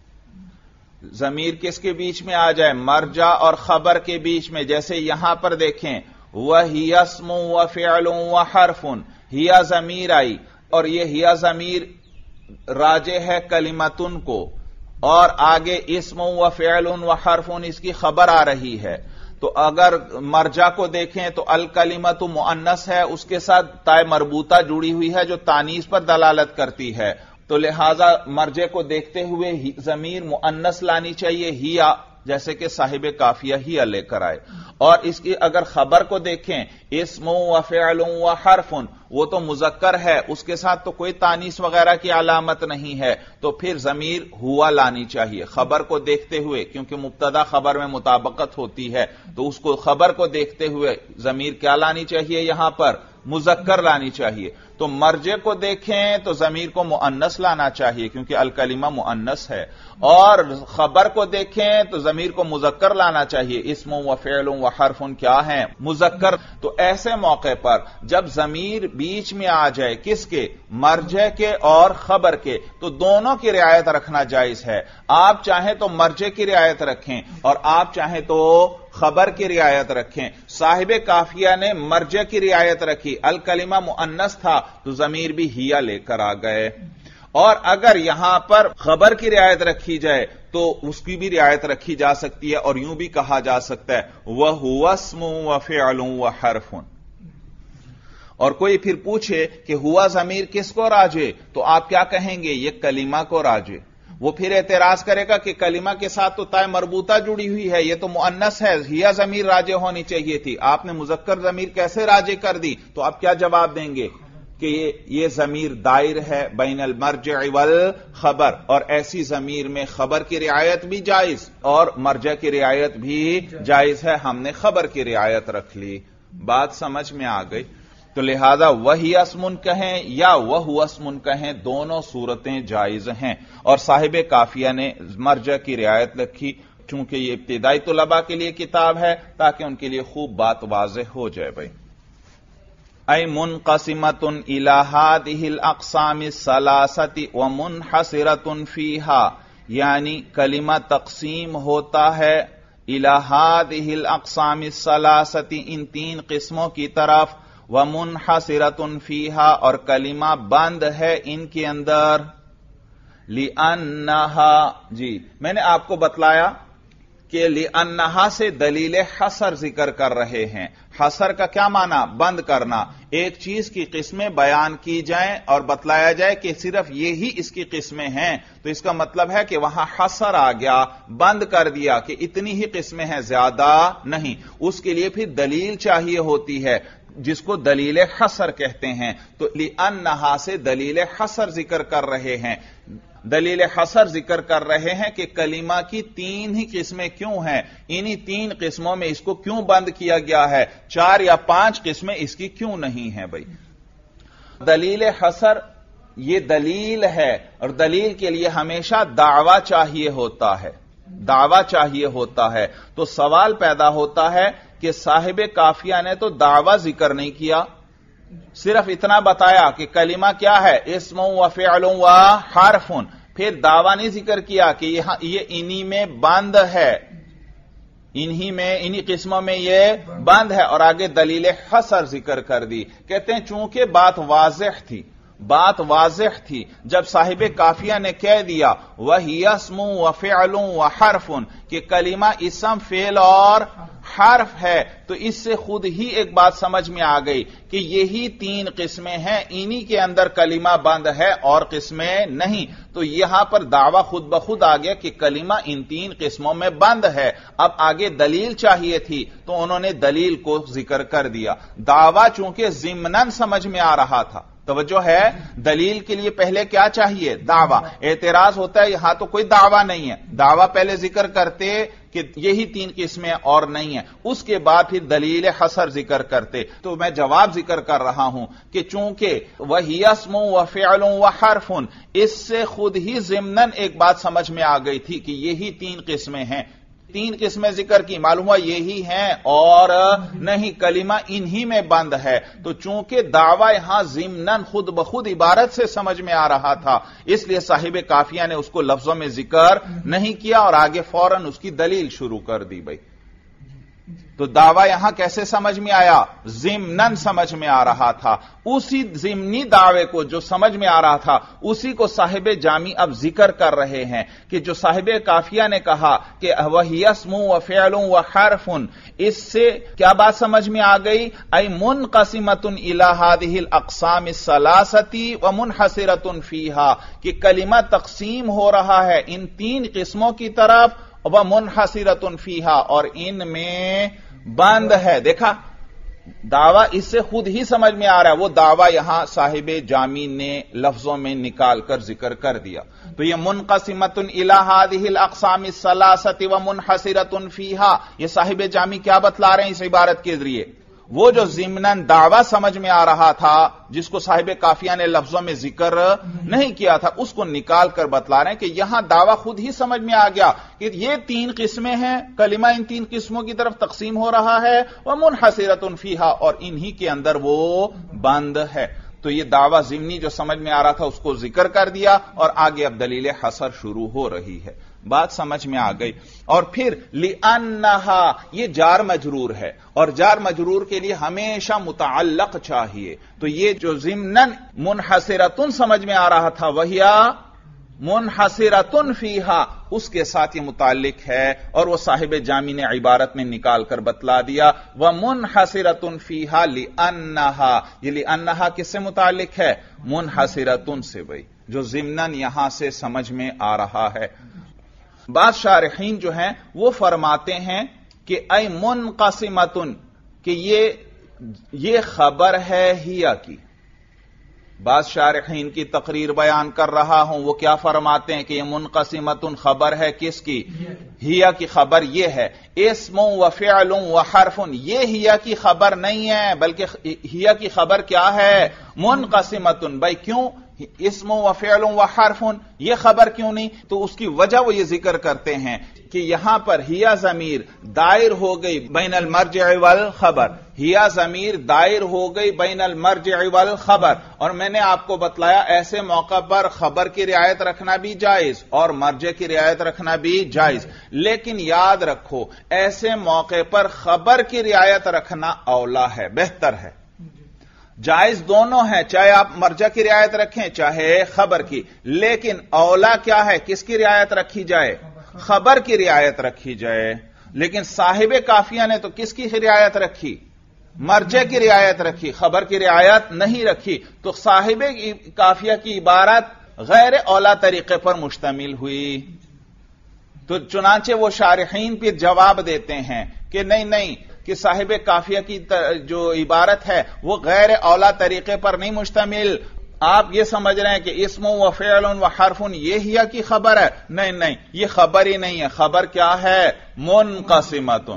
ضمیر کس کے بیچ میں آ جائے؟ مرجع اور خبر کے بیچ میں. جیسے یہاں پر دیکھیں وَهِيَ اسْمٌ وَفِعْلٌ وَحَرْفٌ، ہیا ضمیر آئی اور یہ ہیا ضمیر راجع ہے کلمتن کو، اور آگے اسم وفعل وحرف اس کی خبر آ رہی ہے. تو اگر مرجع کو دیکھیں تو الکلمۃ مؤنث ہے، اس کے ساتھ تائے مربوطہ جڑی ہوئی ہے جو تانیث پر دلالت کرتی ہے. تو لہذا مرجع کو دیکھتے ہوئے ضمیر مؤنث لانی چاہیے، ہیا، جیسے کہ صاحب کافیہ ہی لے کر آئے. اور اس کی اگر خبر کو دیکھیں اسم و فعل و حرف، وہ تو مذکر ہے، اس کے ساتھ تو کوئی تانیث وغیرہ کی علامت نہیں ہے، تو پھر ضمیر ہوا لانی چاہیے خبر کو دیکھتے ہوئے، کیونکہ مبتدا خبر میں مطابقت ہوتی ہے. تو اس کو خبر کو دیکھتے ہوئے ضمیر کیا لانی چاہیے؟ یہاں پر مذکر لانی چاہیے. تو مرجع کو دیکھیں تو ضمیر کو مؤنث لانا چاہیے کیونکہ الکلمہ مؤنث ہے، اور خبر کو دیکھیں تو ضمیر کو مذکر لانا چاہیے. اسم و فعل و حرف کیا ہیں؟ مذکر. تو ایسے موقع پر جب ضمیر بیچ میں آ جائے کس کے؟ مرجع کے اور خبر کے، تو دونوں کی رعایت رکھنا جائز ہے. آپ چاہیں تو مرجع کی رعایت رکھیں اور آپ چاہیں تو خبر کی رعایت رکھیں. صاحب کافیہ نے مرجع کی رعایت رکھی، الکلمہ مؤنث تھا تو ضمیر بھی ہیا لے کر آ گئے. اور اگر یہاں پر خبر کی رعایت رکھی جائے تو اس کی بھی رعایت رکھی جا سکتی ہے، اور یوں بھی کہا جا سکتا ہے وَهُوَ اسْمٌ وَفِعْلٌ وَحَرْفٌ. اور کوئی پھر پوچھے کہ ہوا ضمیر کس کو راجع، تو آپ کیا کہیں گے؟ یہ کلمہ کو راجع. وہ پھر اعتراض کرے گا کہ کلمہ کے ساتھ تو تائے مربوطہ جڑی ہوئی ہے، یہ تو مؤنث ہے، ہیا ضمیر راجع ہونی چاہیے تھی، آپ نے مذکر ضمیر کیسے راجع کر دی؟ تو آپ کیا جواب دیں گے کہ یہ ضمیر دائر ہے بین المرجع والخبر، اور ایسی ضمیر میں خبر کی رعایت بھی جائز اور مرجع کی رعایت بھی جائز ہے، ہم نے خبر کی رعایت رکھ لی. بات سمجھ میں آ گئی؟ تو لہذا وہی اسم کہیں یا وہ اسم کہیں، دونوں صورتیں جائز ہیں. اور صاحب کافیہ نے مرجع کی رعایت رکھی چونکہ یہ ابتدائی طلباء کے لیے کتاب ہے تاکہ ان کے لیے خوب بات واضح ہو جائے. بھائی اے منقسمۃ الی ہذہ الاقسام الثلاثۃ ومنحصرۃ فیہا، یعنی کلمہ تقسیم ہوتا ہے الی ہذہ الاقسام الثلاثۃ، ان تین قسموں کی طرف، ومنحصرۃ فیہا، اور کلمہ بند ہے ان کے اندر. لأنہا، جی میں نے آپ کو بتلایا کہ لأنہا سے دلیل حصر ذکر کر رہے ہیں. حصر کا کیا معنی؟ بند کرنا. ایک چیز کی قسمیں بیان کی جائیں اور بتلایا جائے کہ صرف یہی اس کی قسمیں ہیں، تو اس کا مطلب ہے کہ وہاں حصر آ گیا، بند کر دیا کہ اتنی ہی قسمیں ہیں، زیادہ نہیں. اس کے لیے پھر دلیل چاہیے ہوتی ہے جس کو دلیل حصر کہتے ہیں. تو لأنہا سے دلیل حصر ذکر کر رہے ہیں. دلیل حصر ذکر کر رہے ہیں کہ کلمہ کی تین ہی قسمیں کیوں ہیں، انہی تین قسموں میں اس کو کیوں بند کیا گیا ہے، چار یا پانچ قسمیں اس کی کیوں نہیں ہیں. بھائی دلیل حصر یہ دلیل ہے، اور دلیل کے لیے ہمیشہ دعویٰ چاہیے ہوتا ہے، دعویٰ چاہیے ہوتا ہے. تو سوال پیدا ہوتا ہے کہ صاحب کافیہ نے تو دعویٰ ذکر نہیں کیا، صرف اتنا بتایا کہ کلمہ کیا ہے، اسم و فعل و حرف، پھر دعویٰ نہیں ذکر کیا کہ یہ انہی میں بند ہے، انہی میں انہی قسموں میں یہ بند ہے، اور آگے دلیل حصر ذکر کر دی. کہتے ہیں چونکہ بات واضح تھی، بات واضح تھی جب صاحب کافیہ نے کہہ دیا وَهِيَ اسْمٌ وَفِعْلٌ وَحَرْفٌ کہ کلمہ اسم، فعل اور حرف ہے تو اس سے خود ہی ایک بات سمجھ میں آ گئی کہ یہی تین قسمیں ہیں، انہی کے اندر کلمہ بند ہے اور قسمیں نہیں. تو یہاں پر دعویٰ خود بخود آ گیا کہ کلمہ ان تین قسموں میں بند ہے. اب آگے دلیل چاہیے تھی تو انہوں نے دلیل کو ذکر کر دیا. دعویٰ چونکہ ضمناً سمجھ میں آ رہا تھا، توجہ ہے، دلیل کے لیے پہلے کیا چاہیے؟ دعویٰ. اعتراض ہوتا ہے یہاں تو کوئی دعویٰ نہیں ہے، دعویٰ پہلے ذکر کرتے کہ یہی تین قسمیں اور نہیں ہیں، اس کے بعد پھر دلیل حصر ذکر کرتے. تو میں جواب ذکر کر رہا ہوں کہ چونکہ وہی اسم و فعل و حرف، اس سے خود ہی ضمناً ایک بات سمجھ میں آ گئی تھی کہ یہی تین قسمیں ہیں. تین قسمیں ذکر کی، معلوم ہوا یہی ہیں اور نہیں، کلمہ انہی میں بند ہے. تو چونکہ دعویٰ یہاں ضمناً خود بخود عبارت سے سمجھ میں آ رہا تھا، اس لیے صاحب کافیہ نے اس کو لفظوں میں ذکر نہیں کیا اور آگے فوراً اس کی دلیل شروع کر دی. بھائی تو دعویٰ یہاں کیسے سمجھ میں آیا؟ ضمناً سمجھ میں آ رہا تھا. اسی ضمنی دعوے کو جو سمجھ میں آ رہا تھا اسی کو صاحب جامی اب ذکر کر رہے ہیں کہ جو صاحب کافیہ نے کہا کہ وہی اسم و فعل و حرف، اس سے کیا بات سمجھ میں آ گئی؟ ای منقسمۃ الی ہذہ الاقسام الثلاثۃ و منحصرۃ فیہا، کہ کلمہ تقسیم ہو رہا ہے ان تین قسموں کی طرف، و منحصرۃ فیہا، اور ان میں بند ہے. دیکھا دعویٰ اس سے خود ہی سمجھ میں آ رہا ہے، وہ دعویٰ یہاں صاحب جامی نے لفظوں میں نکال کر ذکر کر دیا. تو یہ منقسمۃ الی ہذہ الاقسام الثلاثۃ و منحصرۃ فیہا، یہ صاحب جامی کیا بتلا رہے ہیں اس عبارت کے ذریعے؟ وہ جو ضمناً دعویٰ سمجھ میں آ رہا تھا جس کو صاحب کافیہ نے لفظوں میں ذکر نہیں کیا تھا، اس کو نکال کر بتلا رہے ہیں کہ یہاں دعویٰ خود ہی سمجھ میں آ گیا کہ یہ تین قسمیں ہیں، کلمہ ان تین قسموں کی طرف تقسیم ہو رہا ہے، ومنحصرۃ فیہا، اور انہی کے اندر وہ بند ہے. تو یہ دعویٰ ضمنی جو سمجھ میں آ رہا تھا اس کو ذکر کر دیا اور آگے اب دلیل حصر شروع ہو رہی ہے. بات سمجھ میں آ گئی. اور پھر لِأَنَّهَا، یہ جار مجرور ہے اور جار مجرور کے لیے ہمیشہ متعلق چاہیے. تو یہ جو ضمناً منحصرۃ سمجھ میں آ رہا تھا وہی منحصرۃ فیہا، اس کے ساتھ یہ متعلق ہے اور وہ صاحب جامی نے عبارت میں نکال کر بتلا دیا وَمُنْحَصِرَةٌ فِيهَا لِأَنَّهَا. یہ لِأَنَّهَا کس سے متعلق ہے؟ منحصرۃ سے. بھائی جو ضمناً یہاں سے سمجھ میں آ رہا ہے. بعض شارحین جو ہیں وہ فرماتے ہیں کہ اے منقسمۃ، کہ یہ یہ خبر ہے ہیا کی. بعض شارحین کی تقریر بیان کر رہا ہوں، وہ کیا فرماتے ہیں کہ یہ منقسمۃ خبر ہے کس کی؟ ہیا کی خبر یہ ہے. اسم و فعل و حرف، یہ ہیا کی خبر نہیں ہے بلکہ ہیا کی خبر کیا ہے؟ منقسمۃ. بھائی کیوں اسم و فعل و حرف، یہ خبر کیوں نہیں؟ تو اس کی وجہ وہ یہ ذکر کرتے ہیں کہ یہاں پر ہیا ضمیر دائر ہو گئی بین المرجع والخبر، ہیا ضمیر دائر ہو گئی بین المرجع والخبر. اور میں نے آپ کو بتلایا ایسے موقع پر خبر کی رعایت رکھنا بھی جائز اور مرجع کی رعایت رکھنا بھی جائز، لیکن یاد رکھو ایسے موقع پر خبر کی رعایت رکھنا اولا ہے، بہتر ہے. جائز دونوں ہیں، چاہے آپ مرجع کی رعایت رکھیں چاہے خبر کی، لیکن اولا کیا ہے؟ کس کی رعایت رکھی جائے؟ خبر کی رعایت رکھی جائے. لیکن صاحب کافیہ نے تو کس کی رعایت رکھی؟ مرجع کی رعایت رکھی، خبر کی رعایت نہیں رکھی. تو صاحب کافیہ کی عبارت غیر اولا طریقے پر مشتمل ہوئی. تو چنانچہ وہ شارحین پھر جواب دیتے ہیں کہ نہیں نہیں، کہ صاحب کافیہ کی جو عبارت ہے وہ غیر اولا طریقے پر نہیں مشتمل. آپ یہ سمجھ رہے ہیں کہ اسم و فعل و حرف یہ ہیا کی خبر ہے؟ نہیں نہیں، یہ خبر ہی نہیں ہے. خبر کیا ہے؟ منقسمۃ.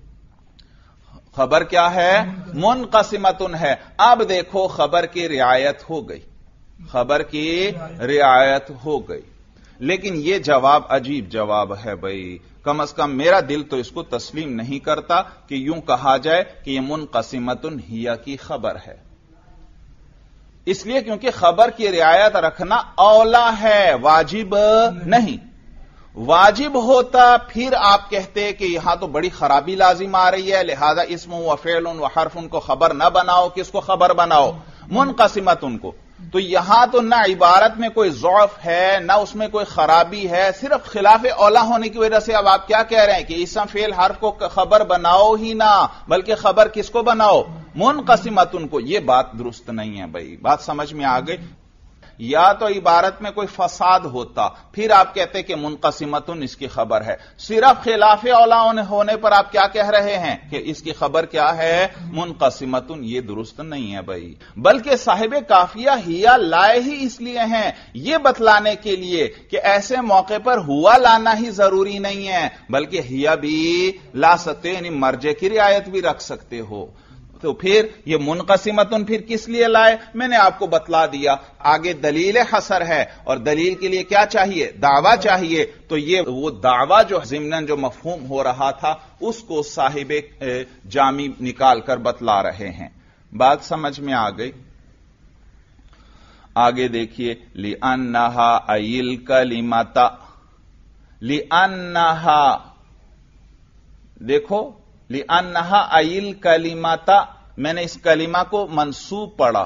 خبر کیا ہے؟ منقسمۃ ہے. اب دیکھو خبر کی رعایت ہو گئی، خبر کی رعایت ہو گئی. لیکن یہ جواب عجیب جواب ہے بھائی، کم از کم میرا دل تو اس کو تسلیم نہیں کرتا کہ یوں کہا جائے کہ یہ منقسمۃ ہیا کی خبر ہے. اس لیے کیونکہ خبر کی رعایت رکھنا اولا ہے، واجب نہیں. واجب ہوتا پھر آپ کہتے کہ یہاں تو بڑی خرابی لازم آ رہی ہے، لہذا اسم و فعل و حرف ان کو خبر نہ بناؤ. کس کو خبر بناؤ؟ منقسمۃ ان کو. تو یہاں تو نہ عبارت میں کوئی ضعف ہے نہ اس میں کوئی خرابی ہے، صرف خلاف اولا ہونے کی وجہ سے اب آپ کیا کہہ رہے ہیں کہ اسم فعل حرف کو خبر بناؤ ہی نہ، بلکہ خبر کس کو بناؤ؟ منقسمتن کو۔ یہ بات درست نہیں ہے بھائی، بات سمجھ میں آ گئی؟ یا تو عبارت میں کوئی فساد ہوتا پھر آپ کہتے کہ منقسمتن اس کی خبر ہے، صرف خلاف اولا ہونے پر آپ کیا کہہ رہے ہیں کہ اس کی خبر کیا ہے؟ منقسمتن۔ یہ درست نہیں ہے بھائی، بلکہ صاحب قافیہ ہیا لائے ہی اس لیے ہیں یہ بتلانے کے لیے کہ ایسے موقع پر ہوا لانا ہی ضروری نہیں ہے، بلکہ ہیا بھی لا سکتے، یعنی مرجع کی رعایت بھی رکھ سکتے ہو۔ تو پھر یہ منقسمتن پھر کس لیے لائے؟ میں نے آپ کو بتلا دیا، آگے دلیل حصر ہے اور دلیل کے لیے کیا چاہیے؟ دعویٰ چاہیے، تو یہ وہ دعویٰ جو ضمناً جو مفہوم ہو رہا تھا اس کو صاحب جامی نکال کر بتلا رہے ہیں۔ بات سمجھ میں آ گئی؟ آگے دیکھیے، لِأَنَّهَا أَيِ الْكَلِمَةَ، لِأَنَّهَا، دیکھو لِأَنَّهَا أَيِ الْكَلِمَةَ، میں نے اس کلمہ کو منصوب پڑھا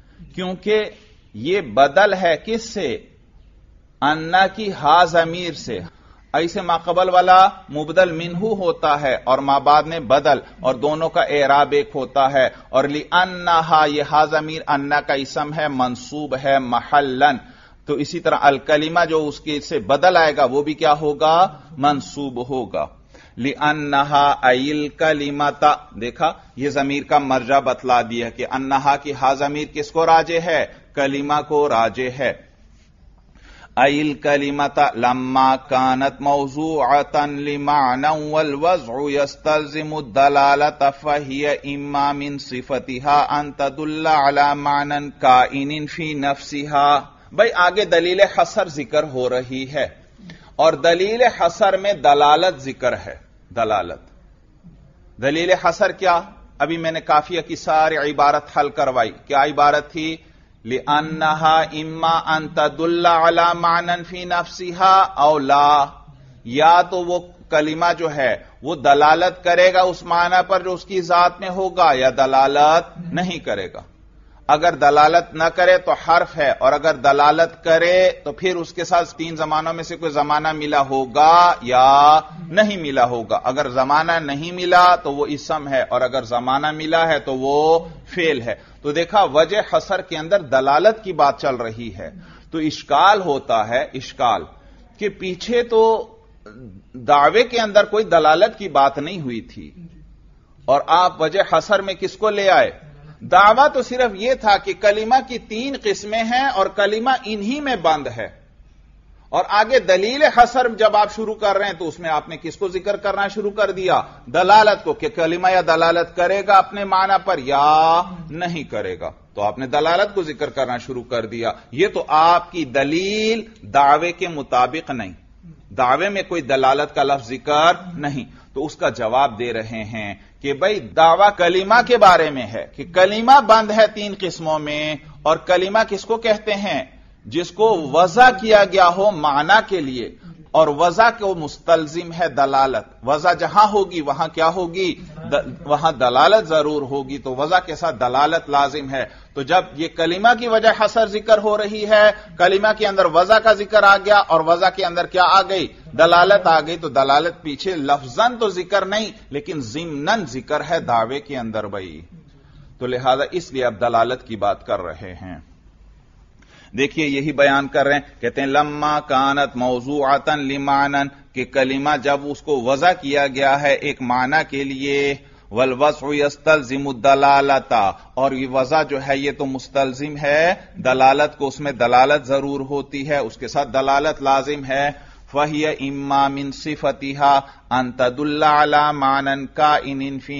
کیونکہ یہ بدل ہے کس سے؟ انا کی ہا ضمیر سے۔ ایسے ما قبل والا مبدل منہو ہوتا ہے اور ما بعد میں بدل، اور دونوں کا اعراب ایک ہوتا ہے، اور لِأَنَّهَا یہ ہا ضمیر انا کا اسم ہے، منصوب ہے محلن، تو اسی طرح الکلمہ جو اس کے سے بدل آئے گا وہ بھی کیا ہوگا؟ منصوب ہوگا۔ لِأَنَّهَا أَيِ الْكَلِمَةَ، دیکھا یہ ضمیر کا مرجع بتلا دیا کہ انہا کی ہا ضمیر کس کو راجع ہے؟ کلمہ کو راجع ہے۔ أَيِ الْكَلِمَةَ لَمَّا كَانَتْ مَوْضُوعَةً لِمَعْنًى وَالْوَضْعُ يَسْتَلْزِمُ الدَّلَالَةَ فَهِيَ إِمَّا مِنْ صِفَتِهَا أَن تَدُلَّ عَلَى مَعْنًى كَائِنٍ فِي نَفْسِهَا۔ بھئی آگے دلیل حصر ذکر ہو رہی ہے، اور دلیل حصر میں دلالت ذکر ہے۔ دلالت، دلیل حصر کیا؟ ابھی میں نے کافیہ کی ساری عبارت حل کروائی، کیا عبارت تھی؟ لِأَنَّهَا إِمَّا أَن تَدُلَّ عَلَى مَعْنًى فِي نَفْسِهَا أَوْ لَا، یا تو وہ کلمہ جو ہے وہ دلالت کرے گا اس معنی پر جو اس کی ذات میں ہوگا، یا دلالت نہیں کرے گا۔ اگر دلالت نہ کرے تو حرف ہے، اور اگر دلالت کرے تو پھر اس کے ساتھ تین زمانوں میں سے کوئی زمانہ ملا ہوگا یا نہیں ملا ہوگا۔ اگر زمانہ نہیں ملا تو وہ اسم ہے، اور اگر زمانہ ملا ہے تو وہ فعل ہے۔ تو دیکھا وجہ حصر کے اندر دلالت کی بات چل رہی ہے، تو اشکال ہوتا ہے، اشکال کہ پیچھے تو دعوے کے اندر کوئی دلالت کی بات نہیں ہوئی تھی، اور آپ وجہ حصر میں کس کو لے آئے؟ دعویٰ تو صرف یہ تھا کہ کلمہ کی تین قسمیں ہیں اور کلمہ انہی میں بند ہے، اور آگے دلیل حصر جب آپ شروع کر رہے ہیں تو اس میں آپ نے کس کو ذکر کرنا شروع کر دیا؟ دلالت کو، کہ کلمہ یا دلالت کرے گا اپنے معنی پر یا نہیں کرے گا، تو آپ نے دلالت کو ذکر کرنا شروع کر دیا۔ یہ تو آپ کی دلیل دعوے کے مطابق نہیں، دعوے میں کوئی دلالت کا لفظ ذکر نہیں، تو اس کا جواب دے رہے ہیں کہ بھئی دعویٰ کلمہ کے بارے میں ہے کہ کلمہ بند ہے تین قسموں میں، اور کلمہ کس کو کہتے ہیں؟ جس کو وضع کیا گیا ہو معنی کے لیے، اور وضع کو مستلزم ہے دلالت۔ وضع جہاں ہوگی وہاں کیا ہوگی؟ وہاں دلالت ضرور ہوگی، تو وضع کے ساتھ دلالت لازم ہے۔ تو جب یہ کلمہ کی وجہ حصر ذکر ہو رہی ہے، کلمہ کے اندر وضع کا ذکر آ گیا، اور وضع کے اندر کیا آ گئی؟ دلالت آ گئی، تو دلالت پیچھے لفظاً تو ذکر نہیں لیکن ضمناً ذکر ہے دعوے کے اندر بھائی، تو لہذا اس لیے اب دلالت کی بات کر رہے ہیں۔ دیکھیے یہی بیان کر رہے ہیں، کہتے ہیں لما کانت موضوعۃ لمعنى، کہ کلمہ جب اس کو وضع کیا گیا ہے ایک معنی کے لیے، والوضع يستلزم الدلالۃ، اور یہ وضع جو ہے یہ تو مستلزم ہے دلالت کو، اس میں دلالت ضرور ہوتی ہے، اس کے ساتھ دلالت لازم ہے۔ فَهِيَ إِمَّا مِن صِفَتِهَا أَن تَدُلَّ عَلَى مَعْنًى كَائِنٍ فِي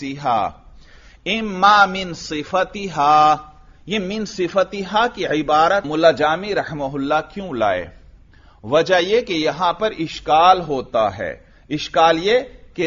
نَفْسِهَا، إِمَّا مِن صِفَتِهَا، یہ من صفتها کی عبارت ملا جامی رحمہ اللہ کیوں لائے؟ وجہ یہ کہ یہاں پر اشکال ہوتا ہے، اشکال یہ کہ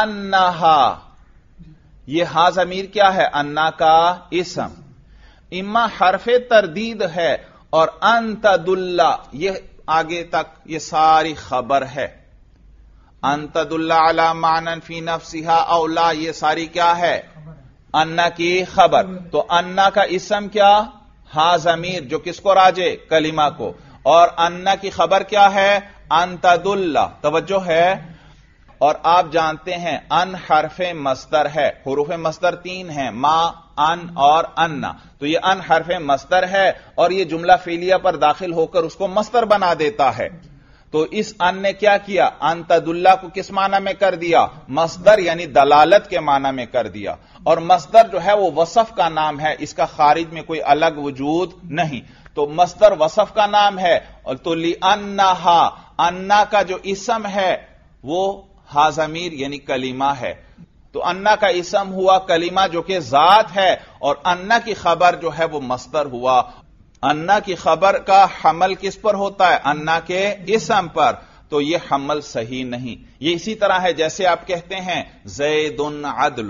لِأَنَّهَا، یہ ہا ضمیر کیا ہے؟ انا کا اسم، اما حرف تردید ہے، اور ان تدل یہ آگے تک یہ ساری خبر ہے، ان تدل علی معنی فی نفسها او لا یہ ساری کیا ہے؟ انا کی خبر، تو انا کا اسم کیا؟ ہا ضمیر جو کس کو راجے؟ کلمہ کو. اور انا کی خبر کیا ہے؟ ان تدل. توجہ ہے. اور آپ جانتے ہیں ان حرف مصدر ہے. حروف مصدر تین ہیں، ما، ان اور انا. تو یہ ان حرف مصدر ہے اور یہ جملہ فعلیہ پر داخل ہو کر اس کو مصدر بنا دیتا ہے. تو اس ان نے کیا کیا؟ ان تدل کو کس معنی میں کر دیا؟ مصدر یعنی دلالت کے معنی میں کر دیا. اور مصدر جو ہے وہ وصف کا نام ہے، اس کا خارج میں کوئی الگ وجود نہیں. تو مصدر وصف کا نام ہے. اور تو لِأَنَّهَا، انا کا جو اسم ہے وہ ہا ضمیر یعنی کلمہ ہے. تو انا کا اسم ہوا کلمہ جو کہ ذات ہے، اور انا کی خبر جو ہے وہ مصدر ہوا. انا کی خبر کا حمل کس پر ہوتا ہے؟ انا کے اسم پر. تو یہ حمل صحیح نہیں. یہ اسی طرح ہے جیسے آپ کہتے ہیں زید عدل.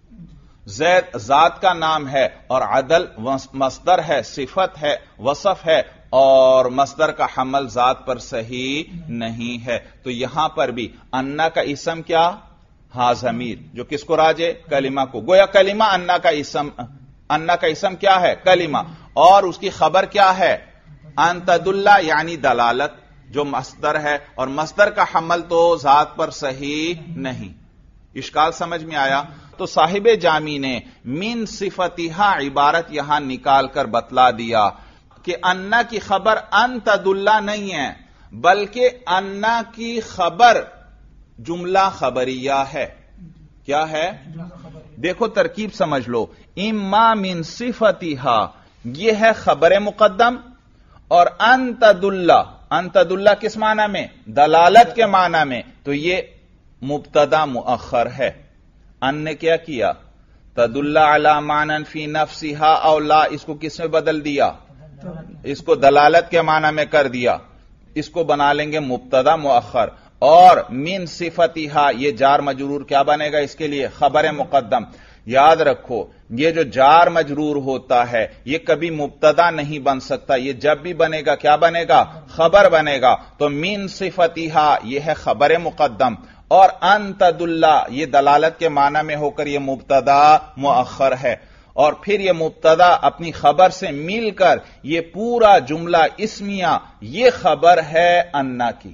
زید ذات کا نام ہے اور عدل مصدر ہے، صفت ہے، وصف ہے، اور مصدر کا حمل ذات پر صحیح نہیں ہے. تو یہاں پر بھی انا کا اسم کیا؟ ہا ضمیر جو کس کو راجے؟ کلمہ کو. گویا کلمہ انا کا اسم، انا کا اسم کیا ہے؟ کلمہ. اور اس کی خبر کیا ہے؟ ان تدل یعنی دلالت جو مصدر ہے، اور مصدر کا حمل تو ذات پر صحیح نہیں. اشکال سمجھ میں آیا؟ تو صاحب جامی نے من صفتھا عبارت یہاں نکال کر بتلا دیا کہ انا کی خبر ان تدل نہیں ہے، بلکہ انا کی خبر جملہ خبریہ ہے. کیا ہے؟ دیکھو ترکیب سمجھ لو. اما من صفتھا یہ ہے خبر مقدم، اور ان تدل، ان تدل کس معنی میں؟ دلالت کے معنی میں. تو یہ مبتدا مؤخر ہے. ان نے کیا کیا؟ تدل علی معنی فی نفسہا او لا، اس کو کس میں بدل دیا؟ اس کو دلالت کے معنی میں کر دیا. اس کو بنا لیں گے مبتدا مؤخر. اور من صفتھا یہ جار مجرور کیا بنے گا اس کے لیے؟ خبر مقدم. یاد رکھو یہ جو جار مجرور ہوتا ہے یہ کبھی مبتدا نہیں بن سکتا، یہ جب بھی بنے گا کیا بنے گا؟ خبر بنے گا. تو من صفتھا یہ ہے خبر مقدم، اور ان تدل یہ دلالت کے معنی میں ہو کر یہ مبتدا مؤخر ہے. اور پھر یہ مبتدا اپنی خبر سے مل کر یہ پورا جملہ اسمیہ یہ خبر ہے انا کی.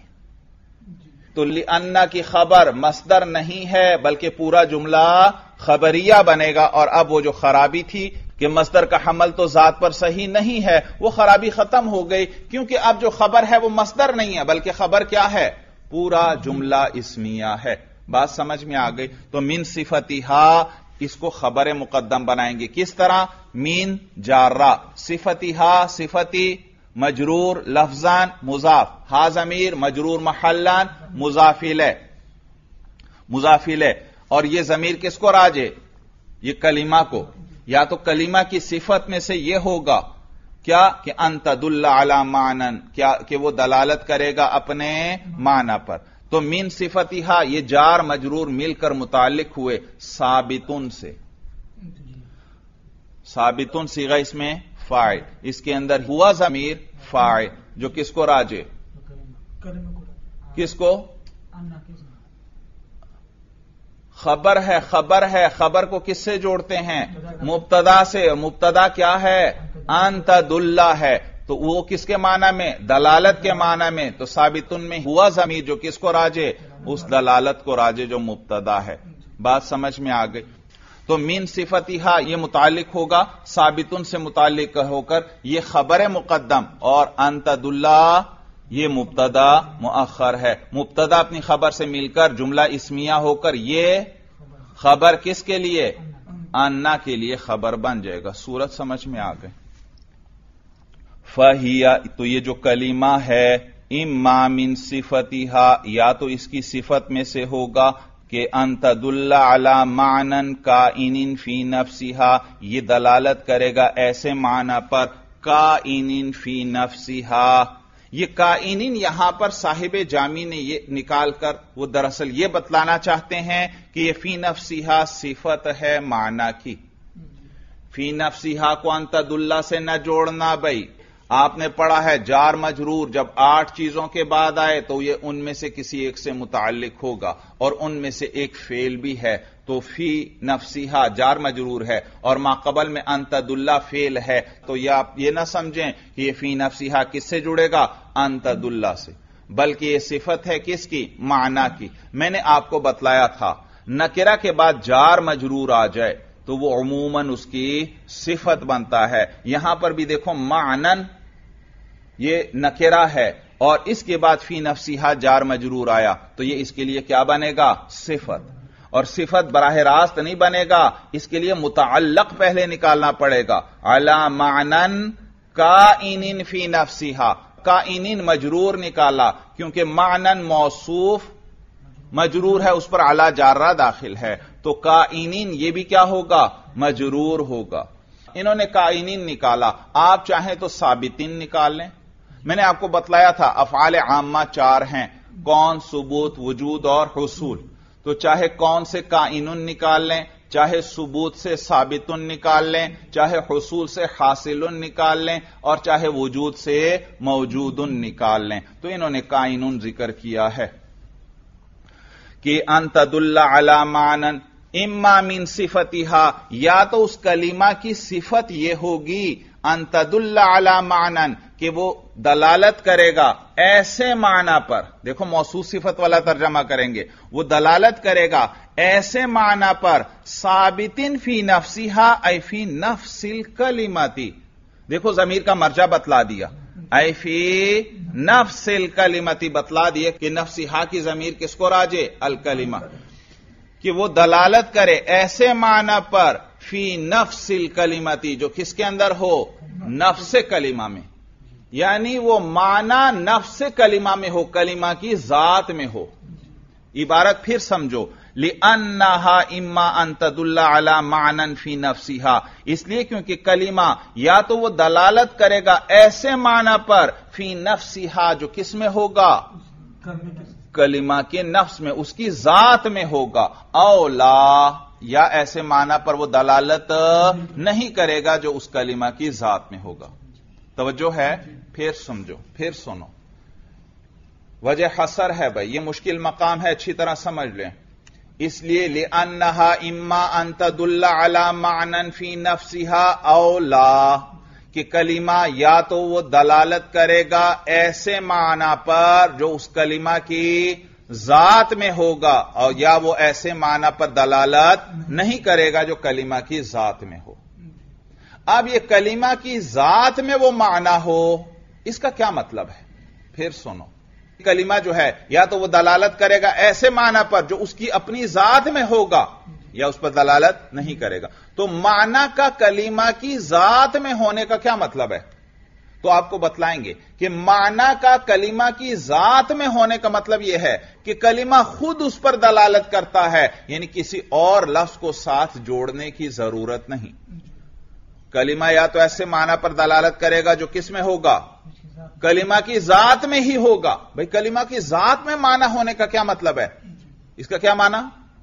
تو انا کی خبر مصدر نہیں ہے بلکہ پورا جملہ خبریہ بنے گا. اور اب وہ جو خرابی تھی کہ مصدر کا حمل تو ذات پر صحیح نہیں ہے، وہ خرابی ختم ہو گئی، کیونکہ اب جو خبر ہے وہ مصدر نہیں ہے بلکہ خبر کیا ہے؟ پورا جملہ اسمیہ ہے. بات سمجھ میں آ گئی؟ تو من صفتھا اس کو خبر مقدم بنائیں گے. کس طرح؟ من جارہ، صفتھا صفتی مجرور لفظان مضاف، ہا ضمیر مجرور محلان مضاف الیہ، مضاف الیہ. اور یہ ضمیر کس کو راجے؟ یہ کلمہ کو. یا تو کلمہ کی صفت میں سے یہ ہوگا کیا کہ ان تدل علی معنی، کیا کہ وہ دلالت کرے گا اپنے معنی پر. تو من صفتھا یہ جار مجرور مل کر متعلق ہوئے ثابتن سے. ثابتن صیغہ اس میں فاعل، اس کے اندر ہوا ضمیر فاعل جو کس کو راجے؟ کس کو؟ خبر ہے، خبر ہے. خبر کو کس سے جوڑتے ہیں؟ مبتدا سے. مبتدا کیا ہے؟ ان تدل ہے. تو وہ کس کے معنی میں؟ دلالت کے معنی میں. تو ثابتن میں ہوا ضمیر جو کس کو راجے؟ اس دلالت کو راجے جو مبتدا ہے. بات سمجھ میں آ گئی؟ تو من صفتھا یہ متعلق ہوگا ثابتن سے متعلق ہو کر یہ خبر مقدم، اور ان تدل یہ مبتدا مؤخر ہے. مبتدا اپنی خبر سے مل کر جملہ اسمیہ ہو کر یہ خبر کس کے لیے؟ انا کے لیے خبر بن جائے گا. صورت سمجھ میں آ گئی؟ فہیا تو یہ جو کلمہ ہے اما من صفتھا یا تو اس کی صفت میں سے ہوگا کہ ان تدل علی معنی کائن فی نفسہا، یہ دلالت کرے گا ایسے معنی پر کائن فی نفسہا. یہ کائنین یہاں پر صاحب جامی نے یہ نکال کر وہ دراصل یہ بتلانا چاہتے ہیں کہ یہ فی نفسہا صفت ہے معنی کی. فی نفسہا کو ان تدل سے نہ جوڑنا. بھائی آپ نے پڑھا ہے جار مجرور جب آٹھ چیزوں کے بعد آئے تو یہ ان میں سے کسی ایک سے متعلق ہوگا، اور ان میں سے ایک فعل بھی ہے. تو فی نفسیہا جار مجرور ہے اور ما قبل میں ان تدل فعل ہے، تو یہ آپ یہ نہ سمجھیں کہ یہ فی نفسیہا کس سے جڑے گا؟ ان تدل سے، بلکہ یہ صفت ہے کس کی؟ معنی کی۔ میں نے آپ کو بتلایا تھا نکرہ کے بعد جار مجرور آ جائے تو وہ عموماً اس کی صفت بنتا ہے۔ یہاں پر بھی دیکھو معنن یہ نکرہ ہے اور اس کے بعد فی نفسیہا جار مجرور آیا تو یہ اس کے لیے کیا بنے گا؟ صفت۔ اور صفت براہ راست نہیں بنے گا، اس کے لیے متعلق پہلے نکالنا پڑے گا۔ علی معنن کائن فی نفسیہا، کائن مجرور نکالا کیونکہ معنن موصوف مجرور ہے، اس پر علی جارہ داخل ہے، تو کائنین یہ بھی کیا ہوگا؟ مجرور ہوگا۔ انہوں نے کائنین نکالا، آپ چاہیں تو ثابتین نکال لیں۔ میں نے آپ کو بتلایا تھا افعال عامہ چار ہیں، کون، ثبوت، وجود اور حصول، تو چاہے کون سے کائنن نکال لیں، چاہے ثبوت سے ثابتن نکال لیں، چاہے حصول سے حاصلن نکال لیں اور چاہے وجود سے موجودن نکال لیں، تو انہوں نے کائنن ذکر کیا ہے کہ ان تدل علی معنن اما من صفتها، یا تو اس کلمہ کی صفت یہ ہوگی ان تدل علی معنن کہ وہ دلالت کرے گا ایسے معنی پر، دیکھو موصوف صفت والا ترجمہ کریں گے، وہ دلالت کرے گا ایسے معنی پر ثابتن فی نفسها ای فی نفس الکلمتی، دیکھو ضمیر کا مرجع بتلا دیا، ای فی نفس الکلمتی بتلا دیا کہ نفسها کی ضمیر کس کو راجع؟ الکلمہ، کہ وہ دلالت کرے ایسے معنی پر فی نفس الکلمتی جو کس کے اندر ہو؟ نفس کلمہ میں، یعنی وہ معنی نفس کلمہ میں ہو، کلمہ کی ذات میں ہو۔ عبارت پھر سمجھو، لِأَنَّهَا إِمَّا أَن تَدُلَّ عَلَى مَعْنًا فِي نَفْسِهَا، اس لیے کیونکہ کلمہ یا تو وہ دلالت کرے گا ایسے معنی پر فی نفسها جو کس میں ہوگا؟ کلمہ کے نفس میں، اس کی ذات میں ہوگا، او لا، یا ایسے معنی پر وہ دلالت نہیں کرے گا جو اس کلمہ کی ذات میں ہوگا۔ توجہ ہے؟ پھر سمجھو، پھر سنو، وجہ حصر ہے بھائی، یہ مشکل مقام ہے، اچھی طرح سمجھ لیں۔ اس لیے لِأَنَّهَا إِمَّا أَن تَدُلَّ عَلَى مَعْنًا فِي نَفْسِهَا أَوْ لَا، کہ کلمہ یا تو وہ دلالت کرے گا ایسے معنی پر جو اس کلمہ کی ذات میں ہوگا، اور یا وہ ایسے معنی پر دلالت نہیں کرے گا جو کلمہ کی ذات میں ہو۔ اب یہ کلمہ کی ذات میں وہ معنی ہو، اس کا کیا مطلب ہے؟ پھر سنو، کلمہ جو ہے یا تو وہ دلالت کرے گا ایسے معنی پر جو اس کی اپنی ذات میں ہوگا یا اس پر دلالت نہیں کرے گا، تو معنی کا کلمہ کی ذات میں ہونے کا کیا مطلب ہے؟ تو آپ کو بتلائیں گے کہ معنی کا کلمہ کی ذات میں ہونے کا مطلب یہ ہے کہ کلمہ خود اس پر دلالت کرتا ہے، یعنی کسی اور لفظ کو ساتھ جوڑنے کی ضرورت نہیں۔ کلمہ یا تو ایسے معنی پر دلالت کرے گا جو کس میں ہوگا؟ کلمہ کی ذات میں ہی ہوگا۔ بھئی کلمہ کی ذات میں معنی ہونے کا کیا مطلب ہے؟ اس کا کیا معنی؟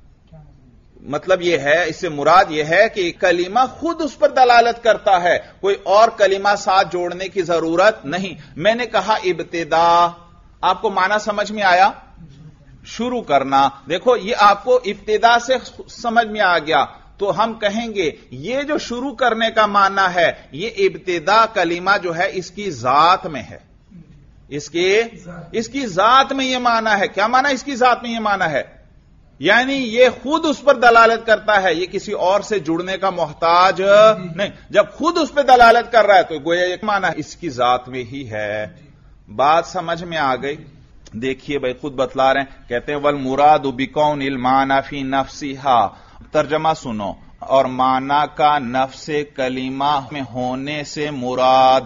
مطلب یہ ہے، اس سے مراد یہ ہے کہ کلمہ خود اس پر دلالت کرتا ہے، کوئی اور کلمہ ساتھ جوڑنے کی ضرورت نہیں۔ میں نے کہا ابتدا، آپ کو معنی سمجھ میں آیا؟ شروع کرنا، دیکھو یہ آپ کو ابتدا سے سمجھ میں آ گیا، تو ہم کہیں گے یہ جو شروع کرنے کا معنی ہے یہ ابتدا کلمہ جو ہے اس کی ذات میں ہے، اس کی اس کی ذات میں یہ معنی ہے۔ کیا معنی اس کی ذات میں یہ معنی ہے؟ یعنی یہ خود اس پر دلالت کرتا ہے، یہ کسی اور سے جڑنے کا محتاج نہیں۔ جب خود اس پہ دلالت کر رہا ہے تو گویا یہ معنی اس کی ذات میں ہی ہے۔ بات سمجھ میں آ گئی؟ دیکھیے بھائی خود بتلا رہے ہیں، کہتے ہیں والمراد بکون المعنی فی نفسها، ترجمہ سنو، اور معنی کا نفس کلمہ میں ہونے سے مراد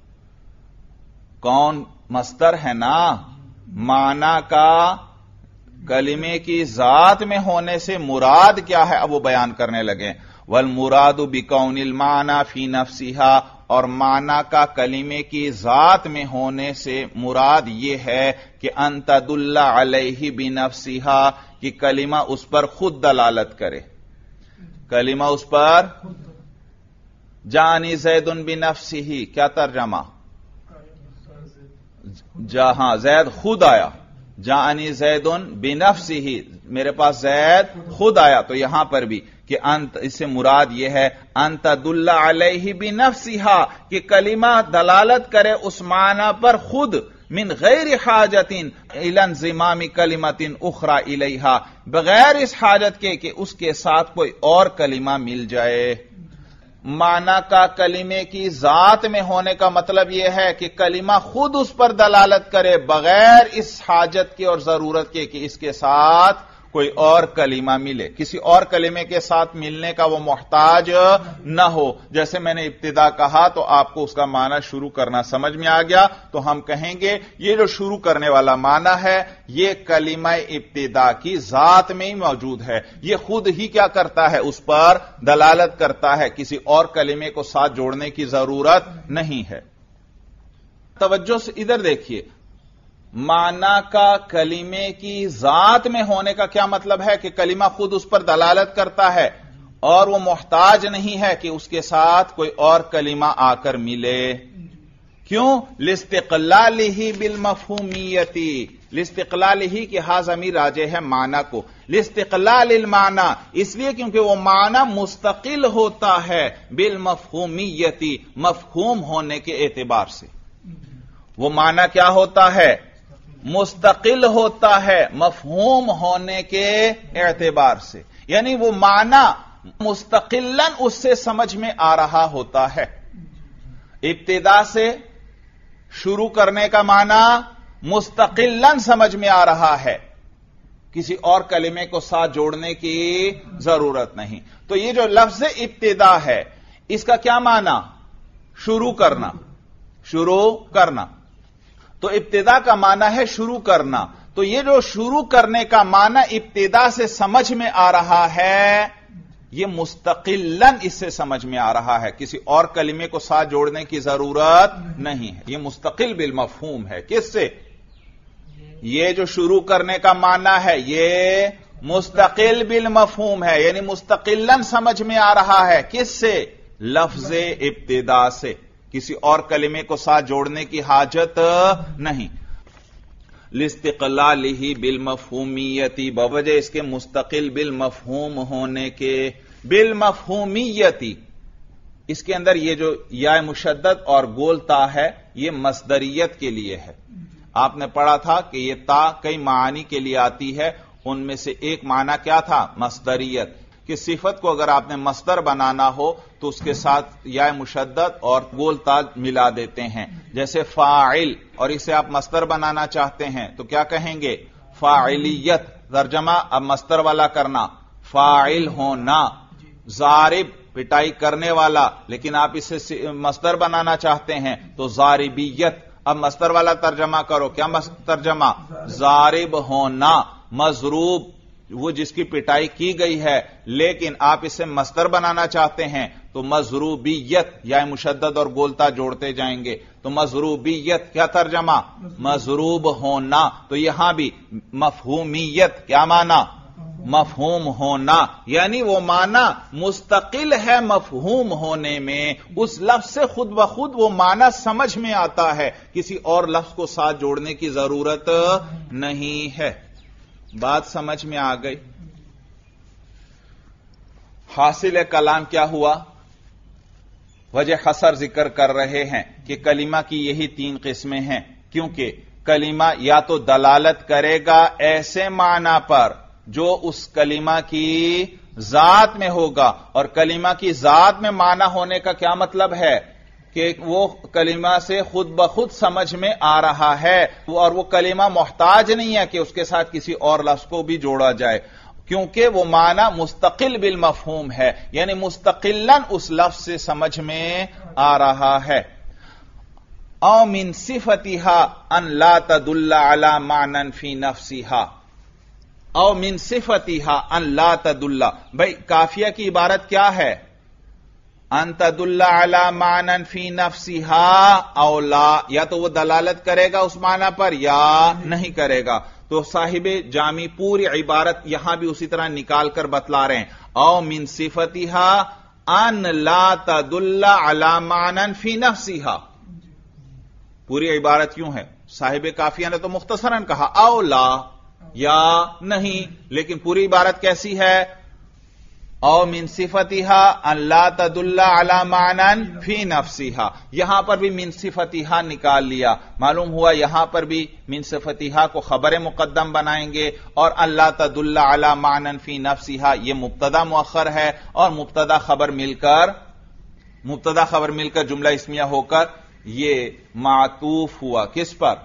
کون؟ مصدر ہے نا، معنی کا کلمے کی ذات میں ہونے سے مراد کیا ہے اب وہ بیان کرنے لگے۔ والمراد بکون المعنی فی نفسها، اور معنی کا کلمے کی ذات میں ہونے سے مراد یہ ہے کہ ان تدل علیہ بنفسها، کہ کلمہ اس پر خود دلالت کرے، کلمہ اس پر۔ جانی زید بنفسہ، کیا ترجمہ؟ جہاں زید خود آیا، جانی زید بنفسہ، میرے پاس زید خود آیا، تو یہاں پر بھی کہ انت، اس سے مراد یہ ہے ان تدل علیہ بنفسہا، کہ کلمہ دلالت کرے اس معنی پر خود، من غیر حاجت الی انضمام کلمۃ اخری الیہا، بغیر اس حاجت کے کہ اس کے ساتھ کوئی اور کلمہ مل جائے۔ معنی کا کلمے کی ذات میں ہونے کا مطلب یہ ہے کہ کلمہ خود اس پر دلالت کرے بغیر اس حاجت کے اور ضرورت کے کہ اس کے ساتھ کوئی اور کلمہ ملے، کسی اور کلمے کے ساتھ ملنے کا وہ محتاج نہ ہو۔ جیسے میں نے ابتدا کہا تو آپ کو اس کا معنی شروع کرنا سمجھ میں آ گیا، تو ہم کہیں گے یہ جو شروع کرنے والا معنی ہے یہ کلمہ ابتدا کی ذات میں ہی موجود ہے، یہ خود ہی کیا کرتا ہے، اس پر دلالت کرتا ہے، کسی اور کلمے کو ساتھ جوڑنے کی ضرورت نہیں ہے۔ توجہ سے ادھر دیکھیے، معنی کا کلمے کی ذات میں ہونے کا کیا مطلب ہے کہ کلمہ خود اس پر دلالت کرتا ہے اور وہ محتاج نہیں ہے کہ اس کے ساتھ کوئی اور کلمہ آ کر ملے۔ کیوں؟ لاستقلالہ بالمفہومیت، لاستقلالہ کہ ہاں ضمیر راجع ہے معنی کو، لاستقلال المعنی، اس لیے کیونکہ وہ معنی مستقل ہوتا ہے بالمفہومیت، مفہوم ہونے کے اعتبار سے۔ وہ معنی کیا ہوتا ہے؟ مستقل ہوتا ہے مفہوم ہونے کے اعتبار سے، یعنی وہ معنی مستقلاً اس سے سمجھ میں آ رہا ہوتا ہے۔ ابتدا سے شروع کرنے کا معنی مستقلاً سمجھ میں آ رہا ہے، کسی اور کلمے کو ساتھ جوڑنے کی ضرورت نہیں۔ تو یہ جو لفظ ابتدا ہے اس کا کیا معنی؟ شروع کرنا، شروع کرنا۔ تو ابتدا کا معنی ہے شروع کرنا، تو یہ جو شروع کرنے کا معنی ابتدا سے سمجھ میں آ رہا ہے یہ مستقلاً اس سے سمجھ میں آ رہا ہے، کسی اور کلمے کو ساتھ جوڑنے کی ضرورت نہیں ہے، یہ مستقل بالمفہوم ہے۔ کس سے؟ یہ جو شروع کرنے کا معنی ہے یہ مستقل بالمفہوم ہے، یعنی مستقلاً سمجھ میں آ رہا ہے۔ کس سے؟ لفظ ابتدا سے، کسی اور کلمے کو ساتھ جوڑنے کی حاجت نہیں۔ لاستقلالہ بالمفہومیت، بوجہ اس کے مستقل بالمفہوم ہونے کے، بالمفہومیت، اس کے اندر یہ جو یا مشدد اور گول تا ہے یہ مصدریت کے لیے ہے۔ آپ نے پڑھا تھا کہ یہ تا کئی معانی کے لیے آتی ہے، ان میں سے ایک معنی کیا تھا؟ مصدریت، کہ صفت کو اگر آپ نے مصدر بنانا ہو تو اس کے ساتھ یا مشدد اور گول تا ملا دیتے ہیں، جیسے فاعل، اور اسے آپ مصدر بنانا چاہتے ہیں تو کیا کہیں گے؟ فاعلیت۔ ترجمہ اب مصدر والا کرنا، فاعل ہونا، ضارب پٹائی کرنے والا، لیکن آپ اسے مصدر بنانا چاہتے ہیں تو ضاربیت۔ اب مصدر والا ترجمہ کرو، کیا ترجمہ؟ ضارب ہونا، مضروب وہ جس کی پٹائی کی گئی ہے، لیکن آپ اسے مصدر بنانا چاہتے ہیں تو مضروبیت، یا مشدد اور گولتا جوڑتے جائیں گے تو مضروبیت۔ کیا ترجمہ؟ مضروب ہونا۔ تو یہاں بھی مفہومیت، کیا معنی؟ مفہوم ہونا، یعنی وہ معنی مستقل ہے مفہوم ہونے میں، اس لفظ سے خود بخود وہ معنی سمجھ میں آتا ہے، کسی اور لفظ کو ساتھ جوڑنے کی ضرورت نہیں ہے۔ بات سمجھ میں آ گئی؟ حاصل کلام کیا ہوا؟ وجہ حصر ذکر کر رہے ہیں کہ کلمہ کی یہی تین قسمیں ہیں، کیونکہ کلمہ یا تو دلالت کرے گا ایسے معنی پر جو اس کلمہ کی ذات میں ہوگا، اور کلمہ کی ذات میں معنی ہونے کا کیا مطلب ہے کہ وہ کلمہ سے خود بخود سمجھ میں آ رہا ہے، اور وہ کلمہ محتاج نہیں ہے کہ اس کے ساتھ کسی اور لفظ کو بھی جوڑا جائے، کیونکہ وہ معنی مستقل بالمفہوم ہے، یعنی مستقلاً اس لفظ سے سمجھ میں آ رہا ہے۔ او من صفتها ان لا تدل على معنى في نفسها، او من صفتها ان لا تدل، بھئی کافیہ کی عبارت کیا ہے؟ ان تدل علی معنی فی نفسها او لا، یا تو وہ دلالت کرے گا اس معنی پر یا نہیں کرے گا۔ تو صاحب جامی پوری عبارت یہاں بھی اسی طرح نکال کر بتلا رہے ہیں، او من صفتها ان لا تدل علی معنی فی نفسها۔ پوری عبارت کیوں ہے؟ صاحب کافیہ نے تو مختصراً کہا او لا، یا نہیں. لیکن پوری عبارت کیسی ہے؟ او من صفتھا ان لا تدل علی معنی فی نفسھا. یہاں پر بھی من صفتھا نکال لیا. معلوم ہوا یہاں پر بھی من صفتھا کو خبر مقدم بنائیں گے اور ان لا تدل علی معنی فی نفسھا یہ مبتدا مؤخر ہے اور مبتدا خبر مل کر مبتدا خبر مل کر جملہ اسمیہ ہو کر یہ معطوف ہوا کس پر؟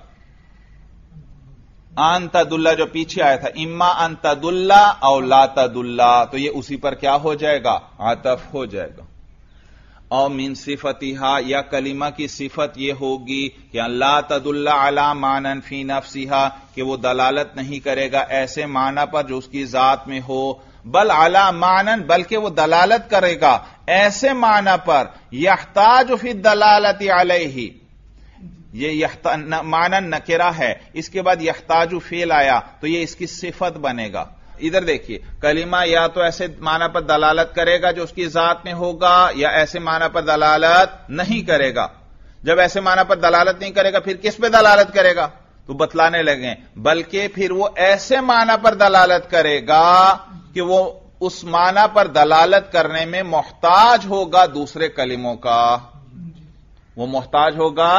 ان تدل جو پیچھے آیا تھا اما ان تدل او لا تدل، تو یہ اسی پر کیا ہو جائے گا؟ عطف ہو جائے گا. او من صفتھا یا کلمہ کی صفت یہ ہوگی کہ لا تدل علی معنی فی نفسھا کہ وہ دلالت نہیں کرے گا ایسے معنی پر جو اس کی ذات میں ہو، بل علی معنی بلکہ وہ دلالت کرے گا ایسے معنی پر یحتاج فی الدلالۃ علیہ. یہ معنی نکرہ ہے، اس کے بعد یحتاج فعل آیا تو یہ اس کی صفت بنے گا. ادھر دیکھیے کلمہ یا تو ایسے معنی پر دلالت کرے گا جو اس کی ذات میں ہوگا یا ایسے معنی پر دلالت نہیں کرے گا. جب ایسے معنی پر دلالت نہیں کرے گا پھر کس پہ دلالت کرے گا؟ تو بتلانے لگے بلکہ پھر وہ ایسے معنی پر دلالت کرے گا کہ وہ اس معنی پر دلالت کرنے میں محتاج ہوگا دوسرے کلموں کا. وہ محتاج ہوگا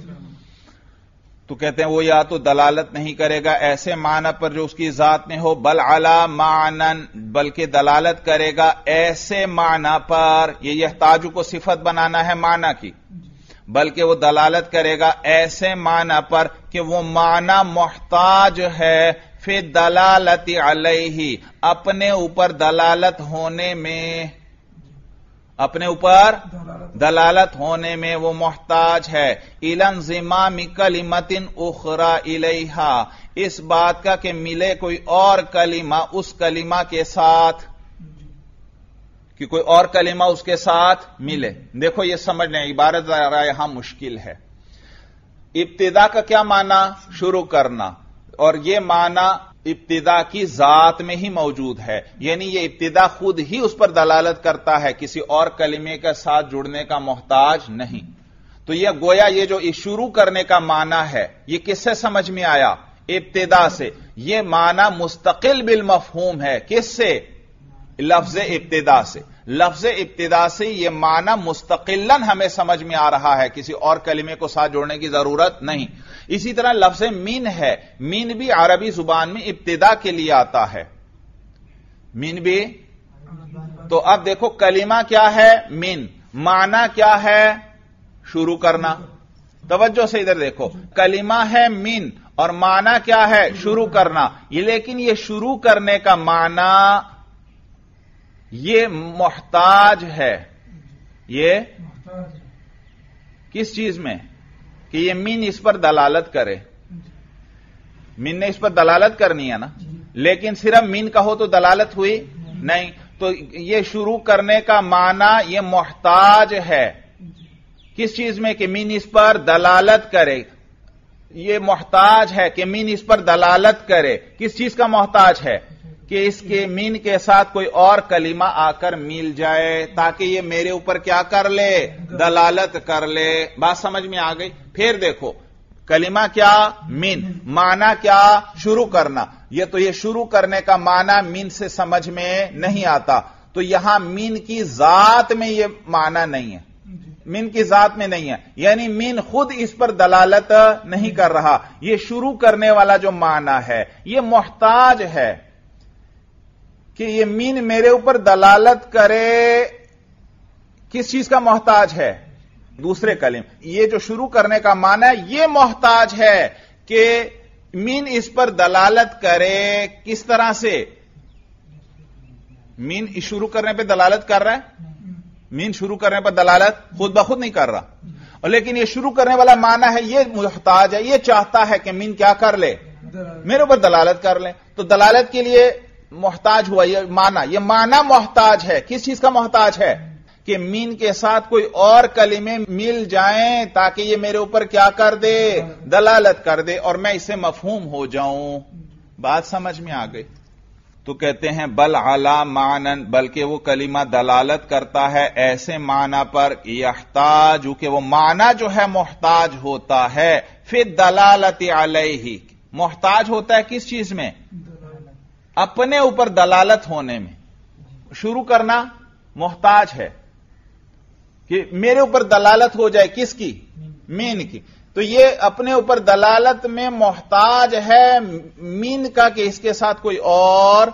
تو کہتے ہیں وہ یا تو دلالت نہیں کرے گا ایسے معنی پر جو اس کی ذات میں ہو، بل علی معنی بلکہ دلالت کرے گا ایسے معنی پر. یہ یحتاج کو صفت بنانا ہے معنی کی، بلکہ وہ دلالت کرے گا ایسے معنی پر کہ وہ معنی محتاج ہے فی دلالت علیہ اپنے اوپر دلالت ہونے میں اپنے اوپر دلالت ہونے میں وہ محتاج ہے. الی انضمام کلمۃ اخری الیہا اس بات کا کہ ملے کوئی اور کلمہ اس کلمہ کے ساتھ، کہ کوئی اور کلمہ اس کے ساتھ ملے. دیکھو یہ سمجھ لیں عبارت ذرا یہاں مشکل ہے. ابتدا کا کیا معنی؟ شروع کرنا، اور یہ معنی ابتدا کی ذات میں ہی موجود ہے، یعنی یہ ابتدا خود ہی اس پر دلالت کرتا ہے، کسی اور کلمے کے ساتھ جڑنے کا محتاج نہیں. تو یہ گویا یہ جو شروع کرنے کا معنی ہے یہ کس سے سمجھ میں آیا؟ ابتدا سے. یہ معنی مستقل بالمفہوم ہے، کس سے؟ لفظ ابتدا سے. لفظ ابتدا سے یہ معنی مستقلاً ہمیں سمجھ میں آ رہا ہے، کسی اور کلمے کو ساتھ جوڑنے کی ضرورت نہیں. اسی طرح لفظ من ہے، من بھی عربی زبان میں ابتدا کے لیے آتا ہے. من بھی تو اب دیکھو کلمہ کیا ہے؟ من. معنی کیا ہے؟ شروع کرنا. توجہ سے ادھر دیکھو کلمہ ہے من اور معنی کیا ہے؟ شروع کرنا. یہ لیکن یہ شروع کرنے کا معنی یہ محتاج ہے. یہ کس چیز میں؟ کہ یہ من اس پر دلالت کرے. من نے اس پر دلالت کرنی ہے نا، لیکن صرف من کہو تو دلالت ہوئی نہیں. تو یہ شروع کرنے کا معنی یہ محتاج ہے کس چیز میں؟ کہ من اس پر دلالت کرے. یہ محتاج ہے کہ من اس پر دلالت کرے. کس چیز کا محتاج ہے؟ کہ اس کے من کے ساتھ کوئی اور کلمہ آ کر مل جائے تاکہ یہ میرے اوپر کیا کر لے؟ دلالت کر لے. بات سمجھ میں آ گئی؟ پھر دیکھو کلمہ کیا؟ من. معنی کیا؟ شروع کرنا. یہ تو یہ شروع کرنے کا معنی من سے سمجھ میں نہیں آتا. تو یہاں من کی ذات میں یہ معنی نہیں ہے، من کی ذات میں نہیں ہے، یعنی من خود اس پر دلالت نہیں کر رہا. یہ شروع کرنے والا جو معنی ہے یہ محتاج ہے کہ یہ من میرے اوپر دلالت کرے. کس چیز کا محتاج ہے؟ دوسرے کلم. یہ جو شروع کرنے کا معنی ہے یہ محتاج ہے کہ من اس پر دلالت کرے. کس طرح سے؟ من شروع کرنے پہ دلالت کر رہا ہے، من شروع کرنے پر دلالت خود بخود نہیں کر رہا، اور لیکن یہ شروع کرنے والا معنی ہے یہ محتاج ہے، یہ چاہتا ہے کہ من کیا کر لے؟ میرے اوپر دلالت کر لے. تو دلالت کے لیے محتاج ہوا یہ معنی. یہ معنی محتاج ہے. کس چیز کا محتاج ہے؟ کہ من کے ساتھ کوئی اور کلمے مل جائیں تاکہ یہ میرے اوپر کیا کر دے؟ دلالت کر دے اور میں اسے مفہوم ہو جاؤں. بات سمجھ میں آ گئی؟ تو کہتے ہیں بل علی معنی بلکہ وہ کلمہ دلالت کرتا ہے ایسے معنی پر یحتاج کہ وہ معنی جو ہے محتاج ہوتا ہے فی الدلالت علیہ محتاج ہوتا ہے کس چیز میں؟ اپنے اوپر دلالت ہونے میں. شروع کرنا محتاج ہے کہ میرے اوپر دلالت ہو جائے کس کی؟ مین کی. تو یہ اپنے اوپر دلالت میں محتاج ہے مین کا کہ اس کے ساتھ کوئی اور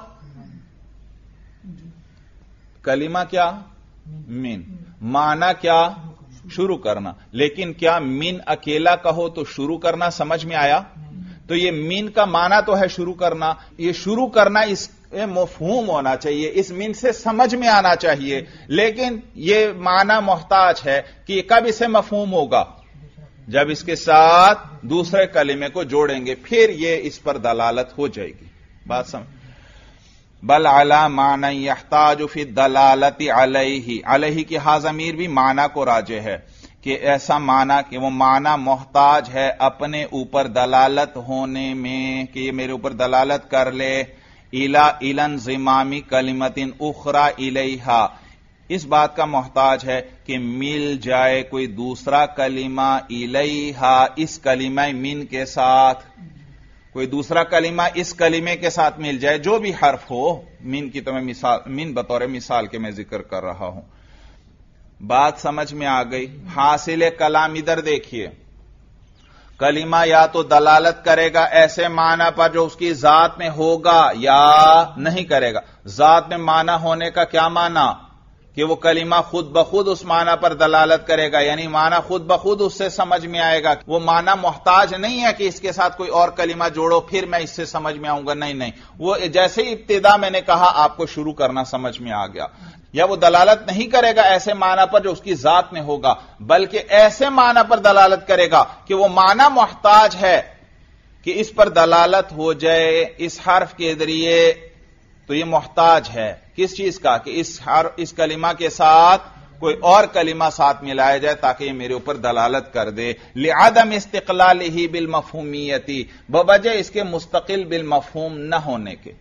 کلمہ کیا؟ مین. معنی کیا؟ شروع کرنا. لیکن کیا مین اکیلا کہو تو شروع کرنا سمجھ میں آیا؟ تو یہ مین کا معنی تو ہے شروع کرنا. یہ شروع کرنا اس مفہوم ہونا چاہیے, اس مین سے سمجھ میں آنا چاہیے. لیکن یہ معنی محتاج ہے کہ کب اسے مفہوم ہوگا؟ جب اس کے ساتھ دوسرے کلمے کو جوڑیں گے پھر یہ اس پر دلالت ہو جائے گی. بات سمجھ. بل علی معنی یحتاج فی الدلالت علیہ. علیہ کی ہا ضمیر بھی معنی کو راجع ہے کہ ایسا معنی کہ وہ معنی محتاج ہے اپنے اوپر دلالت ہونے میں کہ یہ میرے اوپر دلالت کر لے. الی الی انضمام کلمۃ اخری الیہا. اس بات کا محتاج ہے کہ مل جائے کوئی دوسرا کلمہ الیہا اس کلمہ من کے ساتھ. کوئی دوسرا کلمہ اس کلمے کے ساتھ مل جائے جو بھی حرف ہو. من کی تو میں مثال من بطور مثال کے میں ذکر کر رہا ہوں. بات سمجھ میں آ گئی؟ حاصل کلام ادھر دیکھیے. کلمہ یا تو دلالت کرے گا ایسے معنی پر جو اس کی ذات میں ہوگا یا نہیں کرے گا. ذات میں معنی ہونے کا کیا معنی؟ کہ وہ کلمہ خود بخود اس معنی پر دلالت کرے گا, یعنی معنی خود بخود اس سے سمجھ میں آئے گا. وہ معنی محتاج نہیں ہے کہ اس کے ساتھ کوئی اور کلمہ جوڑو پھر میں اس سے سمجھ میں آؤں گا. نہیں نہیں, وہ جیسے ہی ابتدا میں نے کہا آپ کو شروع کرنا سمجھ میں آ گیا. یا وہ دلالت نہیں کرے گا ایسے معنی پر جو اس کی ذات میں ہوگا, بلکہ ایسے معنی پر دلالت کرے گا کہ وہ معنی محتاج ہے کہ اس پر دلالت ہو جائے اس حرف کے ذریعے. تو یہ محتاج ہے کس چیز کا؟ کہ اس حرف اس کلمہ کے ساتھ کوئی اور کلمہ ساتھ ملایا جائے تاکہ یہ میرے اوپر دلالت کر دے. لعدم استقلالہ بالمفہومیت, بوجہ اس کے مستقل بالمفہوم نہ ہونے کے.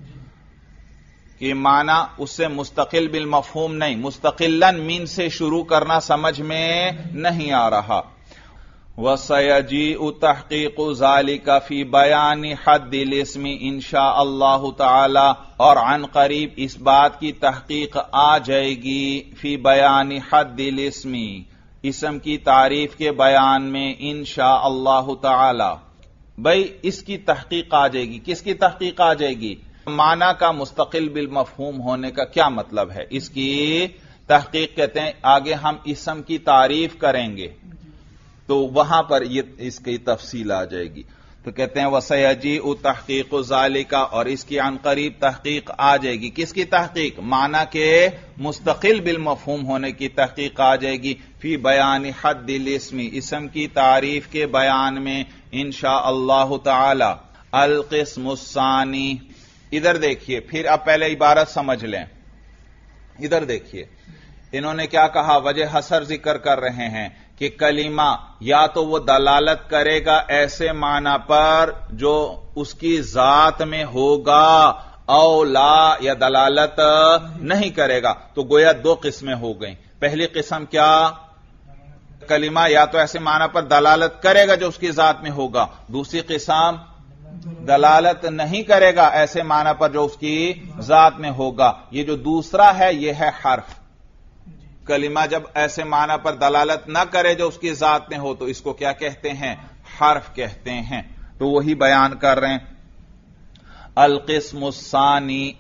کہ معنی اس سے مستقل بالمفہوم نہیں, مستقلاً من سے شروع کرنا سمجھ میں نہیں آ رہا. وَسَيَجِيءُ تَحْقِيقُ ذَلِكَ فِي بَيَانِ حَدِّ الْاسْمِ انشاء اللہ تعالی. اور عن قریب اس بات کی تحقیق آ جائے گی فی بیان حد الاسم, اسم کی تعریف کے بیان میں انشاء اللہ تعالی. بھئی اس کی تحقیق آ جائے گی. کس کی تحقیق آ جائے گی؟ معنی کا مستقل بالمفہوم ہونے کا کیا مطلب ہے, اس کی تحقیق کہتے ہیں. آگے ہم اسم کی تعریف کریں گے تو وہاں پر یہ اس کی تفصیل آ جائے گی. تو کہتے ہیں وَسَيَجِيءُ تَحْقِيقُ ذَلِكَ, اور اس کی عن قریب تحقیق آ جائے گی. کس کی تحقیق؟ معنی کے مستقل بالمفہوم ہونے کی تحقیق آ جائے گی فی بیان حد الاسم, اسم کی تعریف کے بیان میں انشاء اللہ تعالی. القسم الثانی, ادھر دیکھیے پھر آپ پہلے عبارت سمجھ لیں. ادھر دیکھیے انہوں نے کیا کہا, وجہ حصر ذکر کر رہے ہیں کہ کلمہ یا تو وہ دلالت کرے گا ایسے معنی پر جو اس کی ذات میں ہوگا, او لا یا دلالت نہیں کرے گا. تو گویا دو قسمیں ہو گئیں. پہلی قسم کیا؟ کلمہ یا تو ایسے معنی پر دلالت کرے گا جو اس کی ذات میں ہوگا. دوسری قسم دلالت نہیں کرے گا ایسے معنی پر جو اس کی ذات میں ہوگا. یہ جو دوسرا ہے یہ ہے حرف. کلمہ جب ایسے معنی پر دلالت نہ کرے جو اس کی ذات میں ہو تو اس کو کیا کہتے ہیں؟ حرف کہتے ہیں. تو وہی بیان کر رہے ہیں. القسم الثانی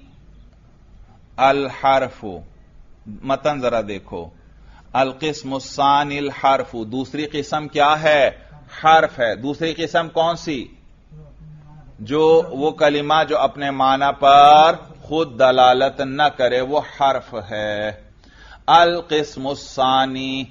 الحرف, متن ذرا دیکھو. القسم الثانی الحرف, دوسری قسم کیا ہے؟ حرف ہے. دوسری قسم کون سی؟ جو وہ کلمہ جو اپنے معنی پر خود دلالت نہ کرے وہ حرف ہے. القسم الثانی,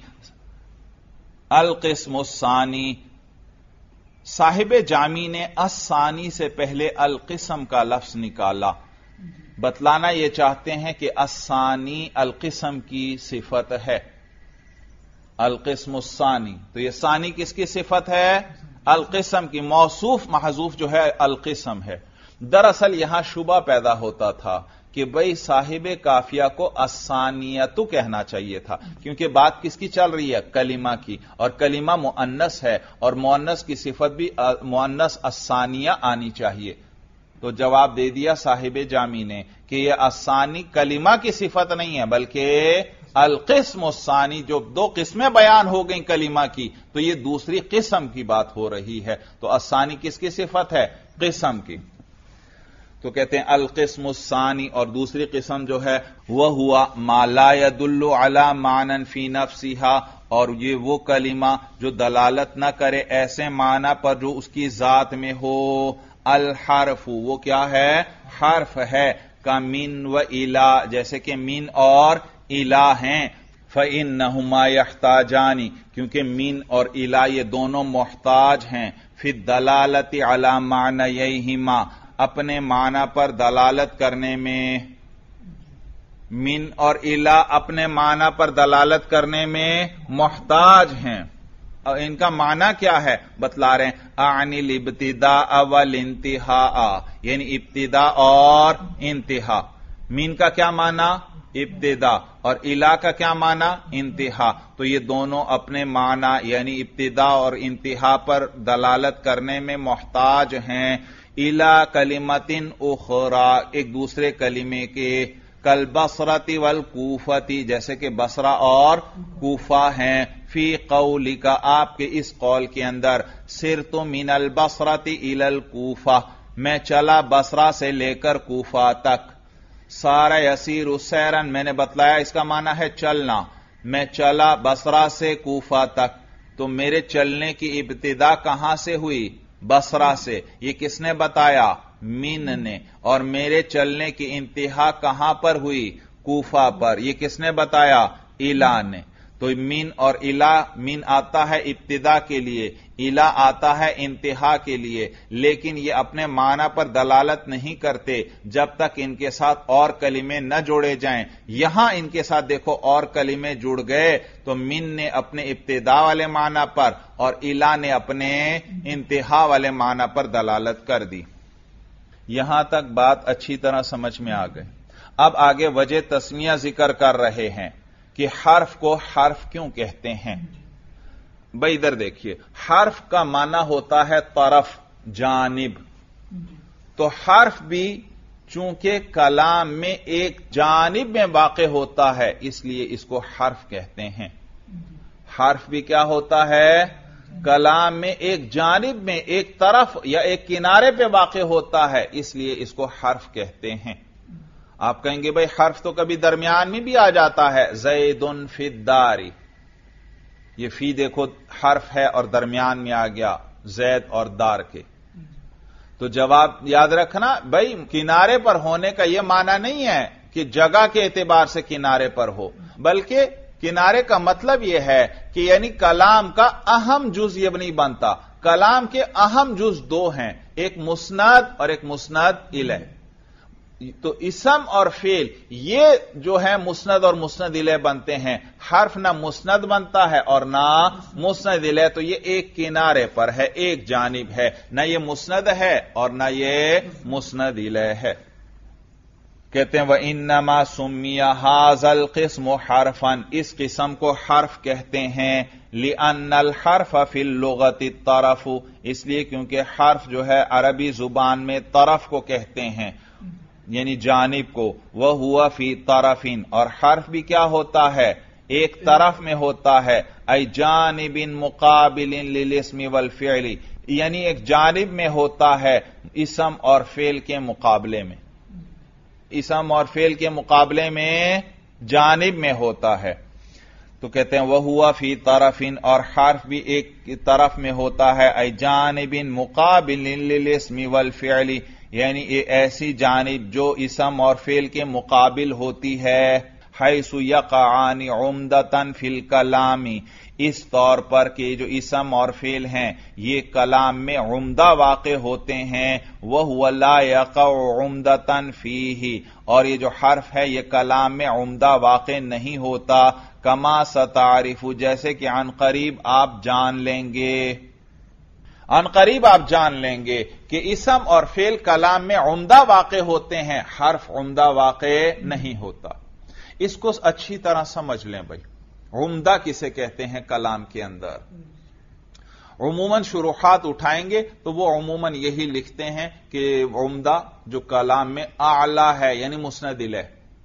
القسم الثانی, صاحب جامی نے الثانی سے پہلے القسم کا لفظ نکالا. بتلانا یہ چاہتے ہیں کہ الثانی القسم کی صفت ہے. القسم الثانی, تو یہ ثانی کس کی صفت ہے؟ القسم کی. موصوف محذوف جو ہے القسم ہے. دراصل یہاں شبہ پیدا ہوتا تھا کہ بھئی صاحب کافیہ کو الثانیۃ کہنا چاہیے تھا، کیونکہ بات کس کی چل رہی ہے؟ کلمہ کی، اور کلمہ مؤنث ہے، اور مؤنث کی صفت بھی مؤنث الثانیہ آنی چاہیے۔ تو جواب دے دیا صاحب جامی نے کہ یہ الثانی کلمہ کی صفت نہیں ہے، بلکہ القسم الثانی، جو دو قسمیں بیان ہو گئیں کلمہ کی، تو یہ دوسری قسم کی بات ہو رہی ہے۔ تو الثانی کس کی صفت ہے؟ قسم کی۔ تو کہتے ہیں القسم الثانی، اور دوسری قسم جو ہے وہ ہوا ما لا يدل على معنى فی نفسها، اور یہ وہ کلمہ جو دلالت نہ کرے ایسے معنی پر جو اس کی ذات میں ہو۔ الحرف، وہ کیا ہے؟ حرف ہے، کا من و الا، جیسے کہ من اور الا ہیں۔ فإنہما یحتاجان، کیونکہ من اور الا یہ دونوں محتاج ہیں، فی الدلالۃ علی معنیہما، اپنے معنی پر دلالت کرنے میں۔ من اور الا اپنے معنی پر دلالت کرنے میں محتاج ہیں، اور ان کا معنی کیا ہے بتلا رہے ہیں۔ اعنی الابتداء والانتہاء، یعنی ابتدا اور انتہا۔ من کا کیا معنی؟ ابتدا، اور الا کا کیا معنی؟ انتہا۔ تو یہ دونوں اپنے معنی یعنی ابتدا اور انتہا پر دلالت کرنے میں محتاج ہیں۔ الا کلمۃ اخرى، ایک دوسرے کلمے کے، کالبصرۃ والکوفۃ، جیسے کہ بصرہ اور کوفہ ہیں۔ فی قولک، آپ کے اس قول کے اندر، سرت من البصرۃ الی الکوفہ، میں چلا بصرہ سے لے کر کوفہ تک۔ سارا یسیر سیرا، میں نے بتلایا اس کا معنی ہے چلنا، میں چلا بصرہ سے کوفہ تک۔ تو میرے چلنے کی ابتدا کہاں سے ہوئی؟ بصرہ سے۔ یہ کس نے بتایا؟ من نے۔ اور میرے چلنے کی انتہا کہاں پر ہوئی؟ کوفہ پر۔ یہ کس نے بتایا؟ الا نے۔ تو من اور الا، من آتا ہے ابتدا کے لیے، الا آتا ہے انتہا کے لیے، لیکن یہ اپنے معنی پر دلالت نہیں کرتے جب تک ان کے ساتھ اور کلمے نہ جوڑے جائیں۔ یہاں ان کے ساتھ دیکھو اور کلمے جڑ گئے، تو من نے اپنے ابتدا والے معنی پر اور الا نے اپنے انتہا والے معنی پر دلالت کر دی۔ یہاں تک بات اچھی طرح سمجھ میں آ گئی۔ اب آگے وجہ تسمیہ ذکر کر رہے ہیں کہ حرف کو حرف کیوں کہتے ہیں۔ بھائی ادھر دیکھیے، حرف کا معنی ہوتا ہے طرف، جانب۔ تو حرف بھی چونکہ کلام میں ایک جانب میں واقع ہوتا ہے، اس لیے اس کو حرف کہتے ہیں۔ حرف بھی کیا ہوتا ہے؟ کلام میں ایک جانب میں، ایک طرف یا ایک کنارے پہ واقع ہوتا ہے، اس لیے اس کو حرف کہتے ہیں۔ آپ کہیں گے بھئی حرف تو کبھی درمیان میں بھی آ جاتا ہے، زید فی الدار، یہ فی دیکھو حرف ہے اور درمیان میں آ گیا زید اور دار کے۔ تو جواب یاد رکھنا، بھئی کنارے پر ہونے کا یہ معنی نہیں ہے کہ جگہ کے اعتبار سے کنارے پر ہو، بلکہ کنارے کا مطلب یہ ہے کہ یعنی کلام کا اہم جز یہ نہیں بنتا۔ کلام کے اہم جز دو ہیں، ایک مسند اور ایک مسند الیہ۔ تو اسم اور فعل یہ جو ہے مسند اور مسند الیہ بنتے ہیں، حرف نہ مسند بنتا ہے اور نہ مسند الیہ، تو یہ ایک کنارے پر ہے، ایک جانب ہے، نہ یہ مسند ہے اور نہ یہ مسند الیہ ہے۔ کہتے ہیں وَإِنَّمَا سُمِّيَ هَذَا الْقِسْمُ حَرْفًا، اس قسم کو حرف کہتے ہیں، لِأَنَّ الْحَرْفَ فِي اللُّغَةِ الطَّرَفُ، اس لیے کیونکہ حرف جو ہے عربی زبان میں طرف کو کہتے ہیں، یعنی جانب کو۔ وَهُوَ فِي طَرَفٍ، اور حرف بھی کیا ہوتا ہے؟ ایک طرف میں ہوتا ہے، اَيْ جَانِبٍ مُقَابِلٍ لِلْاسْمِ وَالْفِعْلِ، یعنی ایک جانب میں ہوتا ہے اسم اور فعل کے مقابلے میں، اسم اور فعل کے مقابلے میں جانب میں ہوتا ہے۔ تو کہتے ہیں وَهُوَ فِي طَرَفٍ، اور حرف بھی ایک طرف میں ہوتا ہے، اَيْ جَانِبٍ مُقَابِلٍ لِلْاسْمِ وَالْفِعْلِ، یعنی یہ ایسی جانب جو اسم اور فعل کے مقابل ہوتی ہے، حیث یقعان عمدۃ فی الکلام، اس طور پر کہ جو اسم اور فعل ہیں یہ کلام میں عمدہ واقع ہوتے ہیں، وَهُوَ لَا يَقَعُ عُمْدَةً فِيهِ، اور یہ جو حرف ہے یہ کلام میں عمدہ واقع نہیں ہوتا، کما ستعرف، جیسے کہ عن قریب آپ جان لیں گے۔ ان قریب آپ جان لیں گے کہ اسم اور فعل کلام میں عمدہ واقع ہوتے ہیں، حرف عمدہ واقع نہیں ہوتا۔ اس کو اچھی طرح سمجھ لیں بھائی، عمدہ کسے کہتے ہیں کلام کے اندر؟ عموماً شروحات اٹھائیں گے تو وہ عموماً یہی لکھتے ہیں کہ عمدہ جو کلام میں اعلی ہے یعنی مسند الیہ،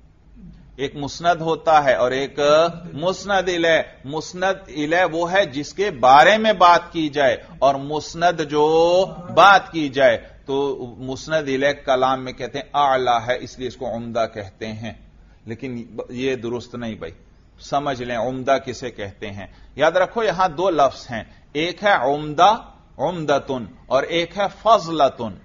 ایک مسند ہوتا ہے اور ایک مسند الیہ۔ مسند الیہ وہ ہے جس کے بارے میں بات کی جائے، اور مسند جو بات کی جائے تو مسند الیہ کلام میں کہتے ہیں اعلی ہے، اس لیے اس کو عمدہ کہتے ہیں۔ لیکن یہ درست نہیں بھائی، سمجھ لیں عمدہ کسے کہتے ہیں۔ یاد رکھو یہاں دو لفظ ہیں، ایک ہے عمدہ عمدتن اور ایک ہے فضلتن۔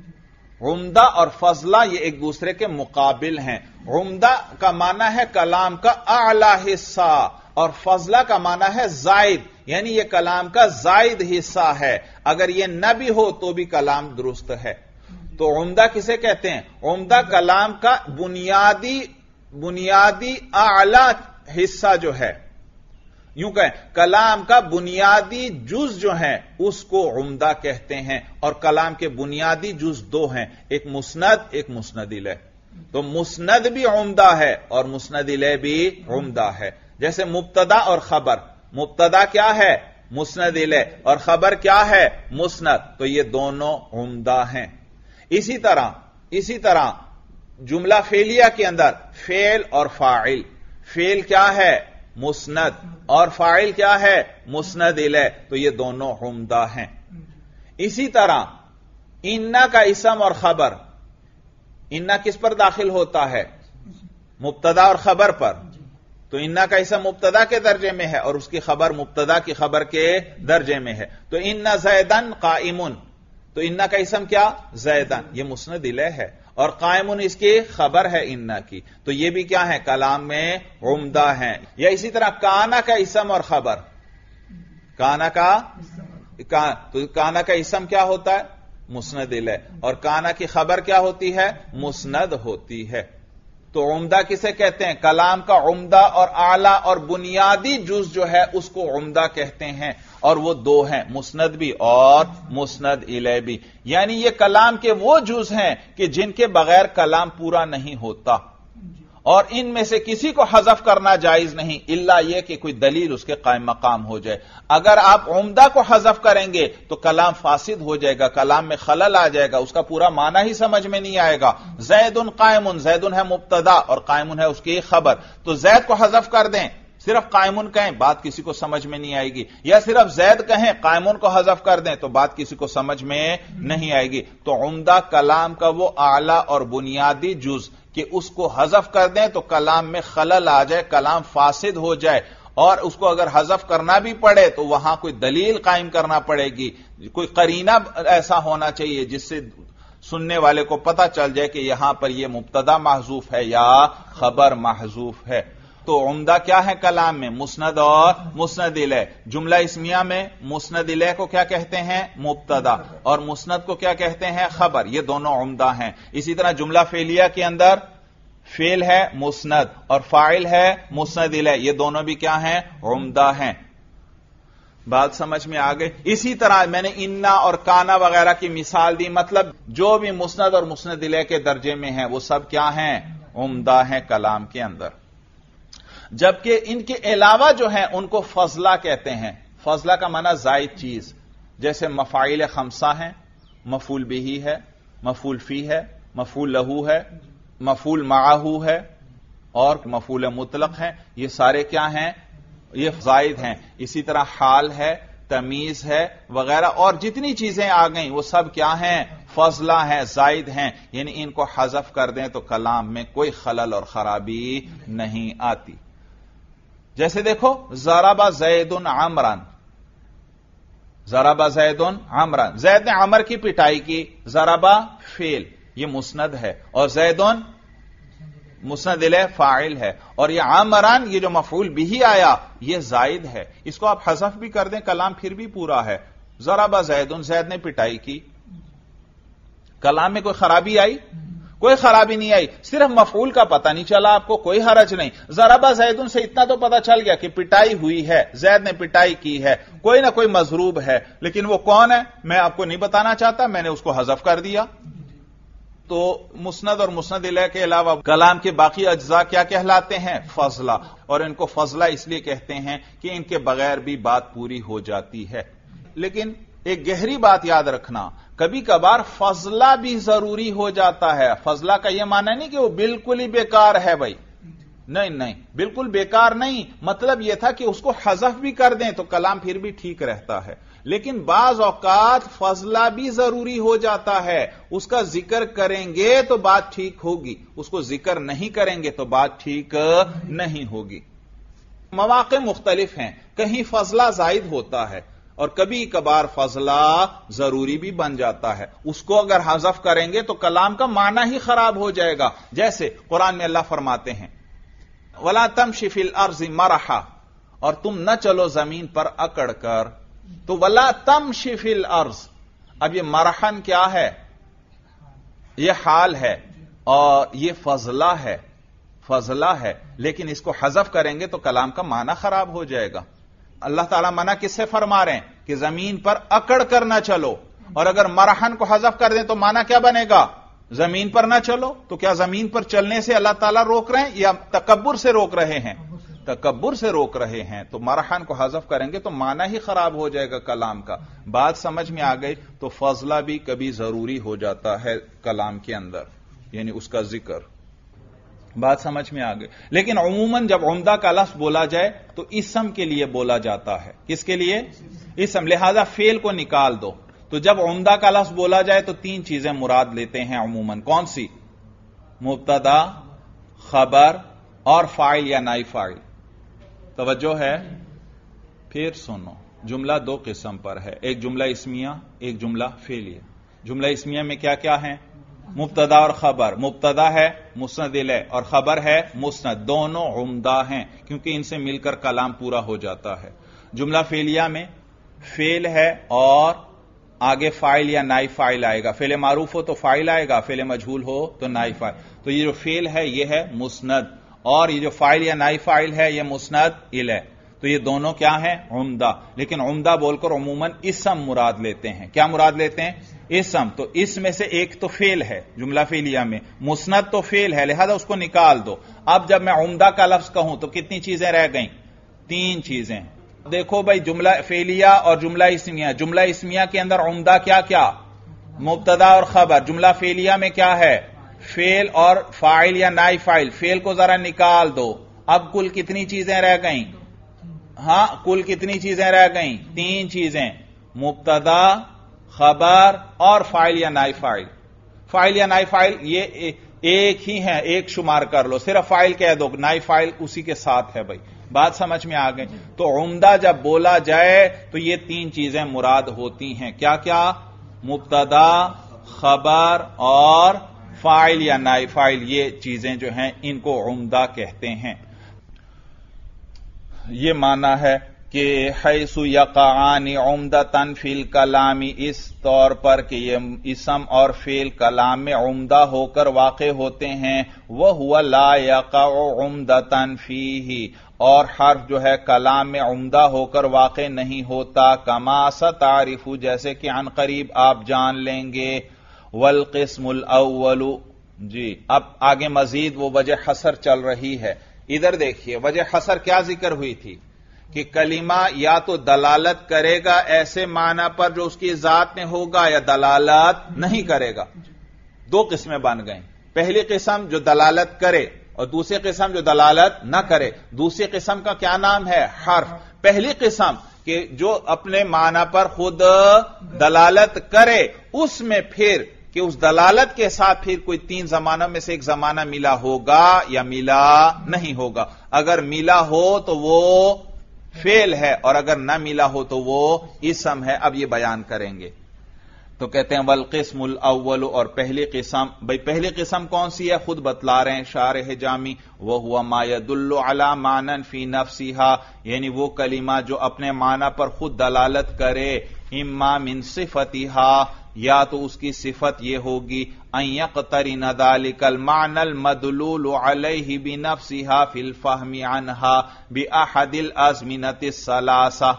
عمدہ اور فضلہ یہ ایک دوسرے کے مقابل ہیں۔ عمدہ کا معنی ہے کلام کا اعلی حصہ، اور فضلہ کا معنی ہے زائد، یعنی یہ کلام کا زائد حصہ ہے، اگر یہ نہ بھی ہو تو بھی کلام درست ہے۔ تو عمدہ کسے کہتے ہیں؟ عمدہ کلام کا بنیادی بنیادی اعلی حصہ جو ہے، یوں کہیں کلام کا بنیادی جز جو ہے اس کو عمدہ کہتے ہیں، اور کلام کے بنیادی جز دو ہیں، ایک مسند ایک مسند الیہ۔ تو مسند بھی عمدہ ہے اور مسند الیہ بھی عمدہ ہے۔ جیسے مبتدا اور خبر، مبتدا کیا ہے؟ مسند الیہ، اور خبر کیا ہے؟ مسند، تو یہ دونوں عمدہ ہیں۔ اسی طرح اسی طرح جملہ فعلیہ کے اندر فعل اور فاعل، فعل کیا ہے؟ مسند، اور فاعل کیا ہے؟ مسند الیہ، تو یہ دونوں عمدہ ہیں۔ اسی طرح انا کا اسم اور خبر، انا کس پر داخل ہوتا ہے؟ مبتدا اور خبر پر، تو انا کا اسم مبتدا کے درجے میں ہے اور اس کی خبر مبتدا کی خبر کے درجے میں ہے۔ تو انا زیدن قائمن، تو انا کا اسم کیا؟ زیدن، یہ مسند الیہ ہے، اور قائمن اس کی خبر ہے انا کی، تو یہ بھی کیا ہے؟ کلام میں عمدہ ہیں۔ یا اسی طرح کانا کا اسم اور خبر، کانا کا تو کانا کا اسم کیا ہوتا ہے؟ مسند الیہ، اور کانا کی خبر کیا ہوتی ہے؟ مسند ہوتی ہے۔ تو عمدہ کسے کہتے ہیں؟ کلام کا عمدہ اور اعلی اور بنیادی جز جو ہے اس کو عمدہ کہتے ہیں، اور وہ دو ہیں، مسند بھی اور مسند الیہ بھی۔ یعنی یہ کلام کے وہ جز ہیں کہ جن کے بغیر کلام پورا نہیں ہوتا، اور ان میں سے کسی کو حذف کرنا جائز نہیں الا یہ کہ کوئی دلیل اس کے قائم مقام ہو جائے۔ اگر آپ عمدہ کو حذف کریں گے تو کلام فاسد ہو جائے گا، کلام میں خلل آ جائے گا، اس کا پورا معنی ہی سمجھ میں نہیں آئے گا۔ زیدن قائمن، زیدن ہے مبتدا اور قائمن ہے اس کی خبر، تو زید کو حذف کر دیں، صرف قائمن کہیں، بات کسی کو سمجھ میں نہیں آئے گی، یا صرف زید کہیں قائمن کو حذف کر دیں تو بات کسی کو سمجھ میں نہیں آئے گی۔ تو عمدہ کلام کا وہ اعلی اور بنیادی جز کہ اس کو حذف کر دیں تو کلام میں خلل آ جائے، کلام فاسد ہو جائے، اور اس کو اگر حذف کرنا بھی پڑے تو وہاں کوئی دلیل قائم کرنا پڑے گی، کوئی قرینہ ایسا ہونا چاہیے جس سے سننے والے کو پتہ چل جائے کہ یہاں پر یہ مبتدا محذوف ہے یا خبر محذوف ہے۔ تو عمدہ کیا ہے کلام میں؟ مسند اور مسند الیہ۔ جملہ اسمیہ میں مسند الیہ کو کیا کہتے ہیں؟ مبتدا، اور مسند کو کیا کہتے ہیں؟ خبر، یہ دونوں عمدہ ہیں۔ اسی طرح جملہ فعلیہ کے اندر فعل ہے مسند اور فاعل ہے مسند الیہ، یہ دونوں بھی کیا ہیں؟ عمدہ ہیں۔ بات سمجھ میں آ گئی؟ اسی طرح میں نے انا اور کانا وغیرہ کی مثال دی، مطلب جو بھی مسند اور مسند الیہ کے درجے میں ہیں وہ سب کیا ہیں؟ عمدہ ہیں کلام کے اندر۔ جبکہ ان کے علاوہ جو ہیں ان کو فضلہ کہتے ہیں۔ فضلہ کا معنی زائد چیز، جیسے مفاعیل خمسہ ہیں، مفعول بہ ہے، مفعول فی ہے، مفعول لہو ہے، مفعول معہ ہے، اور مفعول مطلق ہیں، یہ سارے کیا ہیں؟ یہ زائد ہیں۔ اسی طرح حال ہے، تمیز ہے وغیرہ، اور جتنی چیزیں آ گئیں وہ سب کیا ہیں؟ فضلہ ہیں، زائد ہیں، یعنی ان کو حذف کر دیں تو کلام میں کوئی خلل اور خرابی نہیں آتی۔ جیسے دیکھو ضرب زید عمرا، ضرب زید عمرا، زید نے عمر کی پٹائی کی، ضرب فعل یہ مسند ہے، اور زید مسند الیہ فاعل ہے، اور یہ عمران یہ جو مفعول بھی آیا یہ زائد ہے، اس کو آپ حذف بھی کر دیں کلام پھر بھی پورا ہے۔ ضرب زید، زید نے پٹائی کی، کلام میں کوئی خرابی آئی؟ کوئی خرابی نہیں آئی، صرف مفعول کا پتہ نہیں چلا آپ کو، کوئی حرج نہیں. ضربہ زیدن سے اتنا تو پتہ چل گیا کہ پٹائی ہوئی ہے، زید نے پٹائی کی ہے، کوئی نہ کوئی مضروب ہے، لیکن وہ کون ہے میں آپ کو نہیں بتانا چاہتا، میں نے اس کو حذف کر دیا. تو مسند اور مسند الیہ کے علاوہ کلام کے باقی اجزاء کیا کہلاتے ہیں؟ فضلہ. اور ان کو فضلہ اس لیے کہتے ہیں کہ ان کے بغیر بھی بات پوری ہو جاتی ہے. لیکن ایک گہری بات یاد رکھنا، کبھی کبھار فضلہ بھی ضروری ہو جاتا ہے. فضلہ کا یہ معنی نہیں کہ وہ بالکل ہی بیکار ہے بھائی، نہیں نہیں بالکل بیکار نہیں، مطلب یہ تھا کہ اس کو حذف بھی کر دیں تو کلام پھر بھی ٹھیک رہتا ہے. لیکن بعض اوقات فضلہ بھی ضروری ہو جاتا ہے، اس کا ذکر کریں گے تو بات ٹھیک ہوگی، اس کو ذکر نہیں کریں گے تو بات ٹھیک نہیں ہوگی. مواقع مختلف ہیں، کہیں فضلہ زائد ہوتا ہے اور کبھی کبھار فضلہ ضروری بھی بن جاتا ہے. اس کو اگر حذف کریں گے تو کلام کا معنی ہی خراب ہو جائے گا. جیسے قرآن میں اللہ فرماتے ہیں وَلَا تَمْشِ فِي الْأَرْضِ مَرَحًا، اور تم نہ چلو زمین پر اکڑ کر. تو وَلَا تَمْشِ فِي الْأَرْضِ، اب یہ مرحن کیا ہے؟ یہ حال ہے اور یہ فضلہ ہے، فضلہ ہے، لیکن اس کو حذف کریں گے تو کلام کا معنی خراب ہو جائے گا. اللہ تعالیٰ منع کس سے فرما رہے ہیں کہ زمین پر اکڑ کر نہ چلو، اور اگر مرحن کو حذف کر دیں تو معنی کیا بنے گا؟ زمین پر نہ چلو. تو کیا زمین پر چلنے سے اللہ تعالیٰ روک رہے ہیں یا تکبر سے روک رہے ہیں؟ تکبر سے روک رہے ہیں. تو مرحن کو حذف کریں گے تو معنی ہی خراب ہو جائے گا کلام کا. بات سمجھ میں آ گئی؟ تو فضلہ بھی کبھی ضروری ہو جاتا ہے کلام کے اندر، یعنی اس کا ذکر. بات سمجھ میں آ گئی. لیکن عموماً جب عمدہ کا لفظ بولا جائے تو اسم کے لیے بولا جاتا ہے. کس کے لیے؟ اسم. لہذا فعل کو نکال دو. تو جب عمدہ کا لفظ بولا جائے تو تین چیزیں مراد لیتے ہیں عموماً. کون سی؟ مبتدا، خبر اور فاعل یا نائب فاعل. توجہ ہے؟ پھر سنو، جملہ دو قسم پر ہے، ایک جملہ اسمیہ، ایک جملہ فعلیہ. جملہ اسمیہ میں کیا کیا ہیں؟ مبتدا اور خبر. مبتدا ہے مسند الیہ اور خبر ہے مسند، دونوں عمدہ ہیں کیونکہ ان سے مل کر کلام پورا ہو جاتا ہے. جملہ فعلیہ میں فعل ہے اور آگے فاعل یا نائب فاعل آئے گا. فعل معروف ہو تو فاعل آئے گا، فعل مجہول ہو تو نائب فاعل. تو یہ جو فعل ہے یہ ہے مسند، اور یہ جو فاعل یا نائب فاعل ہے یہ مسند الیہ. تو یہ دونوں کیا ہیں؟ عمدہ. لیکن عمدہ بول کر عموماً اسم مراد لیتے ہیں. کیا مراد لیتے ہیں؟ اسم. تو اس میں سے ایک تو فعل ہے جملہ فعلیہ میں، مسند تو فعل ہے، لہذا اس کو نکال دو. اب جب میں عمدہ کا لفظ کہوں تو کتنی چیزیں رہ گئیں؟ تین چیزیں. دیکھو بھائی، جملہ فعلیہ اور جملہ اسمیہ. جملہ اسمیہ کے اندر عمدہ کیا کیا؟ مبتدا اور خبر. جملہ فعلیہ میں کیا ہے؟ فعل اور فاعل یا نائب فاعل. فعل کو ذرا نکال دو. اب کل کتنی چیزیں رہ گئیں؟ ہاں، کل کتنی چیزیں رہ گئیں؟ تین چیزیں، مبتدا، خبر اور فاعل یا نائب فاعل. فاعل یا نائب فاعل یہ ایک ہی ہیں، ایک شمار کر لو. صرف فاعل کہہ دو، نائب فاعل اسی کے ساتھ ہے. بھائی بات سمجھ میں آ گئی؟ تو عمدہ جب بولا جائے تو یہ تین چیزیں مراد ہوتی ہیں. کیا کیا؟ مبتدا، خبر اور فاعل یا نائب فاعل. یہ چیزیں جو ہیں ان کو عمدہ کہتے ہیں. یہ معنی ہے کہ حیث یقعان عمدتاً فی الکلام، اس طور پر کہ یہ اسم اور فعل کلام میں عمدہ ہو کر واقع ہوتے ہیں. وہو لا یقع عمدتاً فیہ، اور حرف جو ہے کلام میں عمدہ ہو کر واقع نہیں ہوتا. کما ستعرف، جیسے کہ عن قریب آپ جان لیں گے. والقسم الاول، جی اب آگے مزید وہ وجہ حصر چل رہی ہے. ادھر دیکھیے، وجہ حصر کیا ذکر ہوئی تھی کہ کلمہ یا تو دلالت کرے گا ایسے معنی پر جو اس کی ذات میں ہوگا، یا دلالت نہیں کرے گا. دو قسمیں بن گئیں. پہلی قسم جو دلالت کرے اور دوسری قسم جو دلالت نہ کرے. دوسری قسم کا کیا نام ہے؟ حرف. پہلی قسم کہ جو اپنے معنی پر خود دلالت کرے، اس میں پھر کہ اس دلالت کے ساتھ پھر کوئی تین زمانوں میں سے ایک زمانہ ملا ہوگا یا ملا نہیں ہوگا. اگر ملا ہو تو وہ فعل ہے اور اگر نہ ملا ہو تو وہ اسم ہے. اب یہ بیان کریں گے. تو کہتے ہیں والقسم الاول، اور پہلی قسم. بھئی پہلی قسم کون سی ہے؟ خود بتلا رہے ہیں شارح جامی. وہو ما يدل علی معنی فی نفسہا، یعنی وہ کلمہ جو اپنے معنی پر خود دلالت کرے. اما من صفتہا، یا تو اس کی صفت یہ ہوگی ان یقترن ذلک المعنى المدلول علیہ بنفسها فی الفہم عنہا باحد الازمنۃ الثلاثہ،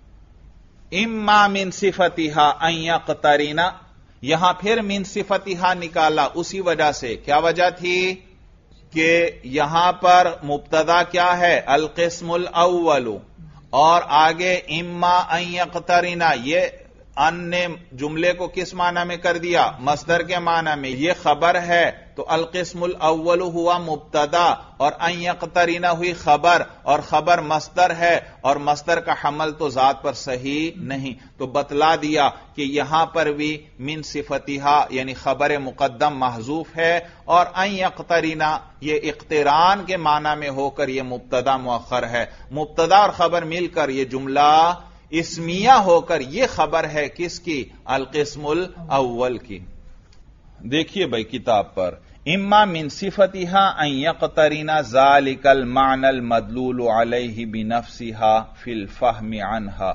اما من صفتها ان یقترن، یہاں پھر من صفتها نکالا اسی وجہ سے، کیا وجہ تھی کہ یہاں پر مبتدا کیا ہے؟ القسم الاول، اور آگے اما ان یقترن، یہ ان نے جملے کو کس معنی میں کر دیا؟ مصدر کے معنی میں، یہ خبر ہے تو القسم الاول ہوا مبتدا اور ان یقترن ہوئی خبر، اور خبر مصدر ہے اور مصدر کا حمل تو ذات پر صحیح نہیں، تو بتلا دیا کہ یہاں پر بھی من صفتها یعنی خبر مقدم محذوف ہے، اور ان یقترن یہ اقتران کے معنی میں ہو کر یہ مبتدا مؤخر ہے، مبتدا اور خبر مل کر یہ جملہ اسمیہ ہو کر یہ خبر ہے کس کی؟ القسم الاول کی۔ دیکھیے بھائی کتاب پر، اما من صفتها ان یقترن ذلك المعنى المدلول علیہ بنفسها فی الفہم عنہا،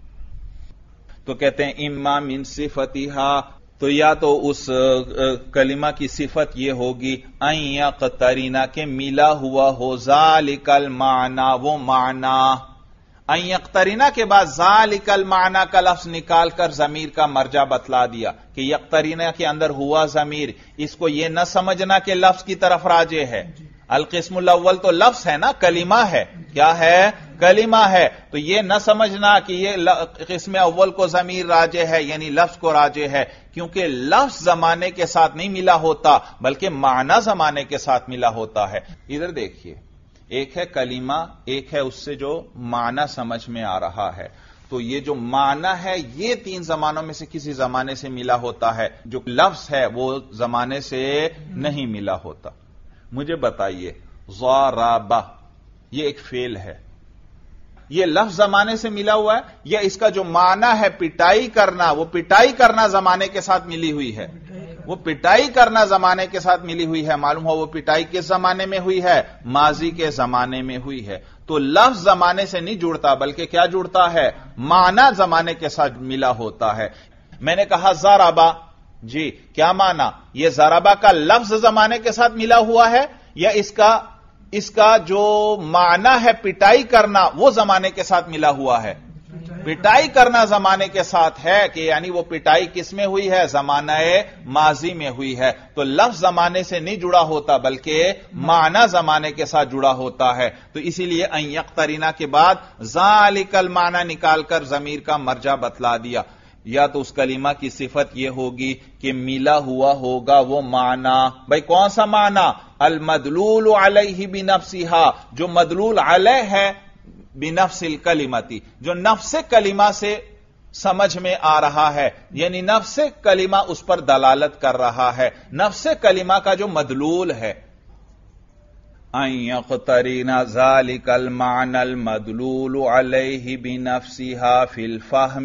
تو کہتے ہیں اما من صفتها، تو یا تو اس کلمہ کی صفت یہ ہوگی ان یقترن کہ ملا ہوا ہو ذالک المعنی، وہ معنی، ان یقترن کے بعد ذالک المعنی کا لفظ نکال کر ضمیر کا مرجع بتلا دیا کہ یقترن کے اندر ہوا ضمیر، اس کو یہ نہ سمجھنا کہ لفظ کی طرف راجع ہے، القسم الاول تو لفظ ہے نا، کلمہ ہے، کیا ہے؟ کلمہ ہے، تو یہ نہ سمجھنا کہ یہ قسم اول کو ضمیر راجع ہے یعنی لفظ کو راجع ہے، کیونکہ لفظ زمانے کے ساتھ نہیں ملا ہوتا بلکہ معنی زمانے کے ساتھ ملا ہوتا ہے۔ ادھر دیکھیے، ایک ہے کلمہ، ایک ہے اس سے جو معنی سمجھ میں آ رہا ہے، تو یہ جو معنی ہے یہ تین زمانوں میں سے کسی زمانے سے ملا ہوتا ہے، جو لفظ ہے وہ زمانے سے نہیں ملا ہوتا۔ مجھے بتائیے، ضرب یہ ایک فعل ہے، یہ لفظ زمانے سے ملا ہوا ہے یا اس کا جو معنی ہے پٹائی کرنا، وہ پٹائی کرنا زمانے کے ساتھ ملی ہوئی ہے؟ وہ پٹائی کرنا زمانے کے ساتھ ملی ہوئی ہے۔ معلوم ہو وہ پٹائی کس زمانے میں ہوئی ہے؟ ماضی کے زمانے میں ہوئی ہے۔ تو لفظ زمانے سے نہیں جڑتا بلکہ کیا جڑتا ہے؟ معنی زمانے کے ساتھ ملا ہوتا ہے۔ میں نے کہا ضربا، جی کیا معنی؟ یہ ضربا کا لفظ زمانے کے ساتھ ملا ہوا ہے یا اس کا اس کا جو معنی ہے پٹائی کرنا وہ زمانے کے ساتھ ملا ہوا ہے؟ پٹائی کرنا زمانے کے ساتھ ہے، کہ یعنی وہ پٹائی کس میں ہوئی ہے؟ زمانہ ماضی میں ہوئی ہے، تو لفظ زمانے سے نہیں جڑا ہوتا بلکہ معنی زمانے کے ساتھ جڑا ہوتا ہے، تو اسی لیے ان یقترن کے بعد ذالک المعنی نکال کر ضمیر کا مرجع بتلا دیا۔ یا تو اس کلمہ کی صفت یہ ہوگی کہ ملا ہوا ہوگا وہ معنی، بھائی کون سا معنی؟ المدلول علیہ بنفسها، جو مدلول علیہ ہے بنفس الکلمتی، جو نفس کلمہ سے سمجھ میں آ رہا ہے، یعنی نفس کلمہ اس پر دلالت کر رہا ہے، نفس کلمہ کا جو مدلول ہے۔ ان یقترن ذلک المعنی المدلول علیہ بنفسها فی الفہم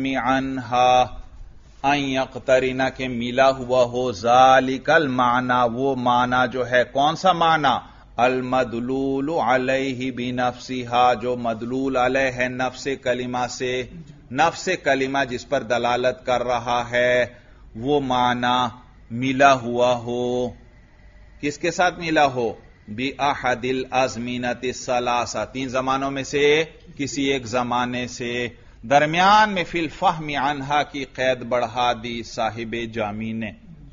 عنہا، ان یقترن کے ملا ہوا ہو ذالک المعنی، وہ معنی جو ہے کون سا معنی؟ المدلول علیہ بنفسها، جو مدلول علیہ ہے نفس کلمہ سے، نفس کلمہ جس پر دلالت کر رہا ہے وہ معنی ملا ہوا ہو، کس کے ساتھ ملا ہو؟ بأحد الازمنۃ الثلاثہ، تین زمانوں میں سے کسی ایک زمانے سے۔ درمیان میں فی الفہم عنہا کی قید بڑھا دی صاحب جامی نے۔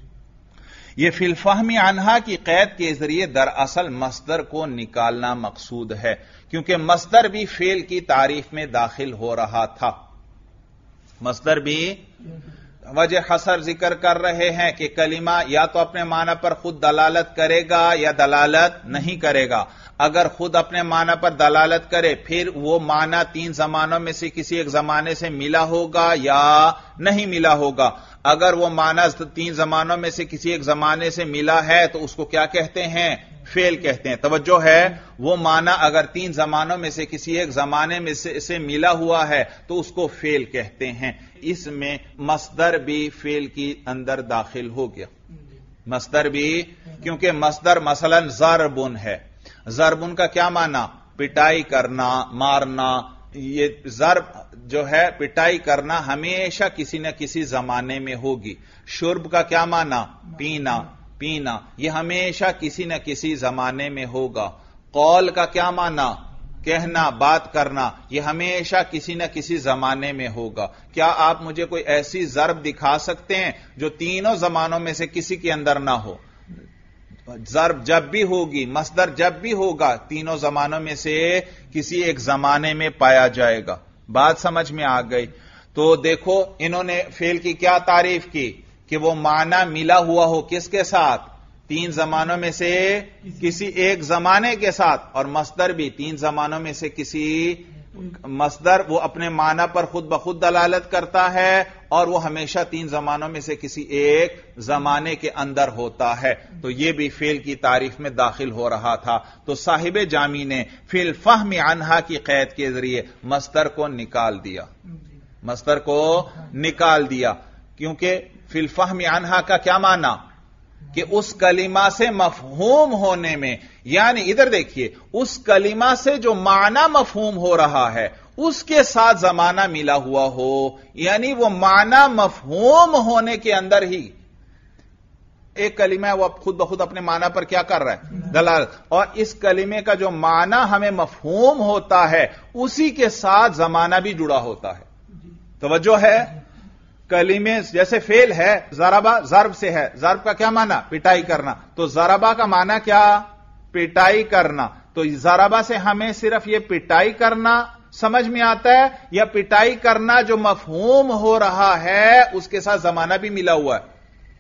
یہ فی الفہم عنہا کی قید کے ذریعے دراصل مصدر کو نکالنا مقصود ہے، کیونکہ مصدر بھی فعل کی تعریف میں داخل ہو رہا تھا، مصدر بھی وجہ حصر ذکر کر رہے ہیں کہ کلمہ یا تو اپنے معنی پر خود دلالت کرے گا یا دلالت نہیں کرے گا۔ اگر خود اپنے معنی پر دلالت کرے پھر وہ معنی تین زمانوں میں سے کسی ایک زمانے سے ملا ہوگا یا نہیں ملا ہوگا۔ اگر وہ معنی تین زمانوں میں سے کسی ایک زمانے سے ملا ہے تو اس کو کیا کہتے ہیں؟ فعل کہتے ہیں۔ توجہ ہے، وہ معنی اگر تین زمانوں میں سے کسی ایک زمانے میں سے, سے ملا ہوا ہے تو اس کو فعل کہتے ہیں۔ اس میں مصدر بھی فعل کی اندر داخل ہو گیا، مصدر بھی، کیونکہ مصدر مثلا ضربن ہے، ضربن کا کیا معنی؟ پٹائی کرنا، مارنا، یہ ضرب جو ہے پٹائی کرنا ہمیشہ کسی نہ کسی زمانے میں ہوگی. شرب کا کیا معنی؟ پینا پینا یہ ہمیشہ کسی نہ کسی زمانے میں ہوگا. قول کا کیا معنی؟ کہنا بات کرنا یہ ہمیشہ کسی نہ کسی زمانے میں ہوگا. کیا آپ مجھے کوئی ایسی ضرب دکھا سکتے ہیں جو تینوں زمانوں میں سے کسی کے اندر نہ ہو؟ ضرب جب بھی ہوگی، مصدر جب بھی ہوگا، تینوں زمانوں میں سے کسی ایک زمانے میں پایا جائے گا. بات سمجھ میں آ گئی؟ تو دیکھو انہوں نے فعل کی کیا تعریف کی کہ وہ معنی ملا ہوا ہو کس کے ساتھ؟ تین زمانوں میں سے کسی ایک زمانے کے ساتھ. اور مصدر بھی تین زمانوں میں سے کسی مصدر وہ اپنے معنی پر خود بخود دلالت کرتا ہے اور وہ ہمیشہ تین زمانوں میں سے کسی ایک زمانے کے اندر ہوتا ہے. تو یہ بھی فعل کی تعریف میں داخل ہو رہا تھا. تو صاحب جامی نے فی الفہم عنہا کی قید کے ذریعے مصدر کو نکال دیا مصدر کو نکال دیا کیونکہ فی الفہم عنہا کا کیا معنی؟ کہ اس کلمہ سے مفہوم ہونے میں، یعنی ادھر دیکھیے اس کلمہ سے جو معنی مفہوم ہو رہا ہے اس کے ساتھ زمانہ ملا ہوا ہو، یعنی وہ معنی مفہوم ہونے کے اندر ہی ایک کلمہ ہے وہ خود بخود اپنے معنی پر کیا کر رہا ہے؟ دلالت. اور اس کلمے کا جو معنی ہمیں مفہوم ہوتا ہے اسی کے ساتھ زمانہ بھی جڑا ہوتا ہے. توجہ ہے؟ کلمے جیسے فعل ہے ضربہ ضرب سے ہے، ضرب کا کیا معنی؟ پٹائی کرنا. تو ضربہ کا معنی کیا؟ پٹائی کرنا. تو ضربہ سے ہمیں صرف یہ پٹائی کرنا سمجھ میں آتا ہے یا پٹائی کرنا جو مفہوم ہو رہا ہے اس کے ساتھ زمانہ بھی ملا ہوا ہے؟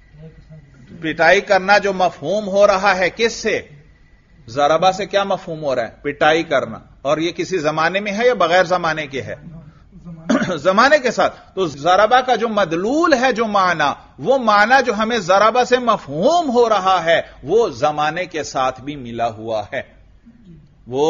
پٹائی کرنا جو مفہوم ہو رہا ہے کس سے؟ ضربہ سے کیا مفہوم ہو رہا ہے؟ پٹائی کرنا. اور یہ کسی زمانے میں ہے یا بغیر زمانے کے ہے؟ زمانے کے ساتھ. تو ضربہ کا جو مدلول ہے جو معنی، وہ معنی جو ہمیں ضربہ سے مفہوم ہو رہا ہے وہ زمانے کے ساتھ بھی ملا ہوا ہے. وہ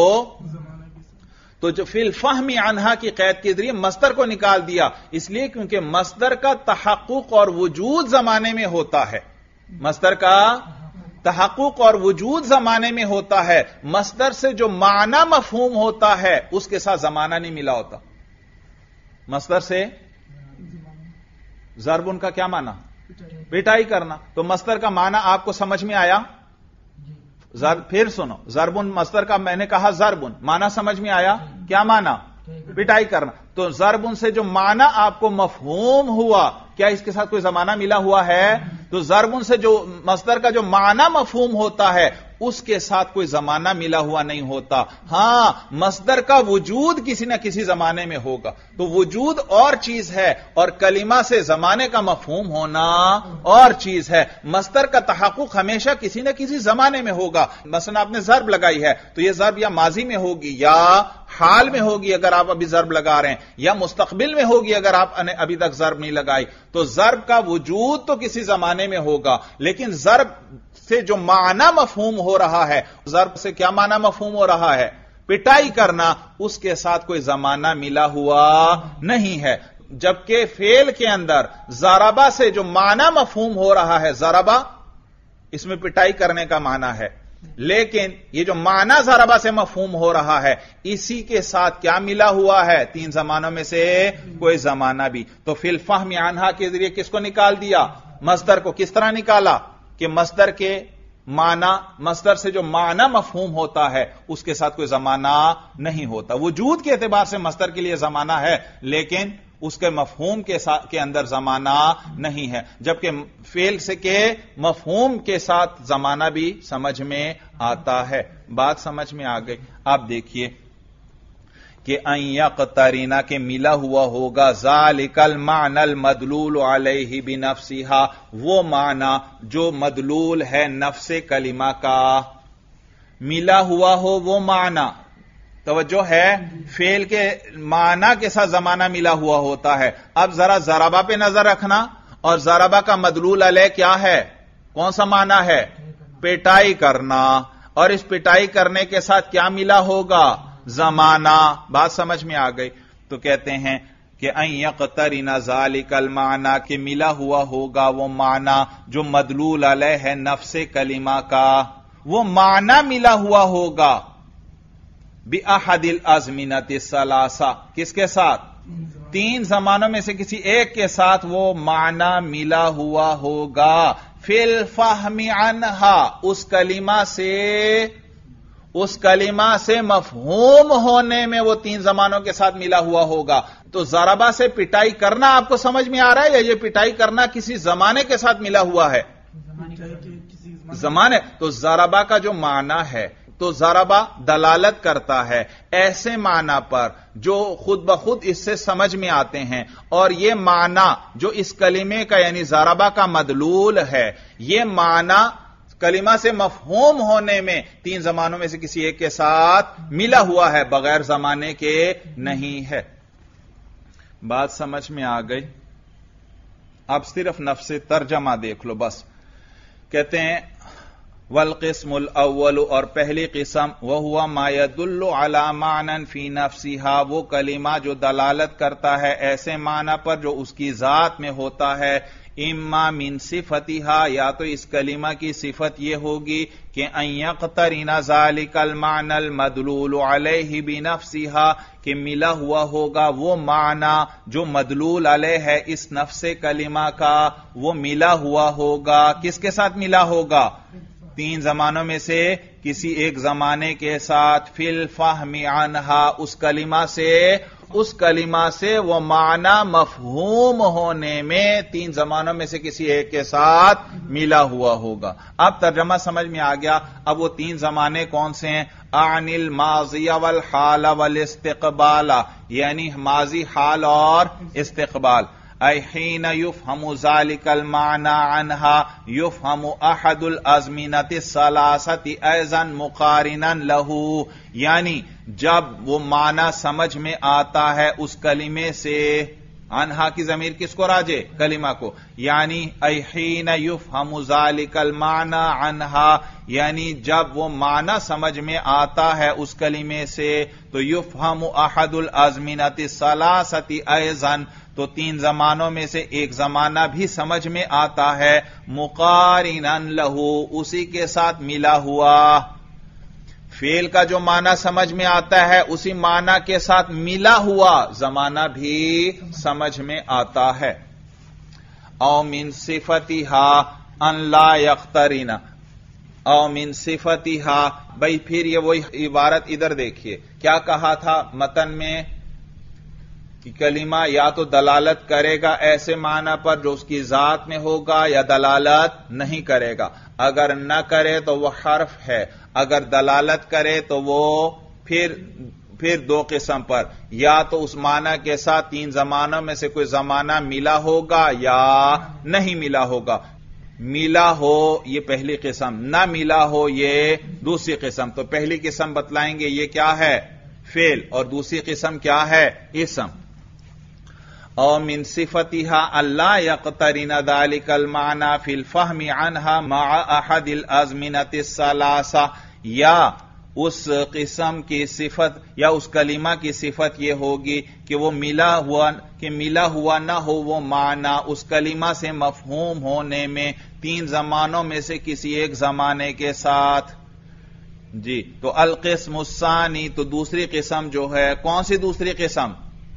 تو جو فی الفہم عنہا کی قید کے ذریعے مصدر کو نکال دیا، اس لیے کیونکہ مصدر کا تحقق اور وجود زمانے میں ہوتا ہے. مصدر کا تحقق اور وجود زمانے میں ہوتا ہے. مصدر سے جو معنی مفہوم ہوتا ہے اس کے ساتھ زمانہ نہیں ملا ہوتا. مصدر سے ضرب ان کا کیا معنی؟ پٹائی کرنا. تو مصدر کا معنی آپ کو سمجھ میں آیا؟ پھر سنو، ضربن مصدر کا میں نے کہا ضربن معنی سمجھ میں آیا؟ کیا معنی؟ پٹائی کرنا. تو ضربن سے جو معنی آپ کو مفہوم ہوا کیا اس کے ساتھ کوئی زمانہ ملا ہوا ہے؟ تو ضربن سے جو مصدر کا جو معنی مفہوم ہوتا ہے اس کے ساتھ کوئی زمانہ ملا ہوا نہیں ہوتا. ہاں مصدر کا وجود کسی نہ کسی زمانے میں ہوگا. تو وجود اور چیز ہے اور کلمہ سے زمانے کا مفہوم ہونا اور چیز ہے. مصدر کا تحقق ہمیشہ کسی نہ کسی زمانے میں ہوگا. مثلا آپ نے ضرب لگائی ہے تو یہ ضرب یا ماضی میں ہوگی یا حال میں ہوگی اگر آپ ابھی ضرب لگا رہے ہیں، یا مستقبل میں ہوگی اگر آپ نے ابھی تک ضرب نہیں لگائی. تو ضرب کا وجود تو کسی زمانے میں ہوگا، لیکن ضرب سے جو معنی مفہوم ہو رہا ہے، ضرب سے کیا معنی مفہوم ہو رہا ہے؟ پٹائی کرنا، اس کے ساتھ کوئی زمانہ ملا ہوا نہیں ہے. جبکہ فعل کے اندر ضربہ سے جو معنی مفہوم ہو رہا ہے، ضربہ اس میں پٹائی کرنے کا معنی ہے، لیکن یہ جو معنی ضربہ سے مفہوم ہو رہا ہے اسی کے ساتھ کیا ملا ہوا ہے؟ تین زمانوں میں سے کوئی زمانہ بھی. تو فی الفہم عنہا کے ذریعے کس کو نکال دیا؟ مصدر کو. کس طرح نکالا؟ کہ مصدر کے معنی، مصدر سے جو معنی مفہوم ہوتا ہے اس کے ساتھ کوئی زمانہ نہیں ہوتا. وجود کے اعتبار سے مصدر کے لیے زمانہ ہے لیکن اس کے مفہوم کے ساتھ کے اندر زمانہ نہیں ہے. جبکہ فعل سے کے مفہوم کے ساتھ زمانہ بھی سمجھ میں آتا ہے. بات سمجھ میں آ گئی؟ آپ دیکھیے کہ ان یقترنا کے ملا ہوا ہوگا ذالک المعنی المدلول علیہ بنفسہا، وہ معنی جو مدلول ہے نفس کلمہ کا، ملا ہوا ہو وہ معنی. توجہ ہے، فعل کے معنی کے ساتھ زمانہ ملا ہوا ہوتا ہے. اب ذرا ضربہ پہ نظر رکھنا، اور ضربہ کا مدلول علیہ کیا ہے؟ کون سا معنی ہے؟ پٹائی کرنا. اور اس پٹائی کرنے کے ساتھ کیا ملا ہوگا؟ زمانہ. بات سمجھ میں آ گئی؟ تو کہتے ہیں کہ ان یقترن ذالک المعنی کہ ملا ہوا ہوگا وہ معنی جو مدلول علیہ ہے نفس کلمہ کا، وہ معنی ملا ہوا ہوگا. بِأَحَدِ الْأَزْمِنَةِ الثَّلَاثَةِ، کس کے ساتھ؟ تین زمانوں میں سے کسی ایک کے ساتھ وہ معنی ملا ہوا ہوگا. فِي الْفَهْمِ عَنْهَا، اس کلمہ سے اس کلمہ سے مفہوم ہونے میں وہ تین زمانوں کے ساتھ ملا ہوا ہوگا. تو ضربہ سے پٹائی کرنا آپ کو سمجھ میں آ رہا ہے یا یہ پٹائی کرنا کسی زمانے کے ساتھ ملا ہوا ہے؟ زمانے. تو ضربہ کا جو معنی ہے تو ضربہ دلالت کرتا ہے ایسے معنی پر جو خود بخود اس سے سمجھ میں آتے ہیں، اور یہ معنی جو اس کلمے کا یعنی ضربہ کا مدلول ہے، یہ معنی کلمہ سے مفہوم ہونے میں تین زمانوں میں سے کسی ایک کے ساتھ ملا ہوا ہے، بغیر زمانے کے نہیں ہے. بات سمجھ میں آ گئی؟ اب صرف نفس ترجمہ دیکھ لو بس. کہتے ہیں والقسم الاول، اور پہلی قسم وہو ما يدل على معنى في نفسها، وہ کلمہ جو دلالت کرتا ہے ایسے معنی پر جو اس کی ذات میں ہوتا ہے. اما من صفتها، یا تو اس کلمہ کی صفت یہ ہوگی کہ ان یقترن ذلك المعنى المدلول علیہ بنفسها، کہ ملا ہوا ہوگا وہ معنی جو مدلول علیہ ہے اس نفس کلمہ کا، وہ ملا ہوا ہوگا. کس کے ساتھ ملا ہوگا؟ تین زمانوں میں سے کسی ایک زمانے کے ساتھ. فی الفہم عنہا، اس کلمہ سے اس کلمہ سے وہ معنی مفہوم ہونے میں تین زمانوں میں سے کسی ایک کے ساتھ ملا ہوا ہوگا. اب ترجمہ سمجھ میں آ گیا. اب وہ تین زمانے کون سے ہیں؟ عن الماضی والحال والاستقبال، یعنی ماضی، حال اور استقبال. اي حين يفهم ذلك المعنى عنها يفهم احد الازمنة الثلاثة ايضا مقارنا له، یعنی جب وہ معنی سمجھ میں آتا ہے اس کلمے سے. عنہا کی ضمیر کس کو راجے؟ کلمہ کو. یعنی اي حين يفهم ذلك المعنى عنها، یعنی جب وہ معنی سمجھ میں آتا ہے اس کلمے سے تو يفهم احد الازمنة الثلاثة ايضا، تو تین زمانوں میں سے ایک زمانہ بھی سمجھ میں آتا ہے. مقارنا لہو، اسی کے ساتھ ملا ہوا. فعل کا جو معنی سمجھ میں آتا ہے اسی معنی کے ساتھ ملا ہوا زمانہ بھی سمجھ میں آتا ہے. او من صفتها ان لا یقترن، او من صفتها، بھئی پھر یہ وہی عبارت ادھر دیکھیے کیا کہا تھا متن میں کہ کلمہ یا تو دلالت کرے گا ایسے معنی پر جو اس کی ذات میں ہوگا یا دلالت نہیں کرے گا. اگر نہ کرے تو وہ حرف ہے، اگر دلالت کرے تو وہ پھر پھر دو قسم پر، یا تو اس معنی کے ساتھ تین زمانوں میں سے کوئی زمانہ ملا ہوگا یا نہیں ملا ہوگا. ملا ہو یہ پہلی قسم، نہ ملا ہو یہ دوسری قسم. تو پہلی قسم بتلائیں گے یہ کیا ہے؟ فعل، اور دوسری قسم کیا ہے؟ اسم. او من صفتها الا يقترن ذلك المعنى في الفهم عنها مع احد الازمنة الثلاثة، یا اس قسم کی صفت یا اس کلمہ کی صفت یہ ہوگی کہ وہ ملا ہوا کہ ملا ہوا نہ ہو وہ معنی اس کلمہ سے مفہوم ہونے میں تین زمانوں میں سے کسی ایک زمانے کے ساتھ. جی تو القسم الثانی، تو دوسری قسم جو ہے، کون سی دوسری قسم؟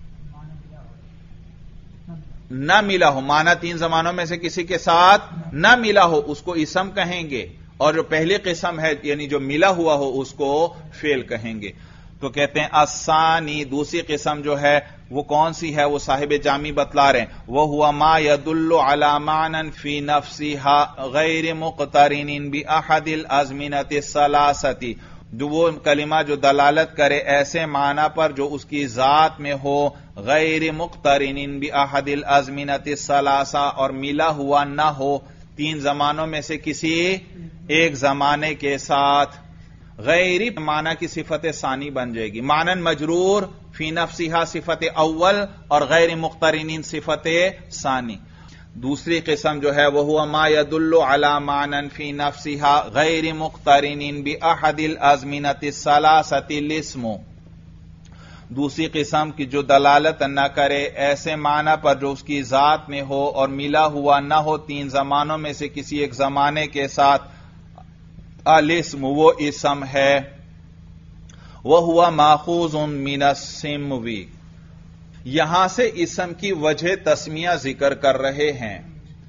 نہ ملا ہو، معنی تین زمانوں میں سے کسی کے ساتھ نہ ملا ہو، اس کو اسم کہیں گے. اور جو پہلی قسم ہے یعنی جو ملا ہوا ہو اس کو فعل کہیں گے. تو کہتے ہیں الثانی، دوسری قسم جو ہے وہ کون سی ہے؟ وہ صاحب جامی بتلا رہے ہیں. وَهُوَ مَا يَدُلُّ عَلَى مَعْنًى فِي نَفْسِهَا غَيْرِ مُقْتَرِنٍ بِأَحَدِ الْأَزْمِنَةِ الثَّلَاثَةِ، جو وہ کلمہ جو دلالت کرے ایسے معنی پر جو اس کی ذات میں ہو، غیر مقترن بأحد الازمنة الثلاثة، اور ملا ہوا نہ ہو تین زمانوں میں سے کسی ایک زمانے کے ساتھ. غیر معنی کی صفت ثانی بن جائے گی. معنی مجرور، فی نفسها صفت اول، اور غیر مقترن صفت ثانی. دوسری قسم جو ہے وہ ما يدل على معنى في نفسها غیر مقترن بأحد الازمنة الثلاثة الاسم، دوسری قسم کی جو دلالت نہ کرے ایسے معنی پر جو اس کی ذات میں ہو اور ملا ہوا نہ ہو تین زمانوں میں سے کسی ایک زمانے کے ساتھ. الاسم وہ اسم ہے. وہو ماخوذ من السمو، یہاں سے اسم کی وجہ تسمیہ ذکر کر رہے ہیں۔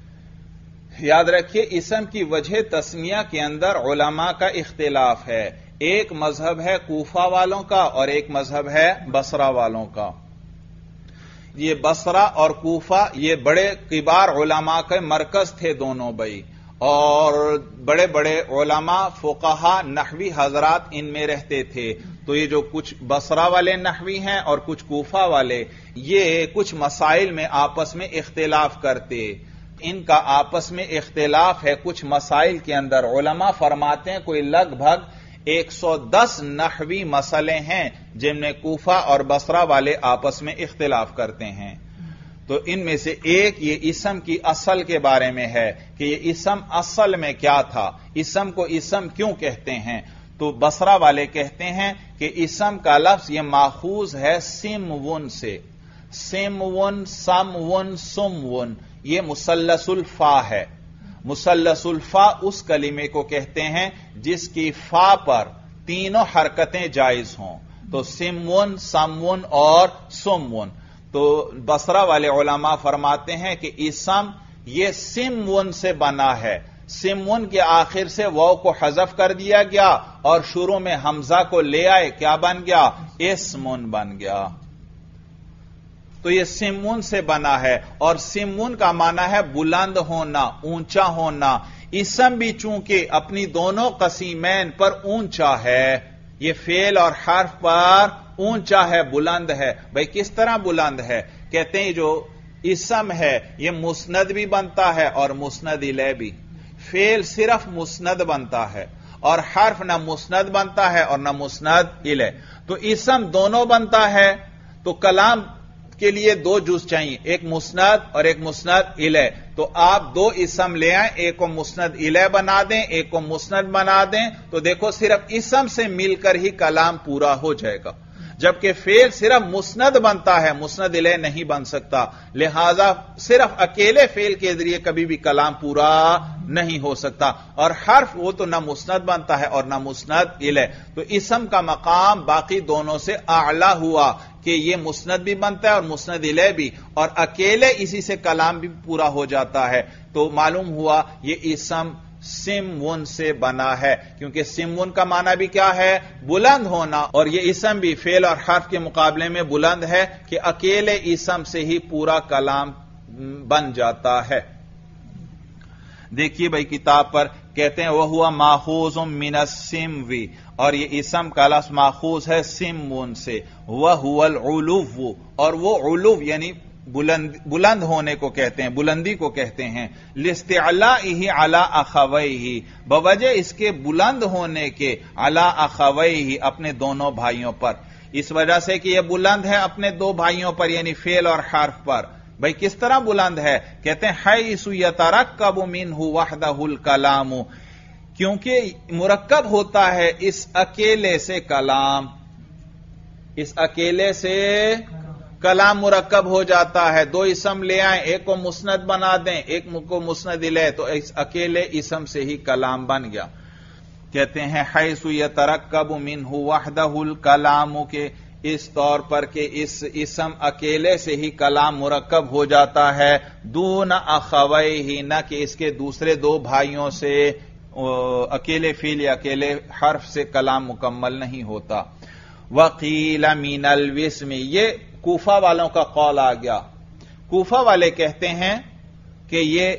یاد رکھیے اسم کی وجہ تسمیہ کے اندر علماء کا اختلاف ہے، ایک مذہب ہے کوفہ والوں کا اور ایک مذہب ہے بصرہ والوں کا۔ یہ بصرہ اور کوفہ یہ بڑے کبار علماء کے مرکز تھے دونوں بھائی، اور بڑے بڑے علماء فقہا نحوی حضرات ان میں رہتے تھے۔ تو یہ جو کچھ بصرہ والے نحوی ہیں اور کچھ کوفہ والے، یہ کچھ مسائل میں آپس میں اختلاف کرتے، ان کا آپس میں اختلاف ہے کچھ مسائل کے اندر۔ علماء فرماتے ہیں کوئی لگ بھگ ایک سو دس نحوی مسئلے ہیں جن میں کوفہ اور بصرہ والے آپس میں اختلاف کرتے ہیں۔ تو ان میں سے ایک یہ اسم کی اصل کے بارے میں ہے کہ یہ اسم اصل میں کیا تھا، اسم کو اسم کیوں کہتے ہیں۔ تو بصرہ والے کہتے ہیں کہ اسم کا لفظ یہ ماخوذ ہے سمون سے، سمون، سمون، سمون، یہ مثلث الفا ہے۔ مثلث الفا اس کلمے کو کہتے ہیں جس کی فا پر تینوں حرکتیں جائز ہوں، تو سمون، سمون اور سمون۔ تو بصرہ والے علماء فرماتے ہیں کہ اسم یہ سمون سے بنا ہے، سمون کے آخر سے واو کو حذف کر دیا گیا اور شروع میں حمزہ کو لے آئے، کیا بن گیا؟ اسمون بن گیا۔ تو یہ سمون سے بنا ہے، اور سمون کا معنی ہے بلند ہونا، اونچا ہونا۔ اسم بھی چونکہ اپنی دونوں قسیمین پر اونچا ہے، یہ فعل اور حرف پر اونچا ہے، بلند ہے۔ بھئی کس طرح بلند ہے؟ کہتے ہیں جو اسم ہے یہ مسند بھی بنتا ہے اور مسند الیہ بھی۔ فعل صرف مسند بنتا ہے اور حرف نہ مسند بنتا ہے اور نہ مسند الیہ۔ تو اسم دونوں بنتا ہے، تو کلام کے لیے دو جز چاہیے، ایک مسند اور ایک مسند الیہ۔ تو آپ دو اسم لے آئیں، ایک کو مسند الیہ بنا دیں، ایک کو مسند بنا دیں، تو دیکھو صرف اسم سے مل کر ہی کلام پورا ہو جائے گا۔ جبکہ فعل صرف مسند بنتا ہے، مسند الیہ نہیں بن سکتا، لہذا صرف اکیلے فعل کے ذریعے کبھی بھی کلام پورا نہیں ہو سکتا۔ اور حرف وہ تو نہ مسند بنتا ہے اور نہ مسند الیہ، تو اسم کا مقام باقی دونوں سے اعلی ہوا کہ یہ مسند بھی بنتا ہے اور مسند الیہ بھی، اور اکیلے اسی سے کلام بھی پورا ہو جاتا ہے۔ تو معلوم ہوا یہ اسم سمون سے بنا ہے، کیونکہ سمون کا معنی بھی کیا ہے؟ بلند ہونا، اور یہ اسم بھی فعل اور حرف کے مقابلے میں بلند ہے کہ اکیلے اسم سے ہی پورا کلام بن جاتا ہے۔ دیکھیے بھائی کتاب پر کہتے ہیں وَهُوَ مَأْخُوذٌ مِّنَ السِّمْوِ، اور یہ اسم کا لفظ ماخوذ ہے سمون سے۔ وَهُوَ الْعُلُوُّ، اور وہ علو یعنی بلند بلند ہونے کو کہتے ہیں، بلندی کو کہتے ہیں۔ لِاسْتِعْلَائِهِ عَلَىٰ أَخَوَيْهِ، بوجہ اس کے بلند ہونے کے، عَلَىٰ أَخَوَيْهِ اپنے دونوں بھائیوں پر، اس وجہ سے کہ یہ بلند ہے اپنے دو بھائیوں پر یعنی فعل اور حرف پر۔ بھئی کس طرح بلند ہے؟ کہتے ہیں حَيْثُ يَتَرَكَّبُ مِنْهُ وَحْدَهُ الْكَلَامُ، کیونکہ مرکب ہوتا ہے اس اکیلے سے کلام، اس اکیلے سے کلام مرکب ہو جاتا ہے۔ دو اسم لے آئیں، ایک کو مسند بنا دیں، ایک کو مسند الیہ، تو اس اکیلے اسم سے ہی کلام بن گیا۔ کہتے ہیں حیث یترکب منہ وحدہ الکلام، کے اس طور پر کہ اس اسم اکیلے سے ہی کلام مرکب ہو جاتا ہے، دون اخویہ، نہ کہ اس کے دوسرے دو بھائیوں سے اکیلے فعل یا اکیلے حرف سے کلام مکمل نہیں ہوتا۔ وقیل من الوسم، یہ کوفہ والوں کا قول آ گیا۔ کوفہ والے کہتے ہیں کہ یہ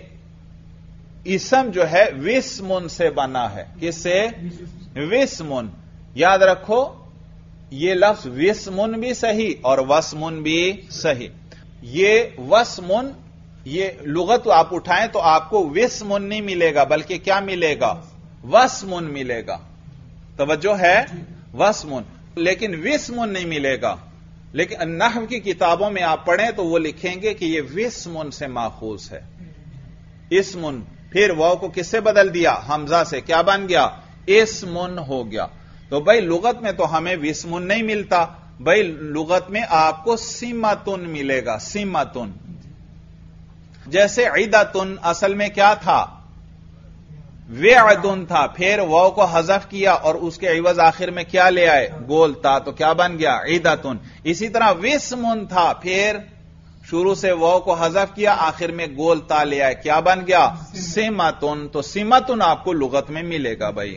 اسم جو ہے وسمن سے بنا ہے۔ کس سے؟ وسمن۔ یاد رکھو یہ لفظ وسمن بھی صحیح اور وسمن بھی صحیح۔ یہ وسمن، یہ لغت آپ اٹھائیں تو آپ کو وسمن نہیں ملے گا بلکہ کیا ملے گا؟ وسمن ملے گا۔ توجہ ہے؟ وسمن، لیکن وسمن نہیں ملے گا۔ لیکن نحو کی کتابوں میں آپ پڑھیں تو وہ لکھیں گے کہ یہ وسمن سے ماخوذ ہے۔ اسمن، پھر واو کو کس سے بدل دیا؟ حمزہ سے، کیا بن گیا؟ اسمن ہو گیا۔ تو بھائی لغت میں تو ہمیں وسمن نہیں ملتا، بھائی لغت میں آپ کو سمتن ملے گا، سمتن۔ جیسے عیدتن اصل میں کیا تھا؟ وعدن تھا، پھر واو کو حذف کیا اور اس کے عوض آخر میں کیا لے آئے؟ گول تا، تو کیا بن گیا؟ عیدتن۔ اسی طرح وسمن تھا، پھر شروع سے واو کو حذف کیا، آخر میں گول تا لے آئے، کیا بن گیا؟ سمتن۔ تو سمتن آپ کو لغت میں ملے گا بھائی۔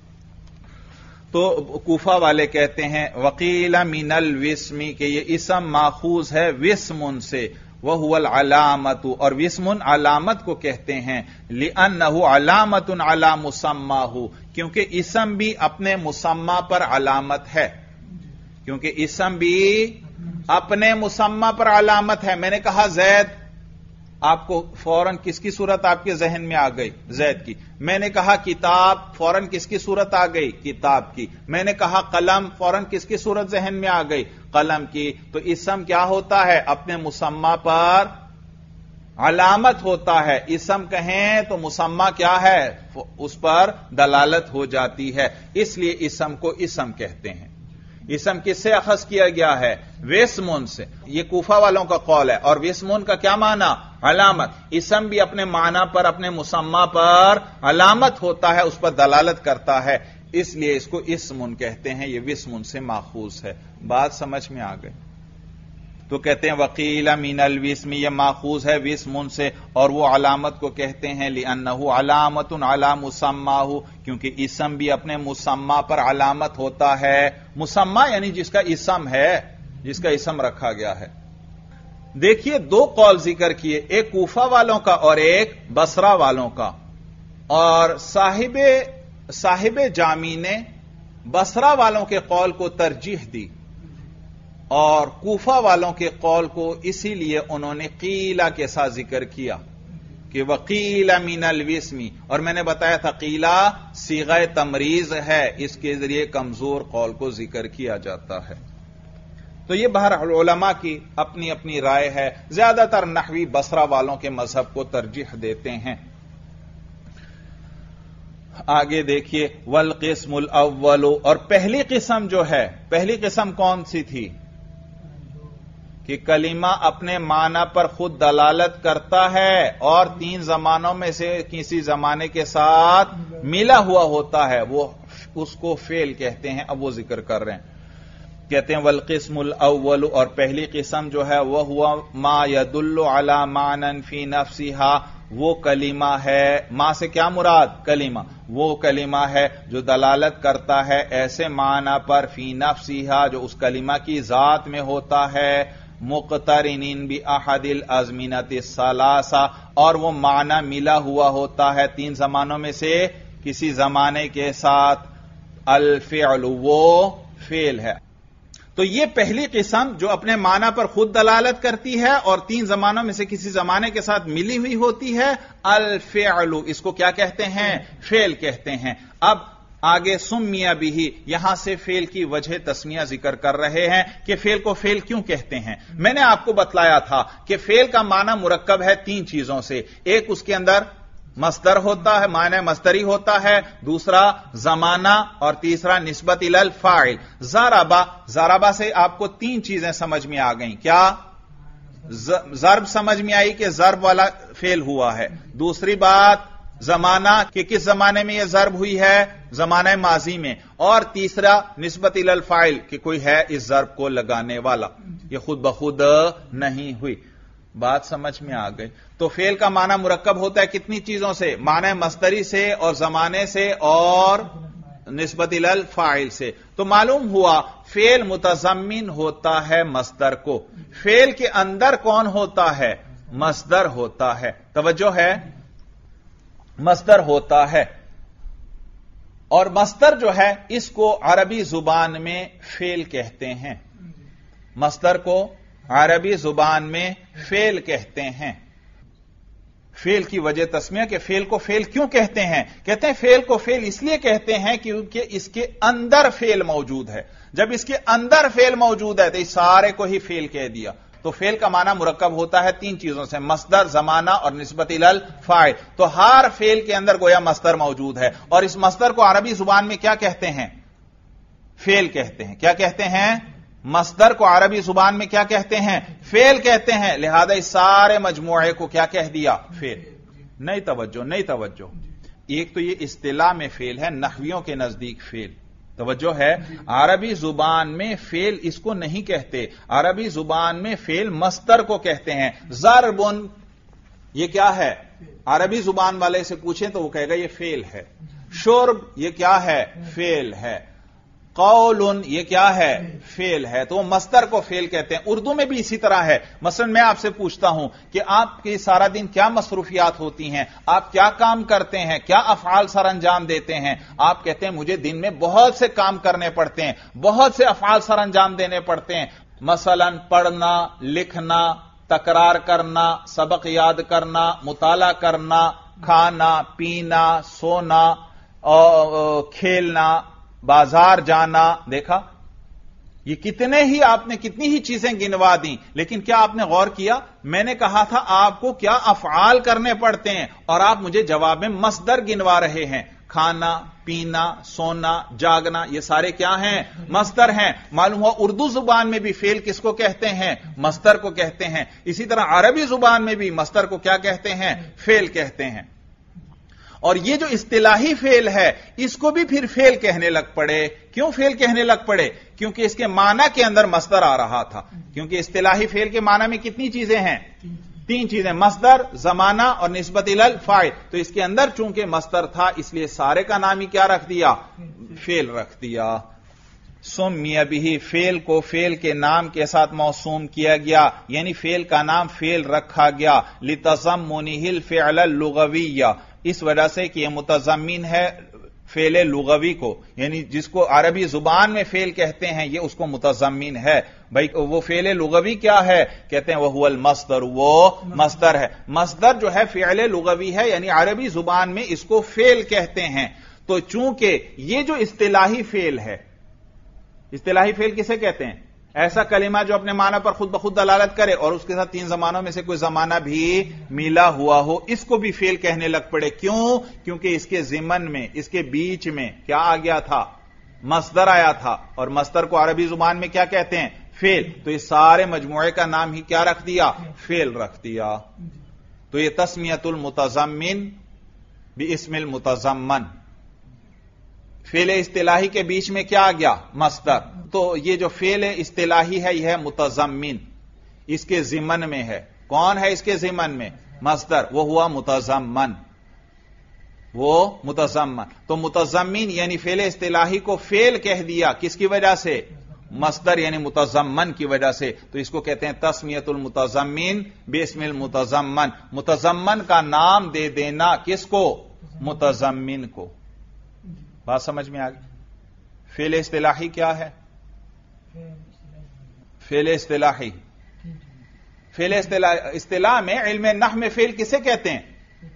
تو کوفہ والے کہتے ہیں وقیل من الوسمی، کہ یہ اسم ماخوذ ہے وسمن سے، وہو العلامت، اور وسمن علامت کو کہتے ہیں، لأنہ علامت علی مسماہ، کیونکہ اسم بھی اپنے مسمى پر علامت ہے، کیونکہ اسم بھی اپنے مسمى پر علامت ہے۔ میں نے کہا زید، آپ کو فوراً کس کی صورت آپ کے ذہن میں آ گئی؟ زید کی۔ میں نے کہا کتاب، فوراً کس کی صورت آ گئی؟ کتاب کی۔ میں نے کہا قلم، فوراً کس کی صورت ذہن میں آ گئی؟ قلم کی۔ تو اسم کیا ہوتا ہے؟ اپنے مسمى پر علامت ہوتا ہے۔ اسم کہیں تو مسمى کیا ہے؟ اس پر دلالت ہو جاتی ہے، اس لیے اسم کو اسم کہتے ہیں۔ اسم کس سے اخذ کیا گیا ہے؟ وسمن سے۔ یہ کوفہ والوں کا قول ہے۔ اور وسمن کا کیا معنی؟ علامت۔ اسم بھی اپنے معنی پر، اپنے مسمى پر علامت ہوتا ہے، اس پر دلالت کرتا ہے، اس لیے اس کو اسمن کہتے ہیں۔ یہ وسمن سے ماخوذ ہے۔ بات سمجھ میں آ گئی؟ تو کہتے ہیں وقیل من الوسم، یہ ماخوذ ہے وسمن سے، اور وہ علامت کو کہتے ہیں لأنہ علامت علی مسماہ، کیونکہ اسم بھی اپنے مسمى پر علامت ہوتا ہے۔ مسمى یعنی جس کا اسم ہے، جس کا اسم رکھا گیا ہے۔ دیکھیے دو قول ذکر کیے، ایک کوفہ والوں کا اور ایک بصرہ والوں کا، اور صاحب صاحب جامی نے بصرہ والوں کے قول کو ترجیح دی اور کوفہ والوں کے قول کو اسی لیے انہوں نے قیلہ کے ساتھ ذکر کیا کہ وقیل من الوسمی، اور میں نے بتایا تھا قیلہ صیغہ تمریز ہے، اس کے ذریعے کمزور قول کو ذکر کیا جاتا ہے۔ تو یہ بہرحال علماء کی اپنی اپنی رائے ہے، زیادہ تر نحوی بصرہ والوں کے مذہب کو ترجیح دیتے ہیں۔ آگے دیکھیے والقسم الاول، اور پہلی قسم جو ہے، پہلی قسم کون سی تھی؟ کہ کلمہ اپنے معنی پر خود دلالت کرتا ہے اور تین زمانوں میں سے کسی زمانے کے ساتھ ملا ہوا ہوتا ہے، وہ اس کو فعل کہتے ہیں۔ اب وہ ذکر کر رہے ہیں، کہتے ہیں والقسم الاول، اور پہلی قسم جو ہے وہ ہوا ما يدل علی معنی فی نفسہا، وہ کلمہ ہے، ما سے کیا مراد؟ کلمہ، وہ کلمہ ہے جو دلالت کرتا ہے ایسے معنی پر فی نفسہا جو اس کلمہ کی ذات میں ہوتا ہے، مقترنین باحد الازمنۃ الثلاثہ، اور وہ معنی ملا ہوا ہوتا ہے تین زمانوں میں سے کسی زمانے کے ساتھ، الفعل، وہ فعل ہے۔ تو یہ پہلی قسم جو اپنے معنی پر خود دلالت کرتی ہے اور تین زمانوں میں سے کسی زمانے کے ساتھ ملی ہوئی ہوتی ہے، الفعل، اس کو کیا کہتے ہیں؟ فعل کہتے ہیں۔ اب آگے سمیہ بھی، یہاں سے فعل کی وجہ تسمیہ ذکر کر رہے ہیں کہ فعل کو فعل کیوں کہتے ہیں۔ میں نے آپ کو بتلایا تھا کہ فعل کا معنی مرکب ہے تین چیزوں سے، ایک اس کے اندر مصدر ہوتا ہے، معنی مصدری ہوتا ہے، دوسرا زمانہ، اور تیسرا نسبت الی الفاعل۔ ضربہ، ضربہ سے آپ کو تین چیزیں سمجھ میں آ گئیں، کیا؟ ضرب سمجھ میں آئی کہ ضرب والا فعل ہوا ہے، دوسری بات زمانہ کہ کس زمانے میں یہ ضرب ہوئی ہے، زمانہ ماضی میں، اور تیسرا نسبت الی الفاعل کہ کوئی ہے اس ضرب کو لگانے والا، یہ خود بخود نہیں ہوئی۔ بات سمجھ میں آ گئی؟ تو فعل کا معنی مرکب ہوتا ہے کتنی چیزوں سے؟ معنی مصدری سے اور زمانے سے اور نسبت الی الفاعل سے۔ تو معلوم ہوا فعل متضمن ہوتا ہے مصدر کو، فعل کے اندر کون ہوتا ہے؟ مصدر ہوتا ہے۔ توجہ ہے؟ مصدر ہوتا ہے، اور مصدر جو ہے اس کو عربی زبان میں فعل کہتے ہیں، مصدر کو عربی زبان میں فعل کہتے ہیں۔ فعل کی وجہ تسمیہ کہ فعل کو فعل کیوں کہتے ہیں؟ کہتے ہیں فعل کو فعل اس لیے کہتے ہیں کیونکہ اس کے اندر فعل موجود ہے۔ جب اس کے اندر فعل موجود ہے تو اس سارے کو ہی فعل کہہ دیا۔ تو فعل کا معنی مرکب ہوتا ہے تین چیزوں سے، مصدر، زمانہ اور نسبت الی الفاعل۔ تو ہر فعل کے اندر گویا مصدر موجود ہے، اور اس مصدر کو عربی زبان میں کیا کہتے ہیں؟ فعل کہتے ہیں۔ کیا کہتے ہیں؟ مصدر کو عربی زبان میں کیا کہتے ہیں؟ فعل کہتے ہیں۔ لہذا اس سارے مجموعے کو کیا کہہ دیا؟ فعل۔ نہیں توجہ، نہیں توجہ۔ ایک تو یہ اصطلاح میں فعل ہے، نحویوں کے نزدیک فعل، توجہ ہے، عربی زبان میں فعل اس کو نہیں کہتے، عربی زبان میں فعل مصدر کو کہتے ہیں۔ ضربن یہ کیا ہے؟ عربی زبان والے سے پوچھیں تو وہ کہے گا یہ فعل ہے۔ شرب یہ کیا ہے؟ فعل ہے۔ قول یہ کیا ہے؟ فعل ہے۔ تو وہ مصدر کو فعل کہتے ہیں۔ اردو میں بھی اسی طرح ہے۔ مثلا میں آپ سے پوچھتا ہوں کہ آپ کی سارا دن کیا مصروفیات ہوتی ہیں، آپ کیا کام کرتے ہیں، کیا افعال سر انجام دیتے ہیں؟ آپ کہتے ہیں مجھے دن میں بہت سے کام کرنے پڑتے ہیں، بہت سے افعال سر انجام دینے پڑتے ہیں، مثلا پڑھنا، لکھنا، تکرار کرنا، سبق یاد کرنا، مطالعہ کرنا، کھانا، پینا، سونا، اور کھیلنا، بازار جانا۔ دیکھا یہ کتنے ہی آپ نے کتنی ہی چیزیں گنوا دیں، لیکن کیا آپ نے غور کیا؟ میں نے کہا تھا آپ کو کیا افعال کرنے پڑتے ہیں اور آپ مجھے جواب میں مصدر گنوا رہے ہیں۔ کھانا، پینا، سونا، جاگنا، یہ سارے کیا ہیں؟ مصدر ہیں۔ معلوم ہوا اردو زبان میں بھی فعل کس کو کہتے ہیں؟ مصدر کو کہتے ہیں۔ اسی طرح عربی زبان میں بھی مصدر کو کیا کہتے ہیں؟ فعل کہتے ہیں۔ اور یہ جو اصطلاحی فعل ہے اس کو بھی پھر فعل کہنے لگ پڑے۔ کیوں فعل کہنے لگ پڑے؟ کیونکہ اس کے معنی کے اندر مصدر آ رہا تھا۔ کیونکہ اصطلاحی فعل کے معنی میں کتنی چیزیں ہیں؟ تین چیزیں، مصدر، زمانہ اور نسبت الی الفاعل۔ تو اس کے اندر چونکہ مصدر تھا اس لیے سارے کا نام ہی کیا رکھ دیا؟ فعل رکھ دیا۔ سمی بہ، فعل کو فعل کے نام کے ساتھ موسوم کیا گیا، یعنی فعل کا نام فعل رکھا گیا، لتضمنہ الفعل اللغوی، اس وجہ سے کہ یہ متضمن ہے فعل لغوی کو، یعنی جس کو عربی زبان میں فعل کہتے ہیں یہ اس کو متضمن ہے۔ بھائی وہ فعل لغوی کیا ہے؟ کہتے ہیں وہ المصدر، وہ مصدر ہے۔ مصدر جو ہے فعل لغوی ہے، یعنی عربی زبان میں اس کو فعل کہتے ہیں۔ تو چونکہ یہ جو اصطلاحی فعل ہے، اصطلاحی فعل کسے کہتے ہیں؟ ایسا کلمہ جو اپنے معنی پر خود بخود دلالت کرے اور اس کے ساتھ تین زمانوں میں سے کوئی زمانہ بھی ملا ہوا ہو، اس کو بھی فعل کہنے لگ پڑے۔ کیوں؟ کیونکہ اس کے ضمن میں، اس کے بیچ میں کیا آ گیا تھا؟ مصدر آیا تھا، اور مصدر کو عربی زبان میں کیا کہتے ہیں؟ فعل۔ تو اس سارے مجموعے کا نام ہی کیا رکھ دیا؟ فعل رکھ دیا۔ تو یہ تسمیۃ المتضمن باسم المتضمن، فعل اصطلاحی کے بیچ میں کیا آ گیا؟ مصدر۔ تو یہ جو فعل اصطلاحی ہے یہ ہے متضمن، اس کے ضمن میں ہے۔ کون ہے اس کے ضمن میں؟ مصدر، وہ ہوا متضمن، وہ متضمن۔ تو متضمن یعنی فعل اصطلاحی کو فعل کہہ دیا، کس کی وجہ سے؟ مصدر یعنی متضمن کی وجہ سے۔ تو اس کو کہتے ہیں تسمیۃ المتضمن باسم المتضمن، متضمن کا نام دے دینا کس کو؟ متضمن کو۔ بات سمجھ میں آ گئی؟ فعل اصطلاحی کیا ہے؟ فعل اصطلاحی، فعل اصطلاح میں علم نحو میں فعل کسے کہتے ہیں؟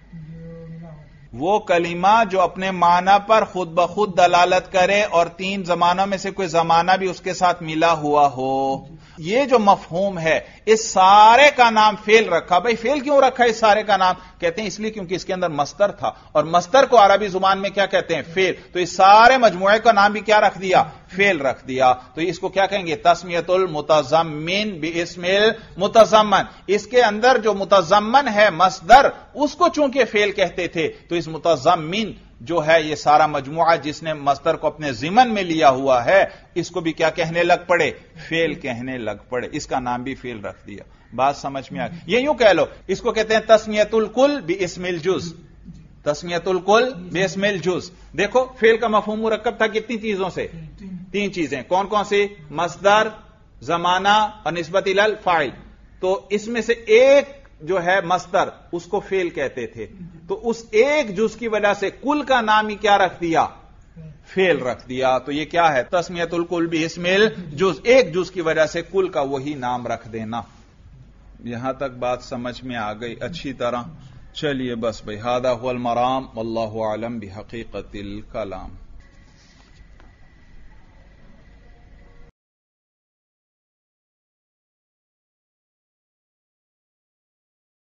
وہ کلمہ جو اپنے معنی پر خود بخود دلالت کرے اور تین زمانوں میں سے کوئی زمانہ بھی اس کے ساتھ ملا ہوا ہو۔ یہ جو مفہوم ہے اس سارے کا نام فعل رکھا۔ بھئی فعل کیوں رکھا اس سارے کا نام؟ کہتے ہیں اس لیے کیونکہ اس کے اندر مصدر تھا، اور مصدر کو عربی زبان میں کیا کہتے ہیں؟ فعل۔ تو اس سارے مجموعے کا نام بھی کیا رکھ دیا؟ فعل رکھ دیا۔ تو اس کو کیا کہیں گے؟ تسمیۃ المتضمن باسم المتضمن۔ اس کے اندر جو متضمن ہے مصدر، اس کو چونکہ فعل کہتے تھے، تو اس متضمن جو ہے یہ سارا مجموعہ جس نے مصدر کو اپنے ضمن میں لیا ہوا ہے، اس کو بھی کیا کہنے لگ پڑے؟ فعل کہنے لگ پڑے۔ اس کا نام بھی فعل رکھ دیا۔ بات سمجھ میں آ گئی؟ یہ یوں کہہ لو، اس کو کہتے ہیں تسمیۃ الکل باسم الجز، تسمیۃ الکل باسم الجز۔ دیکھو فعل کا مفہوم مرکب تھا کتنی چیزوں سے؟ تین چیزیں۔ کون کون سی؟ مصدر، زمانہ اور نسبت الی الفاعل۔ تو اس میں سے ایک جو ہے مصدر، اس کو فعل کہتے تھے، تو اس ایک جز کی وجہ سے کل کا نام ہی کیا رکھ دیا؟ فعل رکھ دیا۔ تو یہ کیا ہے؟ تسمیۃ الکل باسم الجز، ایک جز کی وجہ سے کل کا وہی نام رکھ دینا۔ یہاں تک بات سمجھ میں آ گئی اچھی طرح؟ چلیے بس بھائی، ھذا ھو المرام واللہ اعلم بحقیقت الکلام۔